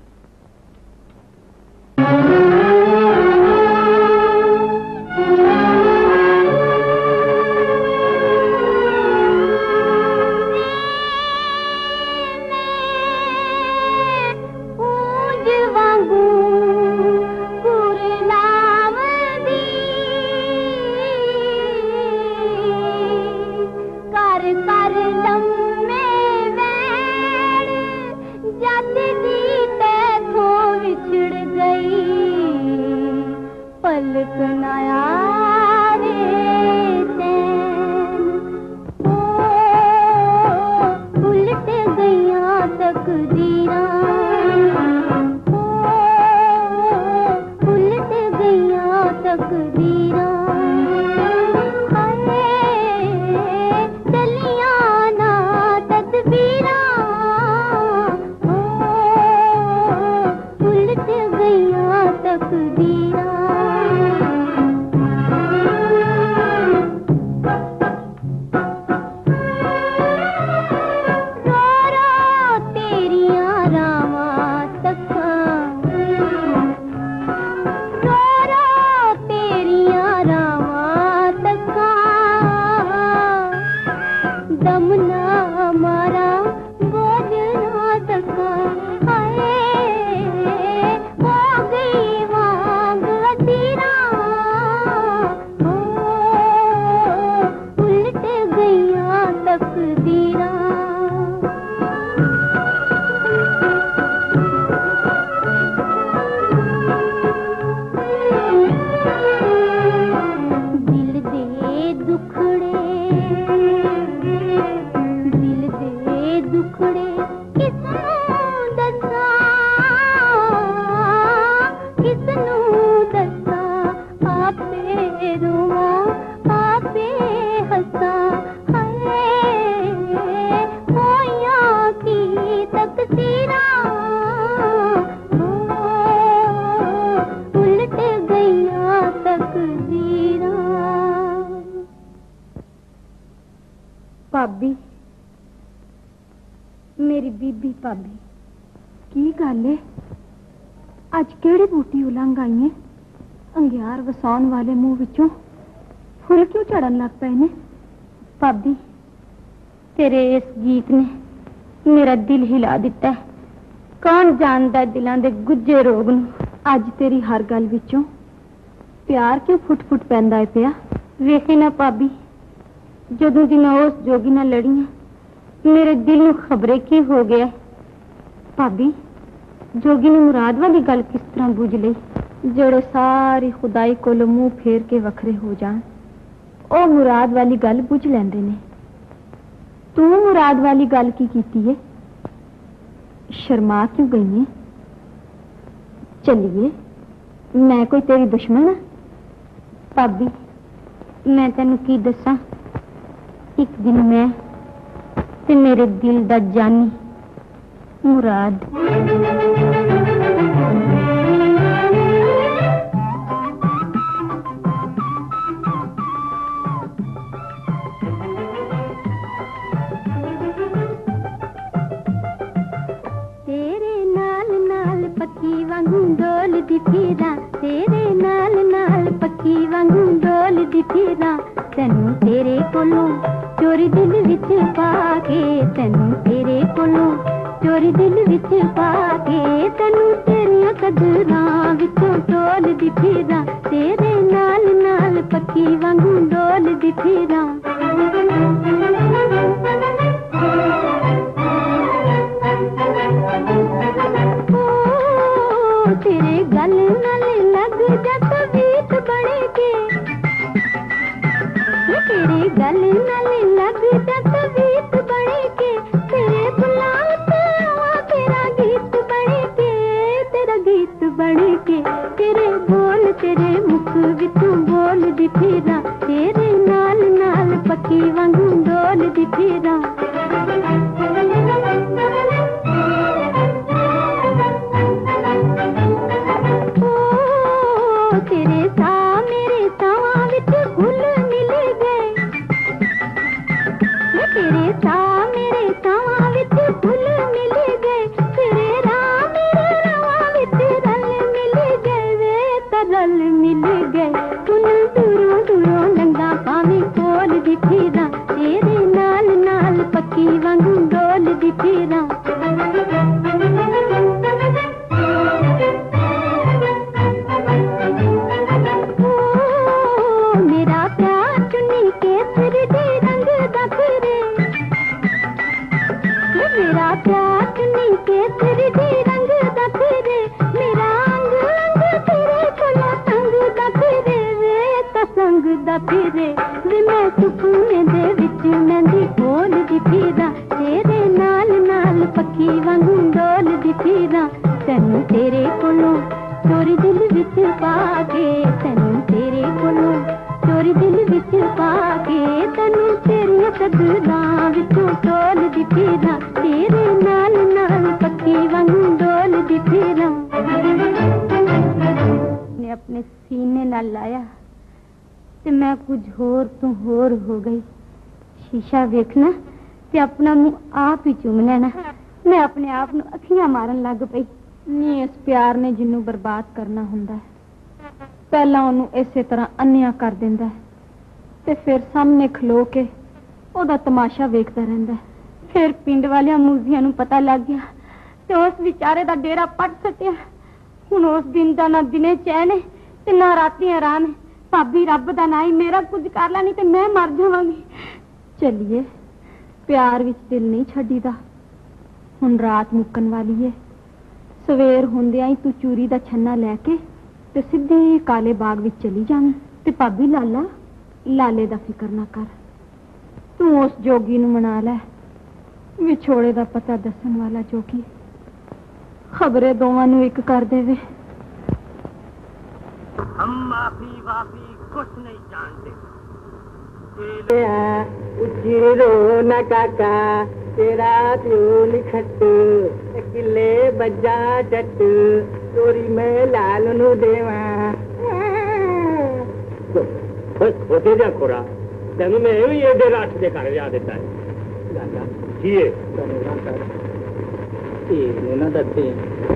भाभी मेरी बीबी भाभी की गल है अज केड़ी बूटी उलंघ आई है? अंगियार वसाउन वाले मुंह विचों फुल क्यों चढ़न लग पे ने? भाभी तेरे इस गीत ने मेरा दिल हिला दिता है। कौन जानदा दिलां दे गुज्जे रोग नूं। अज तेरी हर गल विचों प्यार क्यों फुट फुट पैंदा है पिया? वेखे ना भाभी जदों दी मैं उस जोगी नाल लड़ी हां मेरे दिल नूं खबरे की हो गया। भाभी जोगी ने मुराद वाली गल किस तरह बुझ लई? जेड़े सारी खुदाई कोलों मुंह फेर के वखरे हो जान ओ मुराद वाली गल बुझ लैंदे ने। तू मुराद वाली गल की कीती है? शर्मा क्यों गई है? चलिए मैं कोई तेरी दुश्मन? भाभी मैं तेनू की दसा एक दिन मैं ते मेरे दिल दा जानी मुराद वांगू डोल दी फिरा तेरे नाल नाल पक्की वांगू डोल दी फिरा तैनू तेरे कोलों चोरी दिल विच पाके तैनू तेरे कोलों चोरी दिल विच पाके तैनू तेरियां कदरां विचों टोल दी फिरा तेरे नाल नाल पक्की वांगू डोल दी फिरा तेरे गल नाल लग जा तवीत बने के तेरे गल नाल लग जा तवीत बने के तेरे बुलाव ते आवा तेरा गीत बने के तेरा गीत बने के तेरे बोल तेरे मुख विचों बोल दी फिरा तेरे नाल नाल पक्की वांगू डोल दी फिरा तेरे सा मेरे सावां विच फुल मिल गए तेरे सा मेरे सावां विच फुल मिल गए तेरे राह मेरे रावां विच रल मिल गए वे तरल मिल गए तुन दूरों दूरों लंगा पावे कोल दी फिरा तेरे नाल नाल पक्की वांगू डोल दी फिरा मेरा प्यार चुन्नी के तेरे दी रंग दा फिरे मेरा अंग अंग तेरे कोला संग दा फिरे वे ता संग दा फिरे वे मैं सुपने दे विच मेहंदी बोल दी फिरा तेरे नाल नाल पक्की वांगू डोल दी फिरा तैनू तेरे कोलों चोरी दिल विच पाके तैनू तेरे कोलों चोरी दिल विच पाके तैनू तेरियां कदरां विचों टोल दी फिरा तेरे नाल नाल पक्की वांगू डोल दी फिरा ने अपने सीने नाल लाया ते मैं कुछ होर तो होर हो गई शीशा वेखना ते अपना मुंह आप ही चूम लेना मैं अपने आप नू अखियां मारन लग पई नी इस प्यार ने जिन्नू बर्बाद करना हुंदा है पहला ओनू इसे तरह अन्या कर दिंदा है ते फिर सामने खलो के ओदा तमाशा वेखदा रहिंदा है फिर पिंड वालियां मूजियां नू पता लग गया ते उस विचारे दा डेरा पट सटिया हुण उस दिन दा ना दिने चैन है ते ना राती आराम है भाभी रब दा ना ही मेरा कुछ कर ला नहीं ते मैं मर जावांगी चलिए प्यार विच दिल नहीं छड्डीदा हुण रात मुक्कन वाली है सवेर हुंदियां ही तू चूरी दा छन्ना लैके ते सीधे काले बाग विच चली जावीं ते भाभी लाला लाले दा फिकर ना कर तू उस जोगी नू मना लै विछोड़े दा पता दसन वाला जोगी खबरे दोवां नू एक कर देवे हम माफी वाफी कुछ नहीं जानते उचिरो न काका तेरा प्यो लिखट किले बजा जट चोरी में लाल नू देवा खोते जा खोरा तेनू मैं भी एडे राठ दे घर लिया देता है जीए ना दसते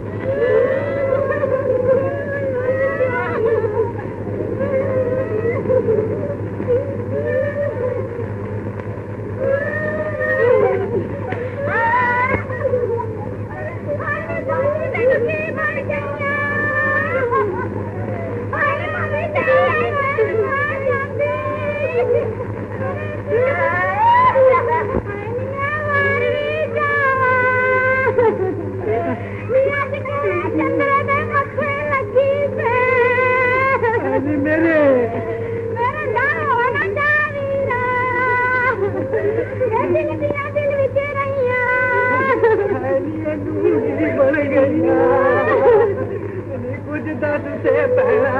कुछ दस से पहला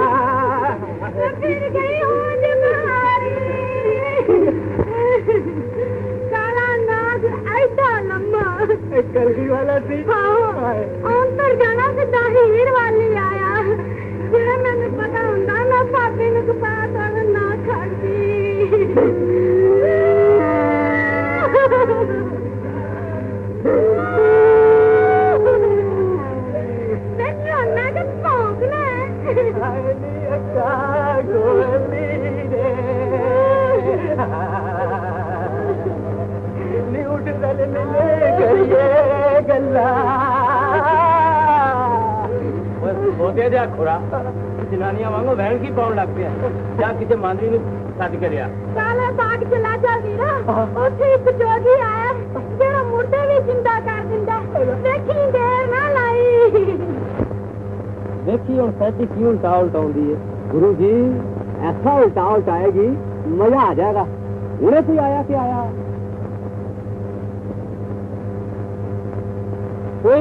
फिर गई हूँ काला नाग ऐसा लम्बा कलगी वाला थी अंतर जाना से हीर वाली आया जेड़ा मैंने पता होंदा ना भाभी नू पास ना खड़दी ਉਹਦੇ ਦੇ ਖੁਰਾ ਜਨਾਨੀਆਂ ਵਾਂਗੂ ਵਹਿਣ ਕੀ ਪਾਉਣ ਲੱਗ ਪਿਆ ਜਾਂ ਕਿਤੇ ਮਾਂਦਰੀ ਨੂੰ ਛੱਡ ਕੇ ਲਿਆ ਕਾਲੇ ਬਾਗ ਚਲਾ ਜਾ ਵੀਰਾ ਉੱਥੇ ਇੱਕ ਜੋਗੀ ਆਇਆ ਜਿਹੜਾ ਮੁਰਦੇ ਵੀ ਜਿੰਦਾ ਕਰ ਦਿੰਦਾ ਦੇਖੀ ਦੇਰ ਨਾ ਲਾਈ देखी और सैटी की उल्टा उल्टाउंदी है गुरु जी ऐसा उल्टा उल्टाएगी मजा आ जाएगा उन्हें कोई आया क्या आया कोई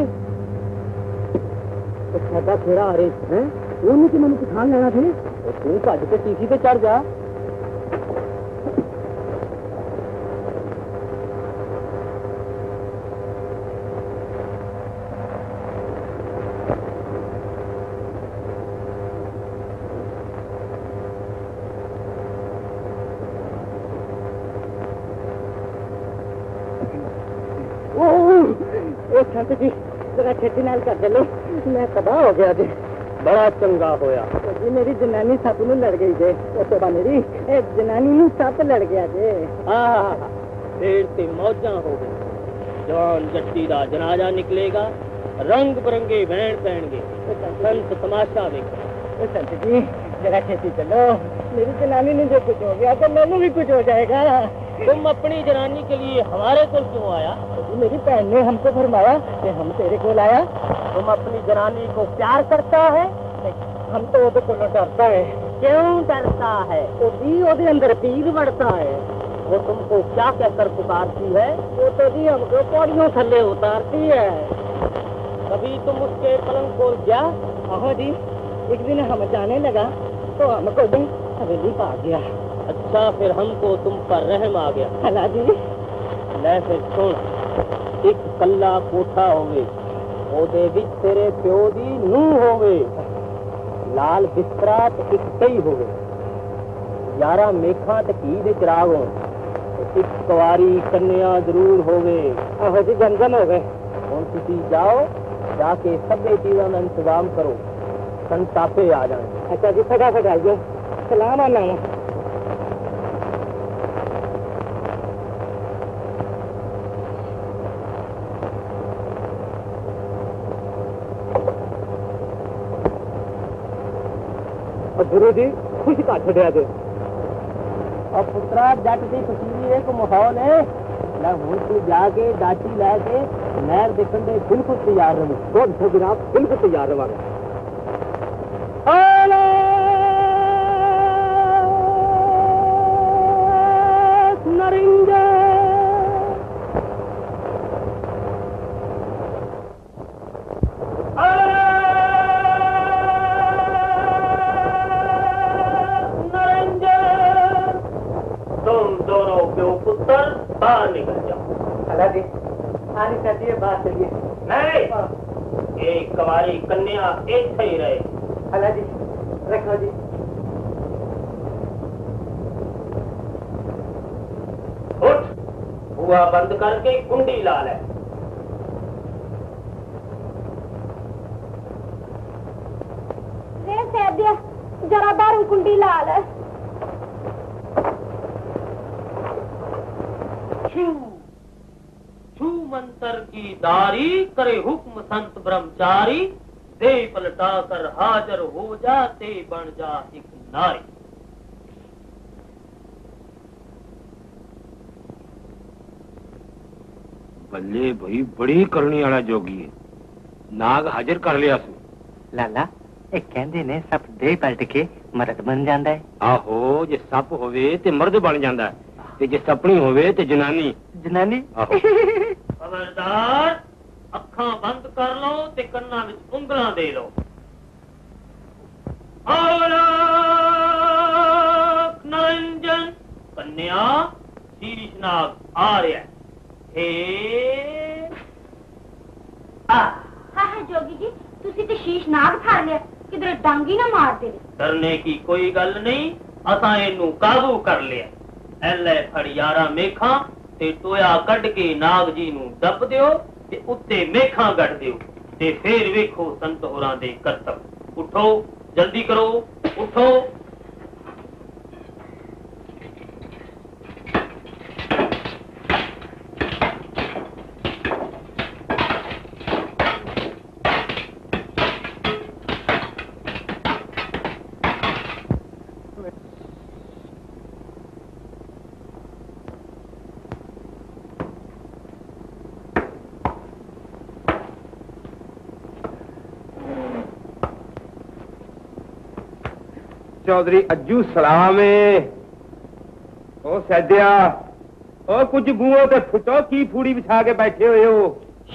तो छठा फेरा आ रही है उन्हें की मैंने पछान लेना थे तू भज के टीसी पे चढ़ जा संत जी जरा खेती नाल कर चलो मैं तबाह हो गया जी बड़ा चंगा होया जी मेरी जनानी सप नूं लड़ गई जे उस मेरी जनानी नूं सप लड़ गया जे हाँ फिर ते मौजां हो गई जवान जट्टी दा जनाजा निकलेगा रंग बिरंगे बैंड पैणगे संत तमाशा देखो संत जी जरा खेती चलो मेरी जनानी ने जो कुछ हो गया तो मैनू भी कुछ हो जाएगा तुम अपनी जनानी के लिए हमारे को क्यों आया मेरी बहन ने हमको फरमाया कि हम तेरे को लाया तुम अपनी जनानी को प्यार करता है हम तो वो को डरता है क्यों डरता है वो भी वो अंदर पीर बढ़ता है वो तुमको क्या कहकर पुकारती है वो तो जी हमको पौड़ियों थल्ले उतारती है कभी तुम उसके पलंग को गया हाँ जी एक दिन हम जाने लगा तो हमको भी हवेली पा गया अच्छा फिर हमको तुम पर रहम आ गया हला जी ले फिर सुन एक कल्ला कोठा होवे ओदे विच तेरे प्यो दी नूह होवे लाल बिस्तरा ते एक कई होवे यारा मेखा ते की दे चिराग हो एक कुवारी कन्या जरूर होवे आहो जी गंजन होवे हुण तुसी जाओ जाके सबे चीज़ां दा इंतजाम करो संतापे आ जाए अच्छा जी फटाफट आइए सलाम आना गुरु जी खुश का छड़िया दे और पुत्रा जट की खुशी एक माहौल है ना हूं तू जाके दाची लैके नहर देखने दे बिल्कुल तैयार रहो बहुत तो जनाब बिल्कुल तैयार रहोगे नरिंगे बाहर निकल जाओ अल्लाह जी आनी चाहिए बाहर चलिए नहीं एक कवारी कन्या एक ही रहे अल्लाह जी रखो जी उठ बुआ बंद करके कुंडी ला ले जरा बाहर कुंडी ला ले छू मंत्र की दारी करे हुक्म संत ब्रह्मचारी दे पलटा कर हाजर हो जाते बन जा एक नारी बल्ले भाई बड़ी करनी वाला जोगी है नाग हाजिर कर लिया सू लाला एक कहंदे ने सप दे पलट के मर्द बन जांदा है आहो जे सप होवे ते मर्द बन जांदा है ते जे सपनी होवे ते जनानी जनानी खबरदार अखां बंद कर लो ते कन्ना विच उंगलां दे लो निरंजन कन्या शीशनाग आ रहा है हाँ जोगी जी तुसी ते शीशनाग फड़ लिया किधर डांगी ना मार दे डरने की कोई गल नहीं असां इनू काबू कर लिया एले फड़ यारा मेखा ते टोया कट के नाग जी नू दब दियो ते उत्ते मेखा गढ़ दियो ते फिर वेखो संत होरां दे करतब उठो जल्दी करो उठो चौधरी अज्जू सलाम ओ सैदिया ओ कुछ बूहो ते फुटो की फूड़ी बिछा के बैठे हुए हो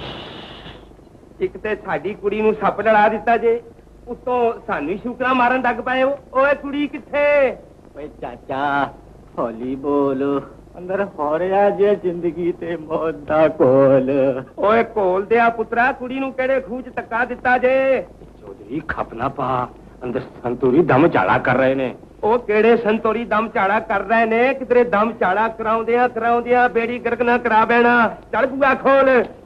एक ते साडी कुड़ी नूं सप लड़ा दिता जे उतों सानू शुकरा मारन लग पए हो ओए कुड़ी किथे ओए चाचा हौली बोल अंदर हो रहा जे जिंदगी ते मौत दा कोल ओए कोल दिया पुत्रा कुड़ी नूं केड़े खूह च धक्का दिता जे चौधरी खपना पा अंदर संतूरी दम झाड़ा कर रहे ने ओ केड़े संतोरी दम झाड़ा कर रहे ने किधरे दम झाड़ा कराउंदियां कराउंदियां बेड़ी गर्क ना करा बैना चल बुआ खोल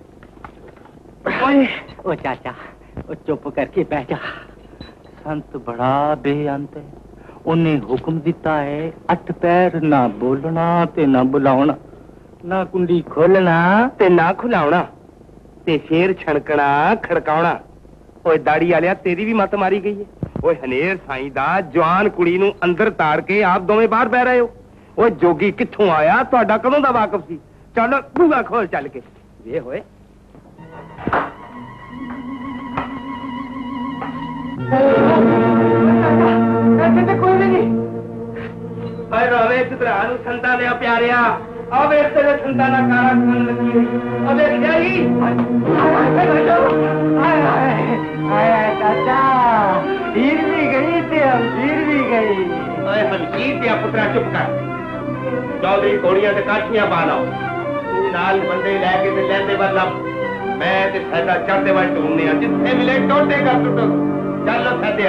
ओए ओ चाचा ओ चुप करके बैठ जा संत बड़ा बेअंत है उन्हें हुक्म दिता है अठ पैर ना बोलना ते ना बुलावना ना कुंडी खोलना ते ना खुलावना ते शेर छणकना खड़कावना ओए दाड़ी वालिया तेरी भी मत मारी गई है ओए हनेर साईं दा जवान कुड़ी नूं अंदर ताड़ के आप दोवें बाहर बह रहे हो ओए जोगी कित्थों आया तुहाडा कदों दा वाकफ सी चल बूहा खोल चल के वे होए कोई भी नहीं भाई रोवे चतरानू संता ने प्यारिया आवे तेरे संता ना कारा खान लगी हुई अबे जाई हाय हाय हाय चाचा हीर भी गई ते हम हीर भी गई ओए हंसीर ते पुत्रा चुप कर चौधरी घोड़ियां ते काठियां पा लो तू नाल बंदे लेके ते लेंदे वर लब मैं ते फैदा चढ़दे वर ढूंढने आ जिथे मिले टोटे कर टुटो चल फैदिया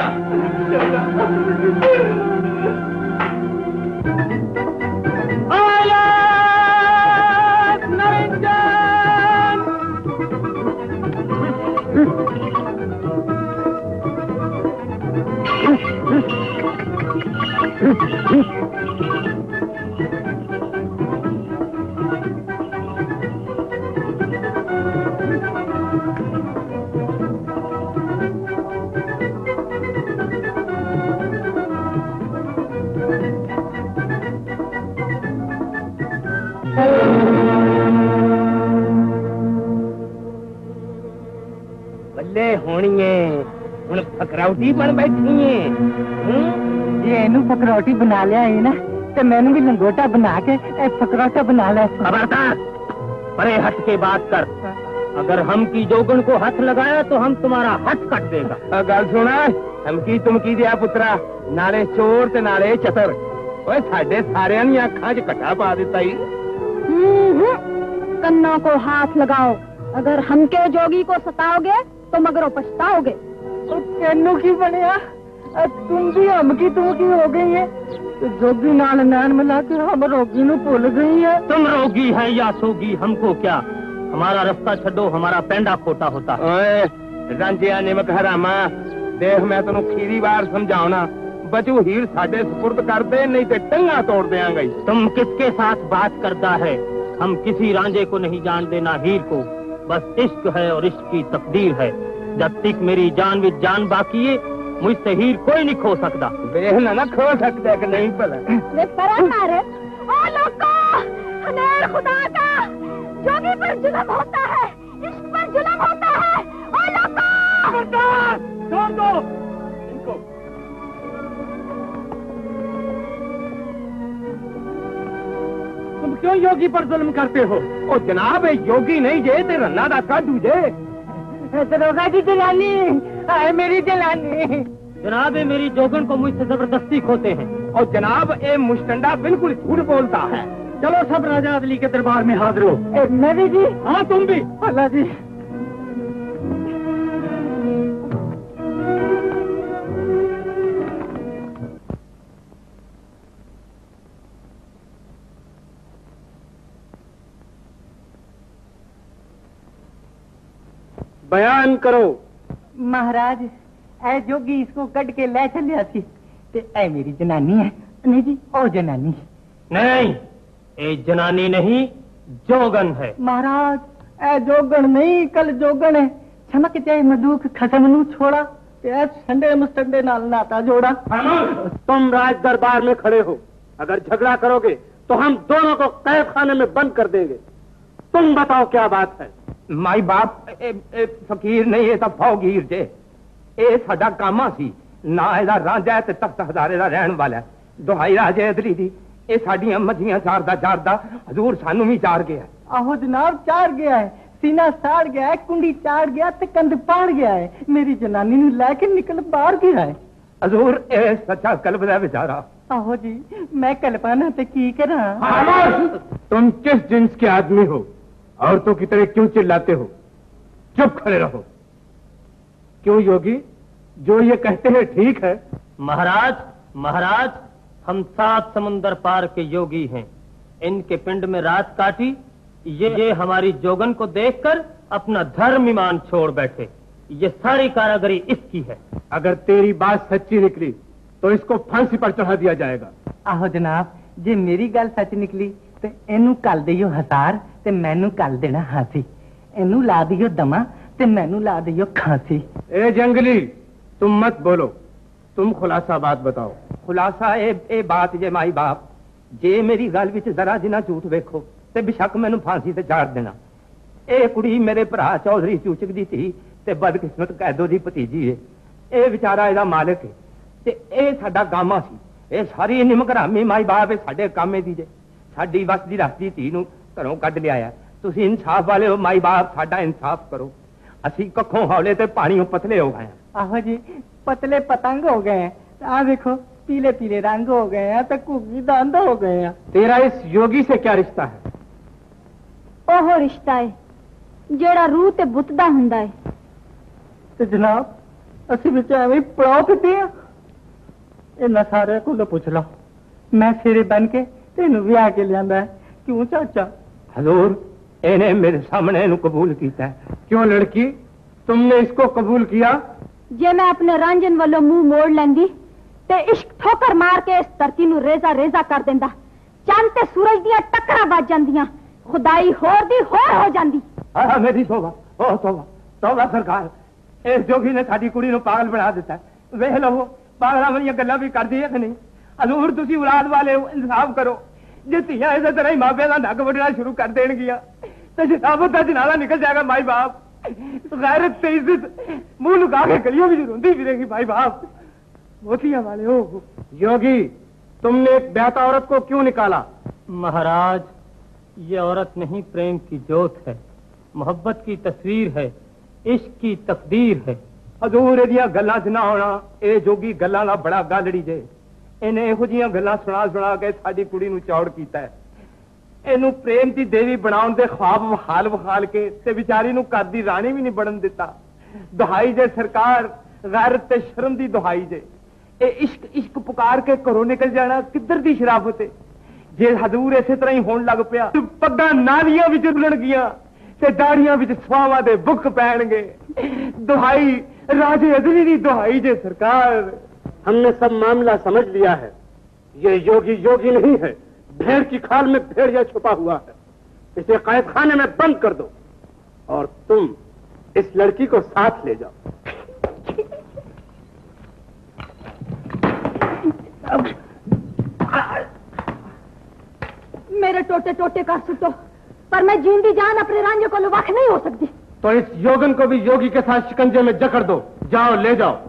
बल्ले होनी हुण फकरौटी बन बैठी जे इनू फकरौटी बना लिया है ना तो मैंने भी लंगोटा बना के फकरौटा बना लिया खबरदार परे हट के बात कर अगर हम की जोगन को हाथ लगाया तो हम तुम्हारा हाथ कट देगा गल सुना हम की तुम की दिया पुत्रा नाले चोर ते नाले चतर ओए साडे सारियां दी अखां च कट्टा पा दिता ही कन्नों को हाथ लगाओ अगर हमके जोगी को सताओगे तो मगरों पछताओगे तो कैनू की बनया तुम भी हम की तुम की हो गई है तो जोगी नाल नैन मिला के हम रोगी नू भूल गई है तुम रोगी है या सोगी हमको क्या हमारा रास्ता छड्डो हमारा पेंडा खोटा होता ओए रांझिया निमक हरामा देख मैं तेनू खीरी बार समझावना बचू हीर साडे सुपुर्द कर दे नहीं ते टंगा तोड़ देंगे तुम किसके साथ बात करता है हम किसी रांझे को नहीं जान देना हीर को बस इश्क है और इश्क की तकदीर है जब तक मेरी जान भी जान बाकी है मुझसे हीर कोई नहीं खो सकता देखना ना खो सकता कि नहीं भला ओ लोगों हनेर खुदा का जोगी पर जुल्म होता है इश्क पर जुल्म होता है ओ लोगों छोड़ दो इनको तुम क्यों योगी पर जुल्म करते हो ओ जनाब योगी नहीं जे ते रन्ना दा काढू जे दरोगा की जलानी है मेरी जलानी जनाब ये मेरी जोगन को मुझसे जबरदस्ती खोते हैं और जनाब ये मुश्तंडा बिल्कुल झूठ बोलता है चलो सब राजा अदली के दरबार में हाजिर हो मैं भी जी हाँ तुम भी अल्लाह जी बयान करो महाराज ऐ जोगी इसको कट के ले चलिया सी ते ऐ मेरी जनानी है नहीं जी और जनानी नहीं ए जनानी नहीं जोगन है महाराज ऐ जोगन नहीं कल जोगन है छमक चाहे मधुख खसम नू छोड़ा ते संडे मुस्तंडे नाल नाता जोड़ा तुम राज दरबार में खड़े हो अगर झगड़ा करोगे तो हम दोनों को कैद खाने में बंद कर देंगे तुम बताओ क्या बात है माई बाप ए, ए, फकीर नहीं ये तो फौगीर जे ए साडा कामा सी ना ਇਹਦਾ ਰਾਂਝਾ ਹੈ ਤੇ ਤਖਤ ਹਜ਼ਾਰੇ ਦਾ ਰਹਿਣ ਵਾਲਾ। ਦੁਹਾਈ ਰਾਜੇ ਅਦਲੀ ਦੀ, ਇਹ ਸਾਡੀਆਂ ਮੱਝੀਆਂ ਚਾਰਦਾ ਚਾਰਦਾ ਹਜ਼ੂਰ ਸਾਨੂੰ ਵੀ ਚਾਰ ਗਿਆ। आहो जनाब, चार गया है, सीना साड़ गया है, कुंडी चाड़ गया ते कंध पाड़ गया है, मेरी जनानी नु लेके निकल बाहर गया है। हजूर ए सच्चा कल्ब दा बेचारा। आहो जी, मैं कल्पाना ते की करा। तुम किस जिन्स के आदमी हो? औरतों की तरह क्यों चिल्लाते हो? चुप खड़े रहो। क्यों योगी, जो ये कहते हैं ठीक है? महाराज महाराज, हम सात समुंदर पार के योगी हैं। इनके पिंड में रात काटी, ये, ये हमारी जोगन को देखकर अपना धर्म ईमान छोड़ बैठे। ये सारी कारागरी इसकी है। अगर तेरी बात सच्ची निकली तो इसको फांसी पर चढ़ा दिया जाएगा। आहो जनाब, जे मेरी गल सच निकली ते इनू कल दियो हजार ते मैनू कल देना हासी। इनू ला दियो दमा ते मैनू ला दियो खांसी। ए जंगली, तुम मत बोलो, तुम खुलासा बात बताओ। खुलासा ए, ए बात जे माई बाप, जे मेरी गल विच जरा जिना झूठ वेखो ते बेशक मैनू फांसी ते चाड़ देना। ए कुड़ी मेरे भरा चौधरी चूचक दी थी ते बदकिस्मत कैदो दी भतीजी है। ए बेचारा एदा मालिक है ते ए साडा गामा सी। ए सारी निमक हरामी माई बाप ए साडे कामे दी जे। साडी वस दी रखदी धी नू घरों कढ लिया। तुसीं इंसाफ वाले हो माई बाप, साडा इंसाफ करो। असीं कखों हौले ते पानियों पतले हो गए। आहो जी, पतले पतंग हो गए हैं। आ देखो, पीले पीले रंग हो गए हैं तो कुकी दंद हो गए हैं। तेरा इस योगी से क्या रिश्ता है? ओहो रिश्ता है जेड़ा रूह ते बुत दा हुंदा है। ते जनाब, असीं विच एवें पड़ाव किते आ। इन्हां सारे कोल पुछ लो, मैं सिरे बन के तेनू विआह के लियांदा है। क्यों चाचा? हजूर, इन्हें मेरे सामने इन्हू कबूल किया है। क्यों लड़की, तुमने इसको कबूल किया? जे मैं अपने रांझन वालों मुंह मोड़ लेंदी ते इश्क ठोकर मार के इस धरती नू रेजा रेजा कर देंदा। चंद ते सूरज दियां टक्करां वज जांदियां, खुदाई होर दी होर हो जांदी। आ मेरी तौबा, ओ तौबा, तौबा सरकार। इस जोगी ने साडी कुड़ी नू पागल बना दिता है। वेख लवो, पागलां वालियां गल्लां भी करदी है कि नहीं? हजूर, तुसीं औलाद वाले हो, इंसाफ करो। जे धीआं इसे तरह ही मापे दा नग वढना शुरू कर देणगियां ते जनाबत दा जनाला निकल जाएगा। माई बाप, गैरत ते इज्जत मुंह लुका के गलियों में रोंदी फिरेगी। माई बाप, मोतिया वाले हो। योगी, तुमने एक ब्याता औरत को क्यों निकाला? महाराज, ये औरत नहीं, प्रेम की जोत है, मोहब्बत की तस्वीर है, इश्क की तकदीर है। हजूर, एदियां गल्लां च ना होना। ए जोगी गल्लां दा बड़ा गालड़ी जे। इन्हें इहो जिहियां गल्लां सुना सुना के साडी कुड़ी नू चौड़ कीता है। ਇਹਨੂੰ प्रेम की देवी बनाउण दे ख्वाब विखाल विखाल के ते विचारी नू घर दी रानी भी नहीं बनन दिता। दुहाई जे सरकार, गैरत ते शर्म दी दुहाई जे। ए इश्क इश्क पुकार के घरों निकल जाना किधर दी शराफत है। जे हजूर इसे तरह ही होण लग पिया, पग्गां नालियां विच रुलणगियां ते दाड़ियां विच सवावां दे बुक पैणगे। दुहाई राजे अदली दी दुहाई जे सरकार। हमने सब मामला समझ लिया है। ये योगी योगी नहीं है, भेड़ की खाल में भेड़िया छुपा हुआ है। इसे कैद खाने में बंद कर दो और तुम इस लड़की को साथ ले जाओ। मेरे टोटे टोटे कर सुटो, पर मैं जींदी जान अपने रांझे को लुवाख नहीं हो सकती। तो इस योगन को भी योगी के साथ शिकंजे में जकड़ दो। जाओ, ले जाओ।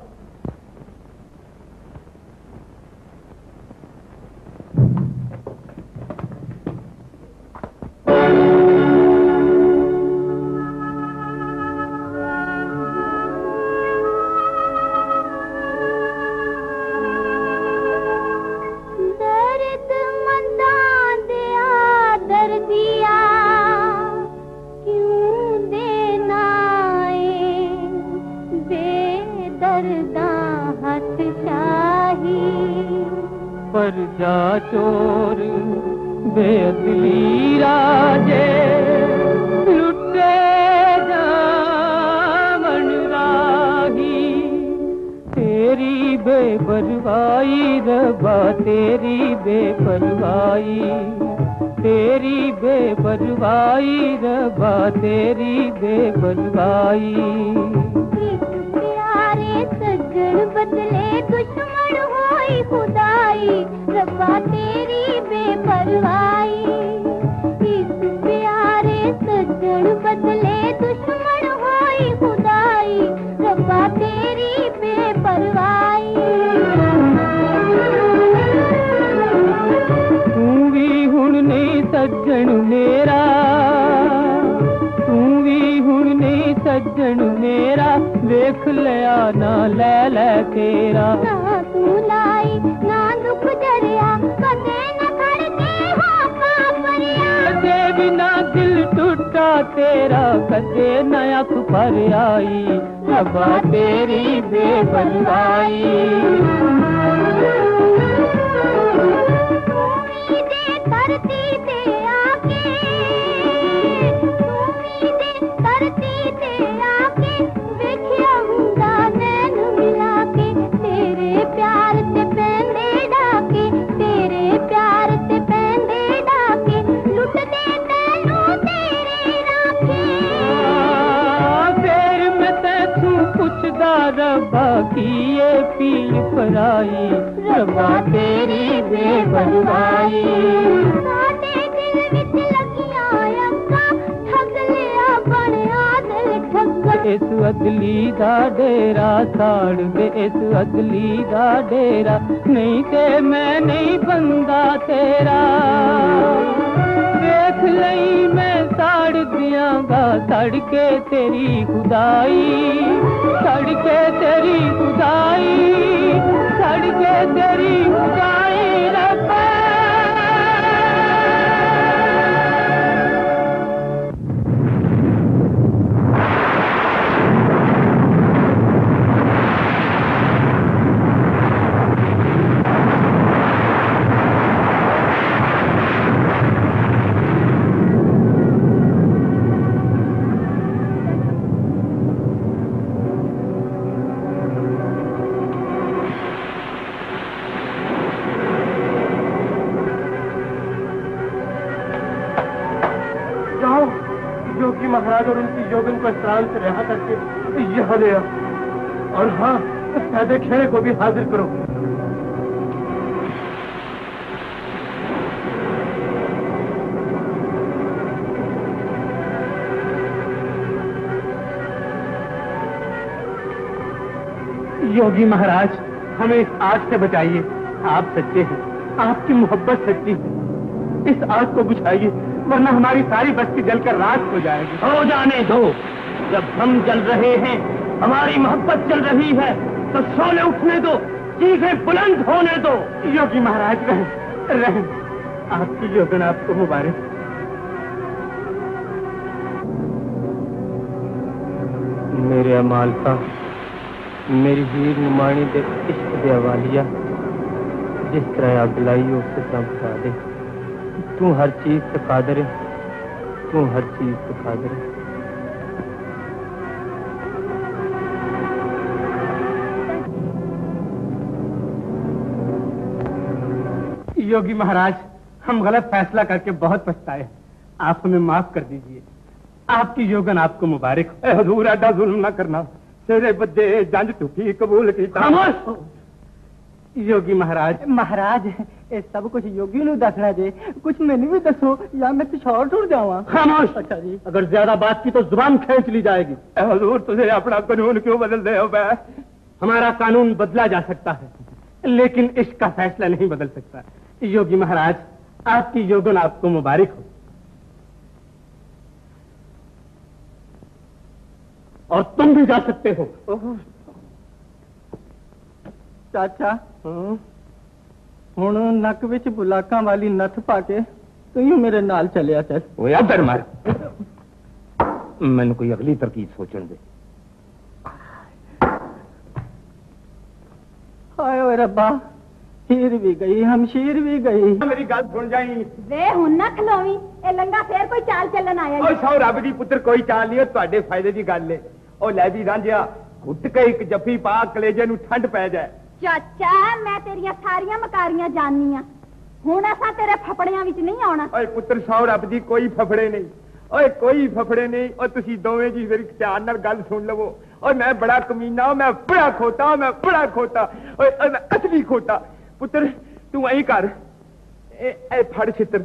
चोर बेअदली राजे लुटे जावन राही। तेरी बेपरवाही रब्बा, तेरी बेपरवाही, तेरी बेपरवाही रब्बा, तेरी बेपरवाही। प्यारे सज्जन बदले दुश्मन होई खुदाई, रब्बा तेरी बेपरवाही। इस प्यारे सज्जन बदले दुश्मन होई खुदाई, रब्बा तेरी बेपरवाही। सज्जन मेरा तू भी हुण नहीं सज्जन मेरा वेख लिया ना ले ले तेरा ना तू लाई ना दुख जरिया कदे न खड़के हो पापरिया कदे बिना दिल टूटा तेरा कदे न अख भर आई रब्बा तेरी बेबलवाई धरती पे आके तू दे धरती पे आके वेखिया हुंदा नैन मिला के तेरे प्यार ते पैंदे डाके तेरे प्यार ते पैंदे डाके लुट दे तैनू तेरे राखे फिर मैं तैथू पुछदा रब्बा की ये पील पराई रब्बा तेरी बेबलवाई साडे दिल विच लगियां अक्कां ठग लिया बनया दिल ठग इस अदली दा डेरा साड़ दे इस अदली दा डेरा नहीं ते मैं नहीं बंदा तेरा देख लई मैं साड़ दियांगा सड़ के तेरी खुदाई सड़ के तेरी खुदाई सड़ के तेरी खुदाई रब्बा महाराज और उनकी योगन को स्थान से रिहा करके यहाँ ले आओ और हाँ सैदे खेड़े को भी हाजिर करो योगी महाराज हमें इस आग से बचाइए आप सच्चे हैं आपकी मोहब्बत सच्ची है इस आग को बुझाइए वरना हमारी सारी बस्ती जलकर राख हो जाएगी हो जाने दो जब हम जल रहे हैं हमारी मोहब्बत जल रही है तो शोले उठने दो चीखें बुलंद होने दो योगी महाराज रहें रहें आपकी योगन आपको मुबारक मेरे अमाल का मेरी हीर नुमानी दे इश्क दे हवालिया जिस तरह अग लाई उस तरह बुझा दे तू हर चीज से कादर है तू हर चीज से कादर है योगी महाराज हम गलत फैसला करके बहुत पछताए आप हमें माफ कर दीजिए आपकी योगन आपको मुबारक हो हुजूर ऐसा जुल्म ना करना तेरे बदे जंज टुकी कबूल की योगी महाराज महाराज ये सब कुछ योगी नु दसना जे कुछ मैंने भी दसो या मैं कुछ और टूट जावा खामोश अच्छा जी अगर ज्यादा बात की तो जुबान खींच ली जाएगी हुजूर तुझे अपना कानून क्यों बदल दे हो हमारा कानून बदला जा सकता है लेकिन इसका फैसला नहीं बदल सकता योगी महाराज आपकी योगन आपको मुबारक हो और तुम भी जा सकते हो चाचा हुण नक विच बुलाकां वाली नथ पाके तू मेरे नाल चलिया चल ओए अदर मार मैनू कोई अगली तरकीब सोचण दे हाय ओए रब्बा हीर भी गई हमशीर भी गई मेरी गल सुन जाई वे हुण ना खलोवी ए लंगा फेर कोई चाल चलन आया ओए सौ रब दी पुत्र कोई चाल नहीं तुहाडे फायदे दी गल है ओ लै भी रांझिया घुट के एक जफ्फी पा कलेजे नू ठंड पै जाए चाचा मैं तेरिया सारियां मकारियां जाननी आ हुण असां तेरे फफड़ियां विच नहीं आउणा ओए पुत्र सौ रब दी कोई फफड़े नहीं ओए कोई फफड़े नहीं और तुसी दोवें जी मेरी ध्यान नाल गल सुन लवो और मैं बड़ा कमीना मैं बड़ा खोता मैं बड़ा खोता ओए असली खोता पुत्र तू ऐ कर ए ए फड़ छित्र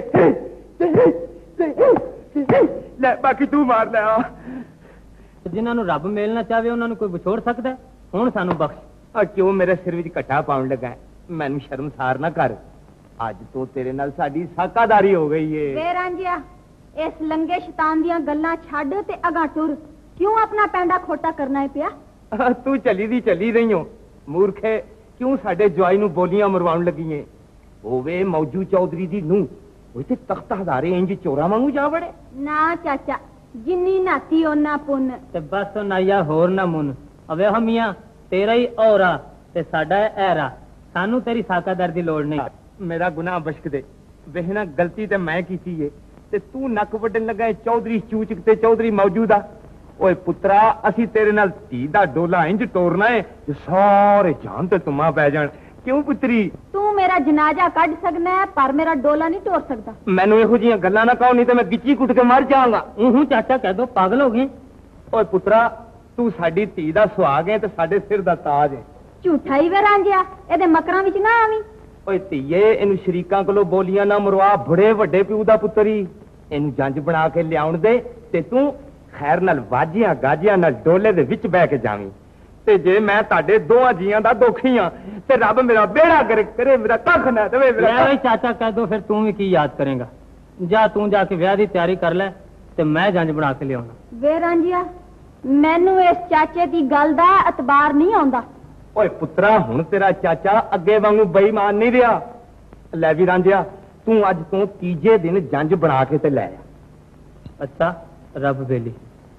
ले बाकी तू मार ले जिन्हां नूं रब मिलना चाहे उन्हां नूं कोई विछोड़ सकदा है हुण सानू बख्श और क्यों मेरे सिर विच घटा पाउण लगा मैनू शर्मसार ना कर ਅੱਜ ਤੋਂ ਤੇਰੇ ਨਾਲ ਸਾਡੀ ਸਾਕਾਦਾਰੀ ਹੋ ਗਈ ਏ। ਵੇ ਰਾਂਝਿਆ, ਇਸ ਲੰਗੇ ਸ਼ੈਤਾਨ ਦੀਆਂ ਗੱਲਾਂ ਛੱਡ ਤੇ ਅਗਾ ਟੁਰ। ਕਿਉਂ ਆਪਣਾ ਪੈਂਡਾ ਖੋਟਾ ਕਰਨਾ ਹੈ ਪਿਆ? ਤੂੰ ਚੱਲੀ ਦੀ ਚੱਲੀ ਰਹੀ ਹੋ ਮੂਰਖੇ, ਕਿਉਂ ਸਾਡੇ ਜਵਾਈ ਨੂੰ ਬੋਲੀਆਂ ਮਰਵਾਉਣ ਲੱਗੀ ਏ? ਹੋਵੇ ਮੌਜੂ ਚੌਧਰੀ ਦੀ ਨੂੰ ਉਹ ਤੇ ਤਖਤ ਹਜ਼ਾਰੇ ਇੰਜ ਚੋਰਾ ਵਾਂਗੂ ਜਾ ਵੜੇ। ਨਾ ਚਾਚਾ, ਜਿੰਨੀ ਨਾਤੀ ਓਨਾ ਪੁੰਨ। ਤੇ ਬਸ ਨਾਇਆ ਹੋਰ ਨਾ ਮੁੰਨ। ਅਵੇ ਹਮੀਆਂ ਤੇਰਾ ਹੀ ਔਰਾ ਤੇ ਸਾਡਾ ਐਰਾ, ਸਾਨੂੰ ਤੇਰੀ ਸਾਕਾਦਾਰ ਦੀ ਲੋੜ ਨਹੀਂ। ਮੇਰਾ ਗੁਨਾਹ ਬਖਸ਼ ਦੇ। ਵੇਖਣਾ ਗਲਤੀ ਤੇ ਮੈਂ ਕੀਤੀ ਏ ਤੇ ਤੂੰ ਨੱਕ ਵੱਢਣ ਲੱਗਾ ਚੌਧਰੀ ਚੂਚਕ ਤੇ ਚੌਧਰੀ ਮੌਜੂਦਾ। ਓਏ ਪੁੱਤਰਾ, ਅਸੀਂ ਤੇਰੇ ਨਾਲ ਧੀ ਦਾ ਡੋਲਾ ਇੰਜ ਤੋਰਨਾ ਏ ਕਿ ਸਾਰੇ ਜਾਨ ਤੇ ਤੁਮਾ ਪੈ ਜਾਣ। ਕਿਉਂ ਪੁੱਤਰੀ? ਤੂੰ ਮੇਰਾ ਜਨਾਜ਼ਾ ਕੱਢ ਸਕਦਾ ਹੈ ਪਰ ਮੇਰਾ ਡੋਲਾ ਨਹੀਂ ਤੋੜ ਸਕਦਾ। ਮੈਨੂੰ ਇਹੋ ਜਿਹੀਆਂ ਗੱਲਾਂ ਨਾ ਕਹੋ, ਨਹੀਂ ਤੇ ਮੈਂ ਗਿੱਚੀ ਕੁੱਟ ਕੇ ਮਰ ਜਾਵਾਂਗਾ। ਹੂੰ ਚਾਚਾ ਕਹਿ ਦੋ, ਪਾਗਲ ਹੋ ਗਏ। ਓਏ ਪੁੱਤਰਾ, ਤੂੰ ਸਾਡੀ ਧੀ ਦਾ ਸੁਹਾਗ ਹੈ ਤੇ ਸਾਡੇ ਸਿਰ ਦਾ ਤਾਜ ਹੈ। ਝੂਠਾ ਹੀ ਵੇ ਰਾਂਝਿਆ, ਇਹਦੇ ਮਕਰਾਂ ਵਿੱਚ ਨਾ ਆਵੀਂ। ਓਏ ਧੀਏ, ਇਹਨੂੰ ਸ਼ਰੀਕਾਂ ਕੋਲੋਂ ਬੋਲੀਆਂ ਨਾ ਮਰਵਾ। ਬੜੇ ਵੱਡੇ ਪਿਓ ਦਾ ਪੁੱਤਰੀ, ਇਹਨੂੰ ਜੰਜ ਬਣਾ ਕੇ ਲਿਆਉਣ ਦੇ ਤੇ ਤੂੰ ਖੈਰ ਨਾਲ ਵਾਜਿਆਂ ਗਾਜਿਆਂ ਨਾਲ ਡੋਲੇ ਦੇ ਵਿੱਚ ਬਹਿ ਕੇ ਜਾਵੀਂ। ਤੇ ਜੇ ਮੈਂ ਤੁਹਾਡੇ ਦੋਹਾਂ ਜੀਆਂ ਦਾ ਦੁਖੀ ਆ ਤੇ ਰੱਬ ਮੇਰਾ ਬੇੜਾ ਕਰੇ ਕਰੇ ਮੇਰਾ ਕੱਖ ਨਾ ਦੇਵੇ। ਮੇਰਾ ਚਾਚਾ ਕਹਿ ਦੋ, ਫਿਰ ਤੂੰ ਵੀ ਕੀ ਯਾਦ ਕਰੇਗਾ। ਜਾ ਤੂੰ ਜਾ ਕੇ ਵਿਆਹ ਦੀ ਤਿਆਰੀ ਕਰ ਲੈ ਤੇ ਮੈਂ ਜੰਜ ਬਣਾ ਕੇ ਲਿਆਉਣਾ। ਵੇ ਰਾਂਝਿਆ, ਮੈਨੂੰ ਇਸ ਚਾਚੇ ਦੀ ਗੱਲ ਦਾ ਇਤਬਾਰ ਨਹੀਂ ਆਉਂਦਾ। ਓਏ ਪੁੱਤਰਾ, ਹੁਣ ਤੇਰਾ ਚਾਚਾ ਅੱਗੇ ਵਾਂਗੂ ਬੇਈਮਾਨ ਨਹੀਂ ਰਿਹਾ। ਲੈ ਵੀ ਰਾਂਝਿਆ, ਤੂੰ ਅੱਜ ਤੋਂ ਤੀਜੇ ਦਿਨ ਜੰਜ ਬਣਾ ਕੇ ਤੇ ਲੈ ਆ। ਅੱਛਾ, ਰੱਬ ਬੇਲੀ।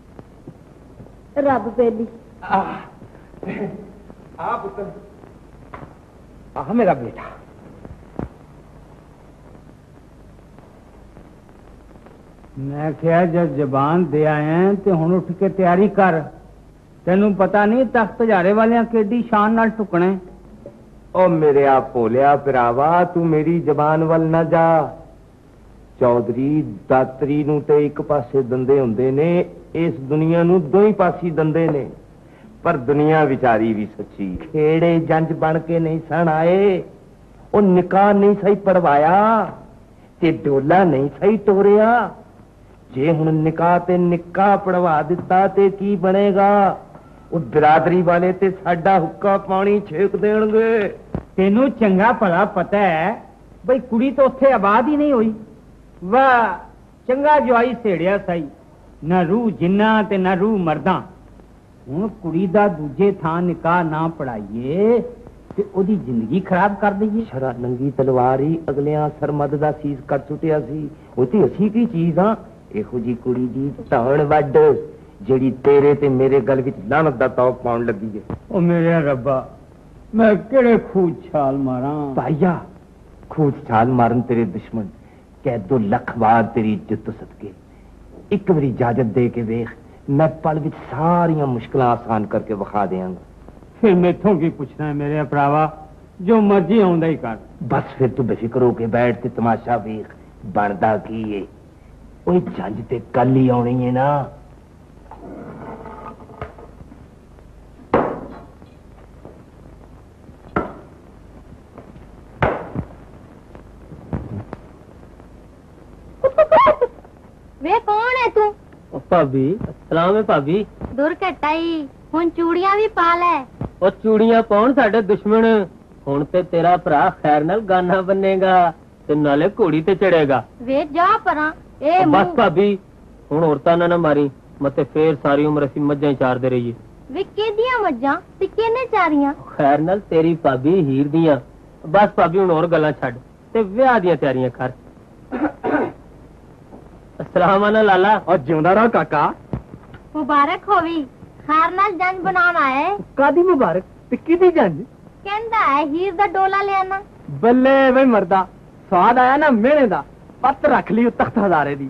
ਰੱਬ ਬੇਲੀ। ਆ ਆ ਪੁੱਤਰ, ਆਹ ਮੇਰਾ ਬੇਟਾ। मैं क्या जब जबान दे आए हैं तो हुण उठ के तैयारी कर। तेनू पता नहीं तख्त हजारे वाले केडी शान नाल टुकने। ओ मेरे आ भोलिया भरावा, तू मेरी जबान वल ना जा। चौधरी दातरी नू ते एक पासे दंदे हुंदे ने, इस दुनिया नू दो ही पासी दंदे ने। पर दुनिया विचारी भी सच्ची। खेड़े जंज बन के नहीं सन आए, ओ निकाह नहीं सही पढ़वाया ते डोला नहीं सही तोड़िया। जे हुण निकाह ते निकाह पढ़वा दिता ते की बनेगा? ਉਹ ਬਰਾਦਰੀ ਵਾਲੇ ਤੇ ਸਾਡਾ ਹੁੱਕਾ ਪਾਣੀ ਛੇਕ ਦੇਣਗੇ। ਤੈਨੂੰ ਚੰਗਾ ਭਲਾ ਪਤਾ ਹੈ ਬਈ ਕੁੜੀ ਤਾਂ ਉੱਥੇ ਆਬਾਦ ਹੀ ਨਹੀਂ ਹੋਈ। ਵਾਹ, ਚੰਗਾ ਜਵਾਈ ਸੇੜਿਆ ਸਹੀ, ਨਾ ਰੂਹ ਜਿੰਨਾ ਤੇ ਨਾ ਰੂਹ ਮਰਦਾਂ। ਹੁਣ ਕੁੜੀ ਦਾ ਦੂਜੇ ਥਾਂ ਨਿਕਾਹ ਨਾ ਪੜਾਈਏ ਤੇ ਉਹਦੀ ਜ਼ਿੰਦਗੀ ਖਰਾਬ ਕਰ ਦਈਏ। ਸ਼ਰਾ ਨੰਗੀ ਤਲਵਾਰ ਹੀ ਅਗਲਿਆਂ ਸਰਮਦ ਦਾ ਸੀਸ ਕੱਟ ਸੁੱਟਿਆ ਸੀ। ਉਹ ਤੇ ਅਸੀਂ ਕੀ ਚੀਜ਼ ਆ? ਇਹੋ ਜੀ ਕੁੜੀ ਦੀ ਧੌਣ ਵੱਡ ਜਿਹੜੀ ਤੇਰੇ ਤੇ ਮੇਰੇ ਗਲ ਵਿੱਚ ਲਾਹਨਤ ਦਾ ਤੌਕ ਪਾਉਣ ਲੱਗੀ ਏ। ਉਹ ਮੇਰੇ ਰੱਬਾ, ਮੈਂ ਕਿਹੜੇ ਖੂਜ ਛਾਲ ਮਾਰਾਂ? ਭਾਈਆ, ਖੂਜ ਛਾਲ ਮਾਰਨ ਤੇਰੇ ਦੁਸ਼ਮਣ ਕਹਿ ਦੋ ਲੱਖ ਵਾਰ ਤੇਰੀ ਇੱਜ਼ਤ ਤੋਂ ਸਦਕੇ। ਇੱਕ ਵਾਰੀ ਇਜਾਜ਼ਤ ਦੇ ਕੇ ਵੇਖ, ਮੈਂ ਪਲ ਵਿੱਚ ਸਾਰੀਆਂ ਮੁਸ਼ਕਲਾਂ ਆਸਾਨ ਕਰਕੇ ਵਿਖਾ ਦਿਆਂਗਾ। ਫਿਰ ਮੈਥੋਂ ਕੀ ਪੁੱਛਣਾ ਮੇਰੇ ਭਰਾਵਾ, ਜੋ ਮਰਜ਼ੀ ਆਉਂਦਾ ਹੀ ਕਰ। ਬਸ ਫਿਰ ਤੂੰ ਬੇਫਿਕਰ ਹੋ ਕੇ ਬੈਠ ਤੇ ਤਮਾਸ਼ਾ ਵੇਖ ਬਣਦਾ ਕੀ ਏ। ਉਹ ਜੰਜ ਤੇ ਕੱਲ ਹੀ ਆਉਣੀ ਏ ਨਾ। ਵੇ ਕੌਣ ਹੈ ਤੂੰ? ਭਾਬੀ, ਸਲਾਮ ਹੈ ਭਾਬੀ। ਦੁਰ ਘਟਾਈ, ਹੁਣ ਚੂੜੀਆਂ ਵੀ ਪਾ ਲੈ। ਉਹ ਚੂੜੀਆਂ ਪਾਉਣ ਸਾਡੇ ਦੁਸ਼ਮਣ। ਹੁਣ ਤੇ ਤੇਰਾ ਭਰਾ ਖੈਰ ਨਾਲ ਗਾਨਾ ਬੰਨੇਗਾ ਤੇ ਨਾਲੇ ਘੋੜੀ ਤੇ ਚੜੇਗਾ। ਵੇ ਜਾ ਪਰਾਂ, ਇਹ ਬਸ ਭਾਬੀ, ਹੁਣ ਔਰਤਾਂ ਨਾ ਨਾ ਮਾਰੀ, ਮਤੇ ਫੇਰ ਸਾਰੀ ਉਮਰ ਅਸੀਂ ਮੱਝਾਂ ਹੀ ਚਾਰਦੇ ਰਹੀਏ। ਵੇ ਕਿਹਦੀਆਂ ਮੱਝਾਂ ਤੇ ਕਿਹਨੇ ਚਾਰੀਆਂ? ਖੈਰ ਨਾਲ ਤੇਰੀ ਭਾਬੀ ਹੀਰ ਦੀਆਂ। ਬਸ ਭਾਬੀ, ਹੁਣ ਹੋਰ ਗੱਲਾਂ ਛੱਡ ਤੇ ਵਿਆਹ ਦੀਆਂ ਤਿਆਰੀਆਂ ਕਰ। ਅਸਲਾਮ ਵਾਲਾ ਲਾਲਾ। ਔਰ ਜਿਉਂਦਾ ਰਹਾ ਕਾਕਾ। ਮੁਬਾਰਕ ਹੋਵੀ। ਖਾਰ ਨਾਲ ਜੰਜ ਬਣਾਉਣ ਆਏ। ਕਾਦੀ ਮੁਬਾਰਕ ਤੇ ਕਿਹਦੀ ਜੰਜ? ਕਹਿੰਦਾ ਹੈ ਹੀਰ ਦਾ ਡੋਲਾ ਲਿਆਣਾ। ਬੱਲੇ ਵੇ ਮਰਦਾ, ਸਵਾਦ ਆਇਆ ਨਾ ਮਿਹਣੇ ਦਾ। ਪੱਤ ਰੱਖ ਲਈ ਤਖਤ ਹਜ਼ਾਰੇ ਦੀ।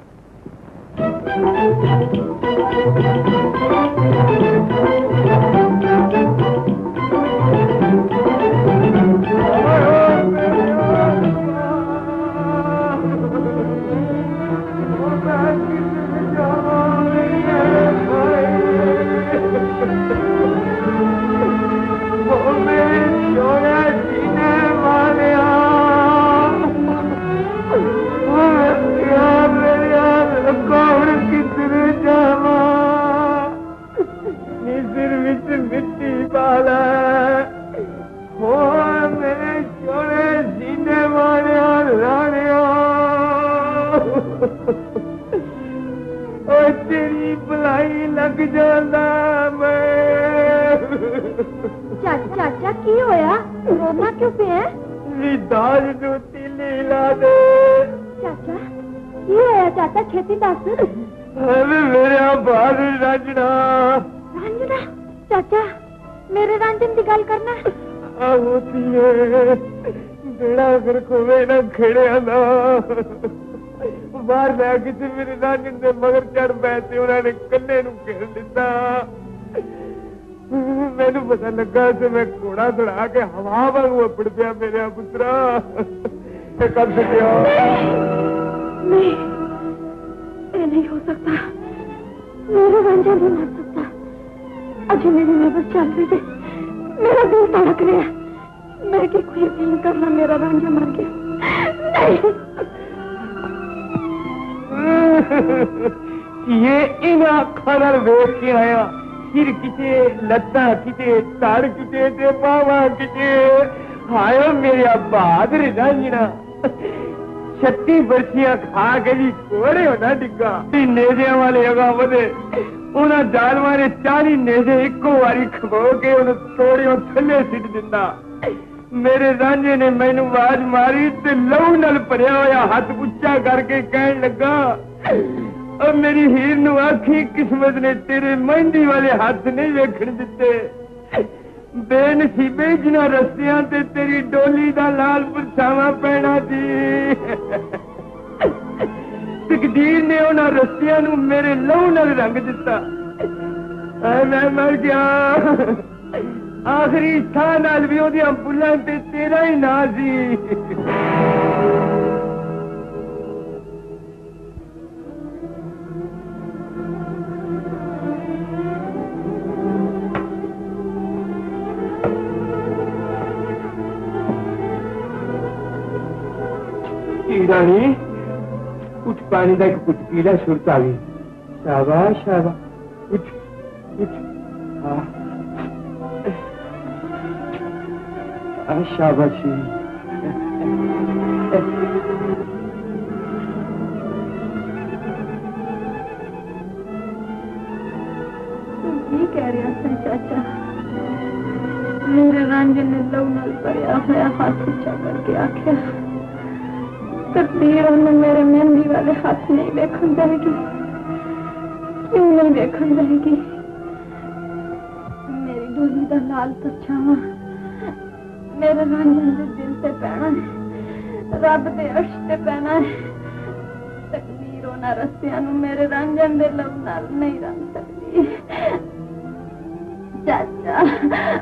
ਮਿੱਟੀ ਪਾਲਾ थक जांदा मैं। चाचा चाचा की होया रोना क्यों पे है? दाज नू तीली ला दे। चाचा की होया चाचा छेती दस। अरे मेरे बहादुर रांझणा। रांझणा चाचा मेरे रांझन की गल करना। आहो धीए बेड़ा फिर खोवे ना खेड़िया दा। बाहर लै किसी मेरे रांझन दे मगर चढ़ पैसे उन्होंने कन्ने नू घेर दिता। मैनू पता लगा तो मैं घोड़ा दौड़ा के हवा वांगू अपड़ पिया मेरे पुत्रा। कर सकिया नहीं, ये नहीं हो सकता। मेरा रांझा नहीं मर सकता। अजय मेरी नजर चल रही है, मेरा दिल तड़क रहा है। मैं कि कोई यकीन करना मेरा रांझा मर गया। नहीं ये इन अखा नाल वेख के आया। सिर किते लत्ता किते तड़ किते ते बावा किते। हाय मेरा बहादुर रांझणा छत्ती बरसियां खा के जी कोड़े होना डिग्गा। नेजिया वाले अगा वधे उन्हां जालमां ने चाली नेजे इक्को वारी खबो के उन्हें थोड़ियों थल्ले सिट दिंदा। मेरे रांझे ने मैनू आवाज मारी ते लहू नाल भरिया होया हथ उच्चा करके कहन लगा, और मेरी हीर नू आखी किस्मत ने तेरे मेहंदी वाले हाथ नहीं वेखण दिते। बेनसीबे जिन्हां रस्तियां ते तेरी डोली दा लाल परछावां पैना सी। तकदीर ने उन्हां रस्तियां नू मेरे लहू नाल रंग दिता। मैं मर गया। आखिरी थां नाल भी ओदियां बुल्लां ते तेरा ही नां सी। रानी कुछ पानी का एक कुछ पीला सुरत आ गई। शाबाश शाबाश कुछ कुछ हाँ शाबाशी। तुम ये कह रहे हैं चाचा? मेरे रांझे ने लहू नाल भरिया होया हाथ ऊंचा करके आख्या, तकदीर उन्हें मेरे मेहंदी वाले हाथ नहीं देखन देगी। क्यों नहीं देखन देगी? मेरी डोली दा लाल परछावा मेरे रांझन दे दिल ते पैना है, रब दे अर्श ते पैना है। तकदीर उन्हां रस्तियां नू मेरे रांझन दे लहू नाल नहीं रंग सकती। चाचा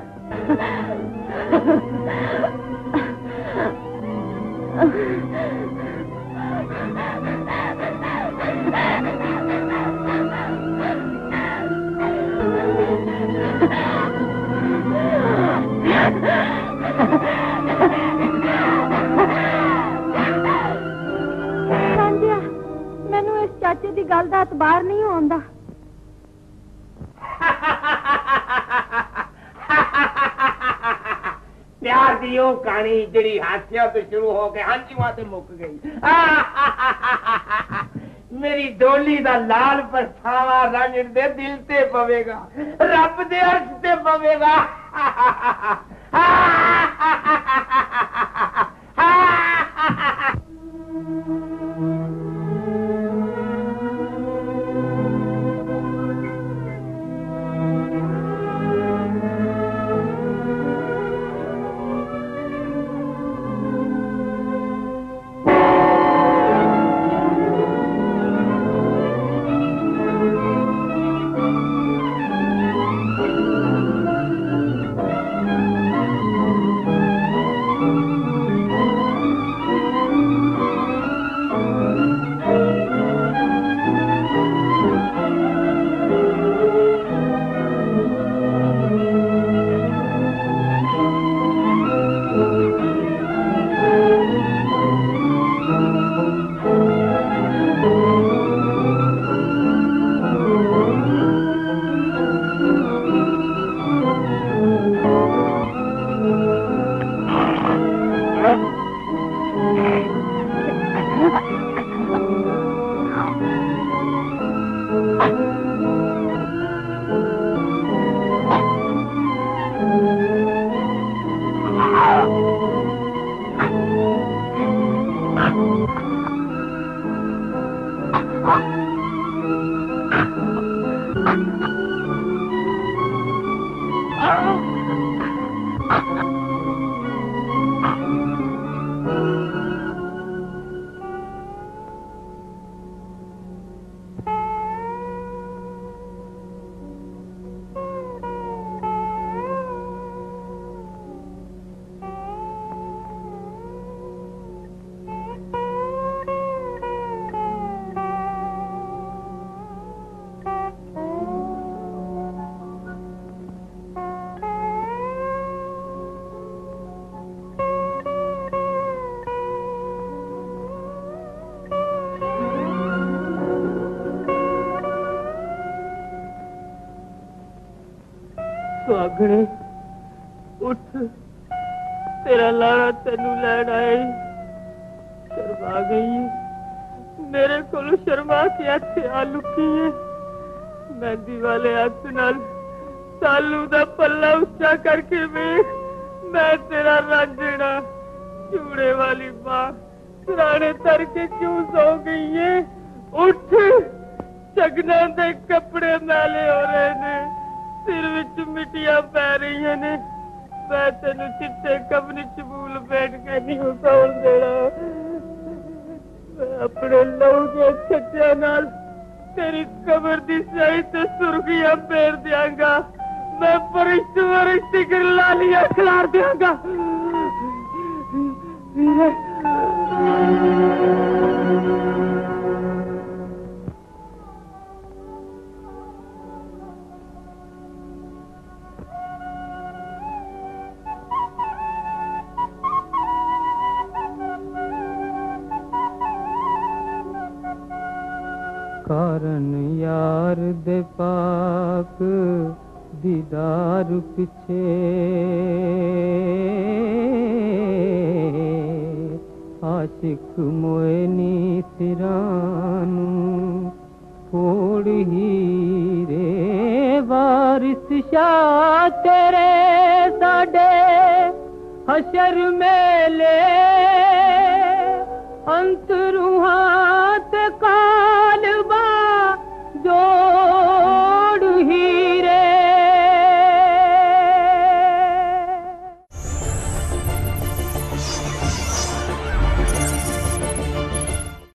मैनू इस चाचे की गल का एतबार नहीं होंदा। प्यार की वो कहानी जी हासिया तो शुरू हो के हांजीवा से मुक गई। मेरी डोली दा लाल परछावा रांझण दे दिल ते पवेगा, रब दे अर्श ते पवेगा। सुहागणे उठ, तेरा लाड़ा तेनू लैन आए। शर्मा गई, मेरे को शर्मा के हथ आ लुकी है। मेहंदी वाले हथ नाल सालू दा पल्ला उच्चा करके वेख, मैं तेरा रांझना। चूड़े वाली मां सराणे तर के क्यों सो गई है? उठ, चगना दे कपड़े मैले हो रहे ने, सिर विच मिट्टियां पै रही ने। मैं तेन चिट्टे कबनी चबूल बैठ के नहीं सौन देना। मैं अपने लहू के छट्टिया नाल तेरी कबर दी सही ते सुर्खियां फेर दियांगा। मैं परिश्त वरिश्त कर लालियां खिलार दियांगा। कारण यार दे पाक दीदार पिछे आशिक मोयनी सिरानू फोड़ ही रे वारिस शाह तेरे साडे हशर मेले अंत रूहां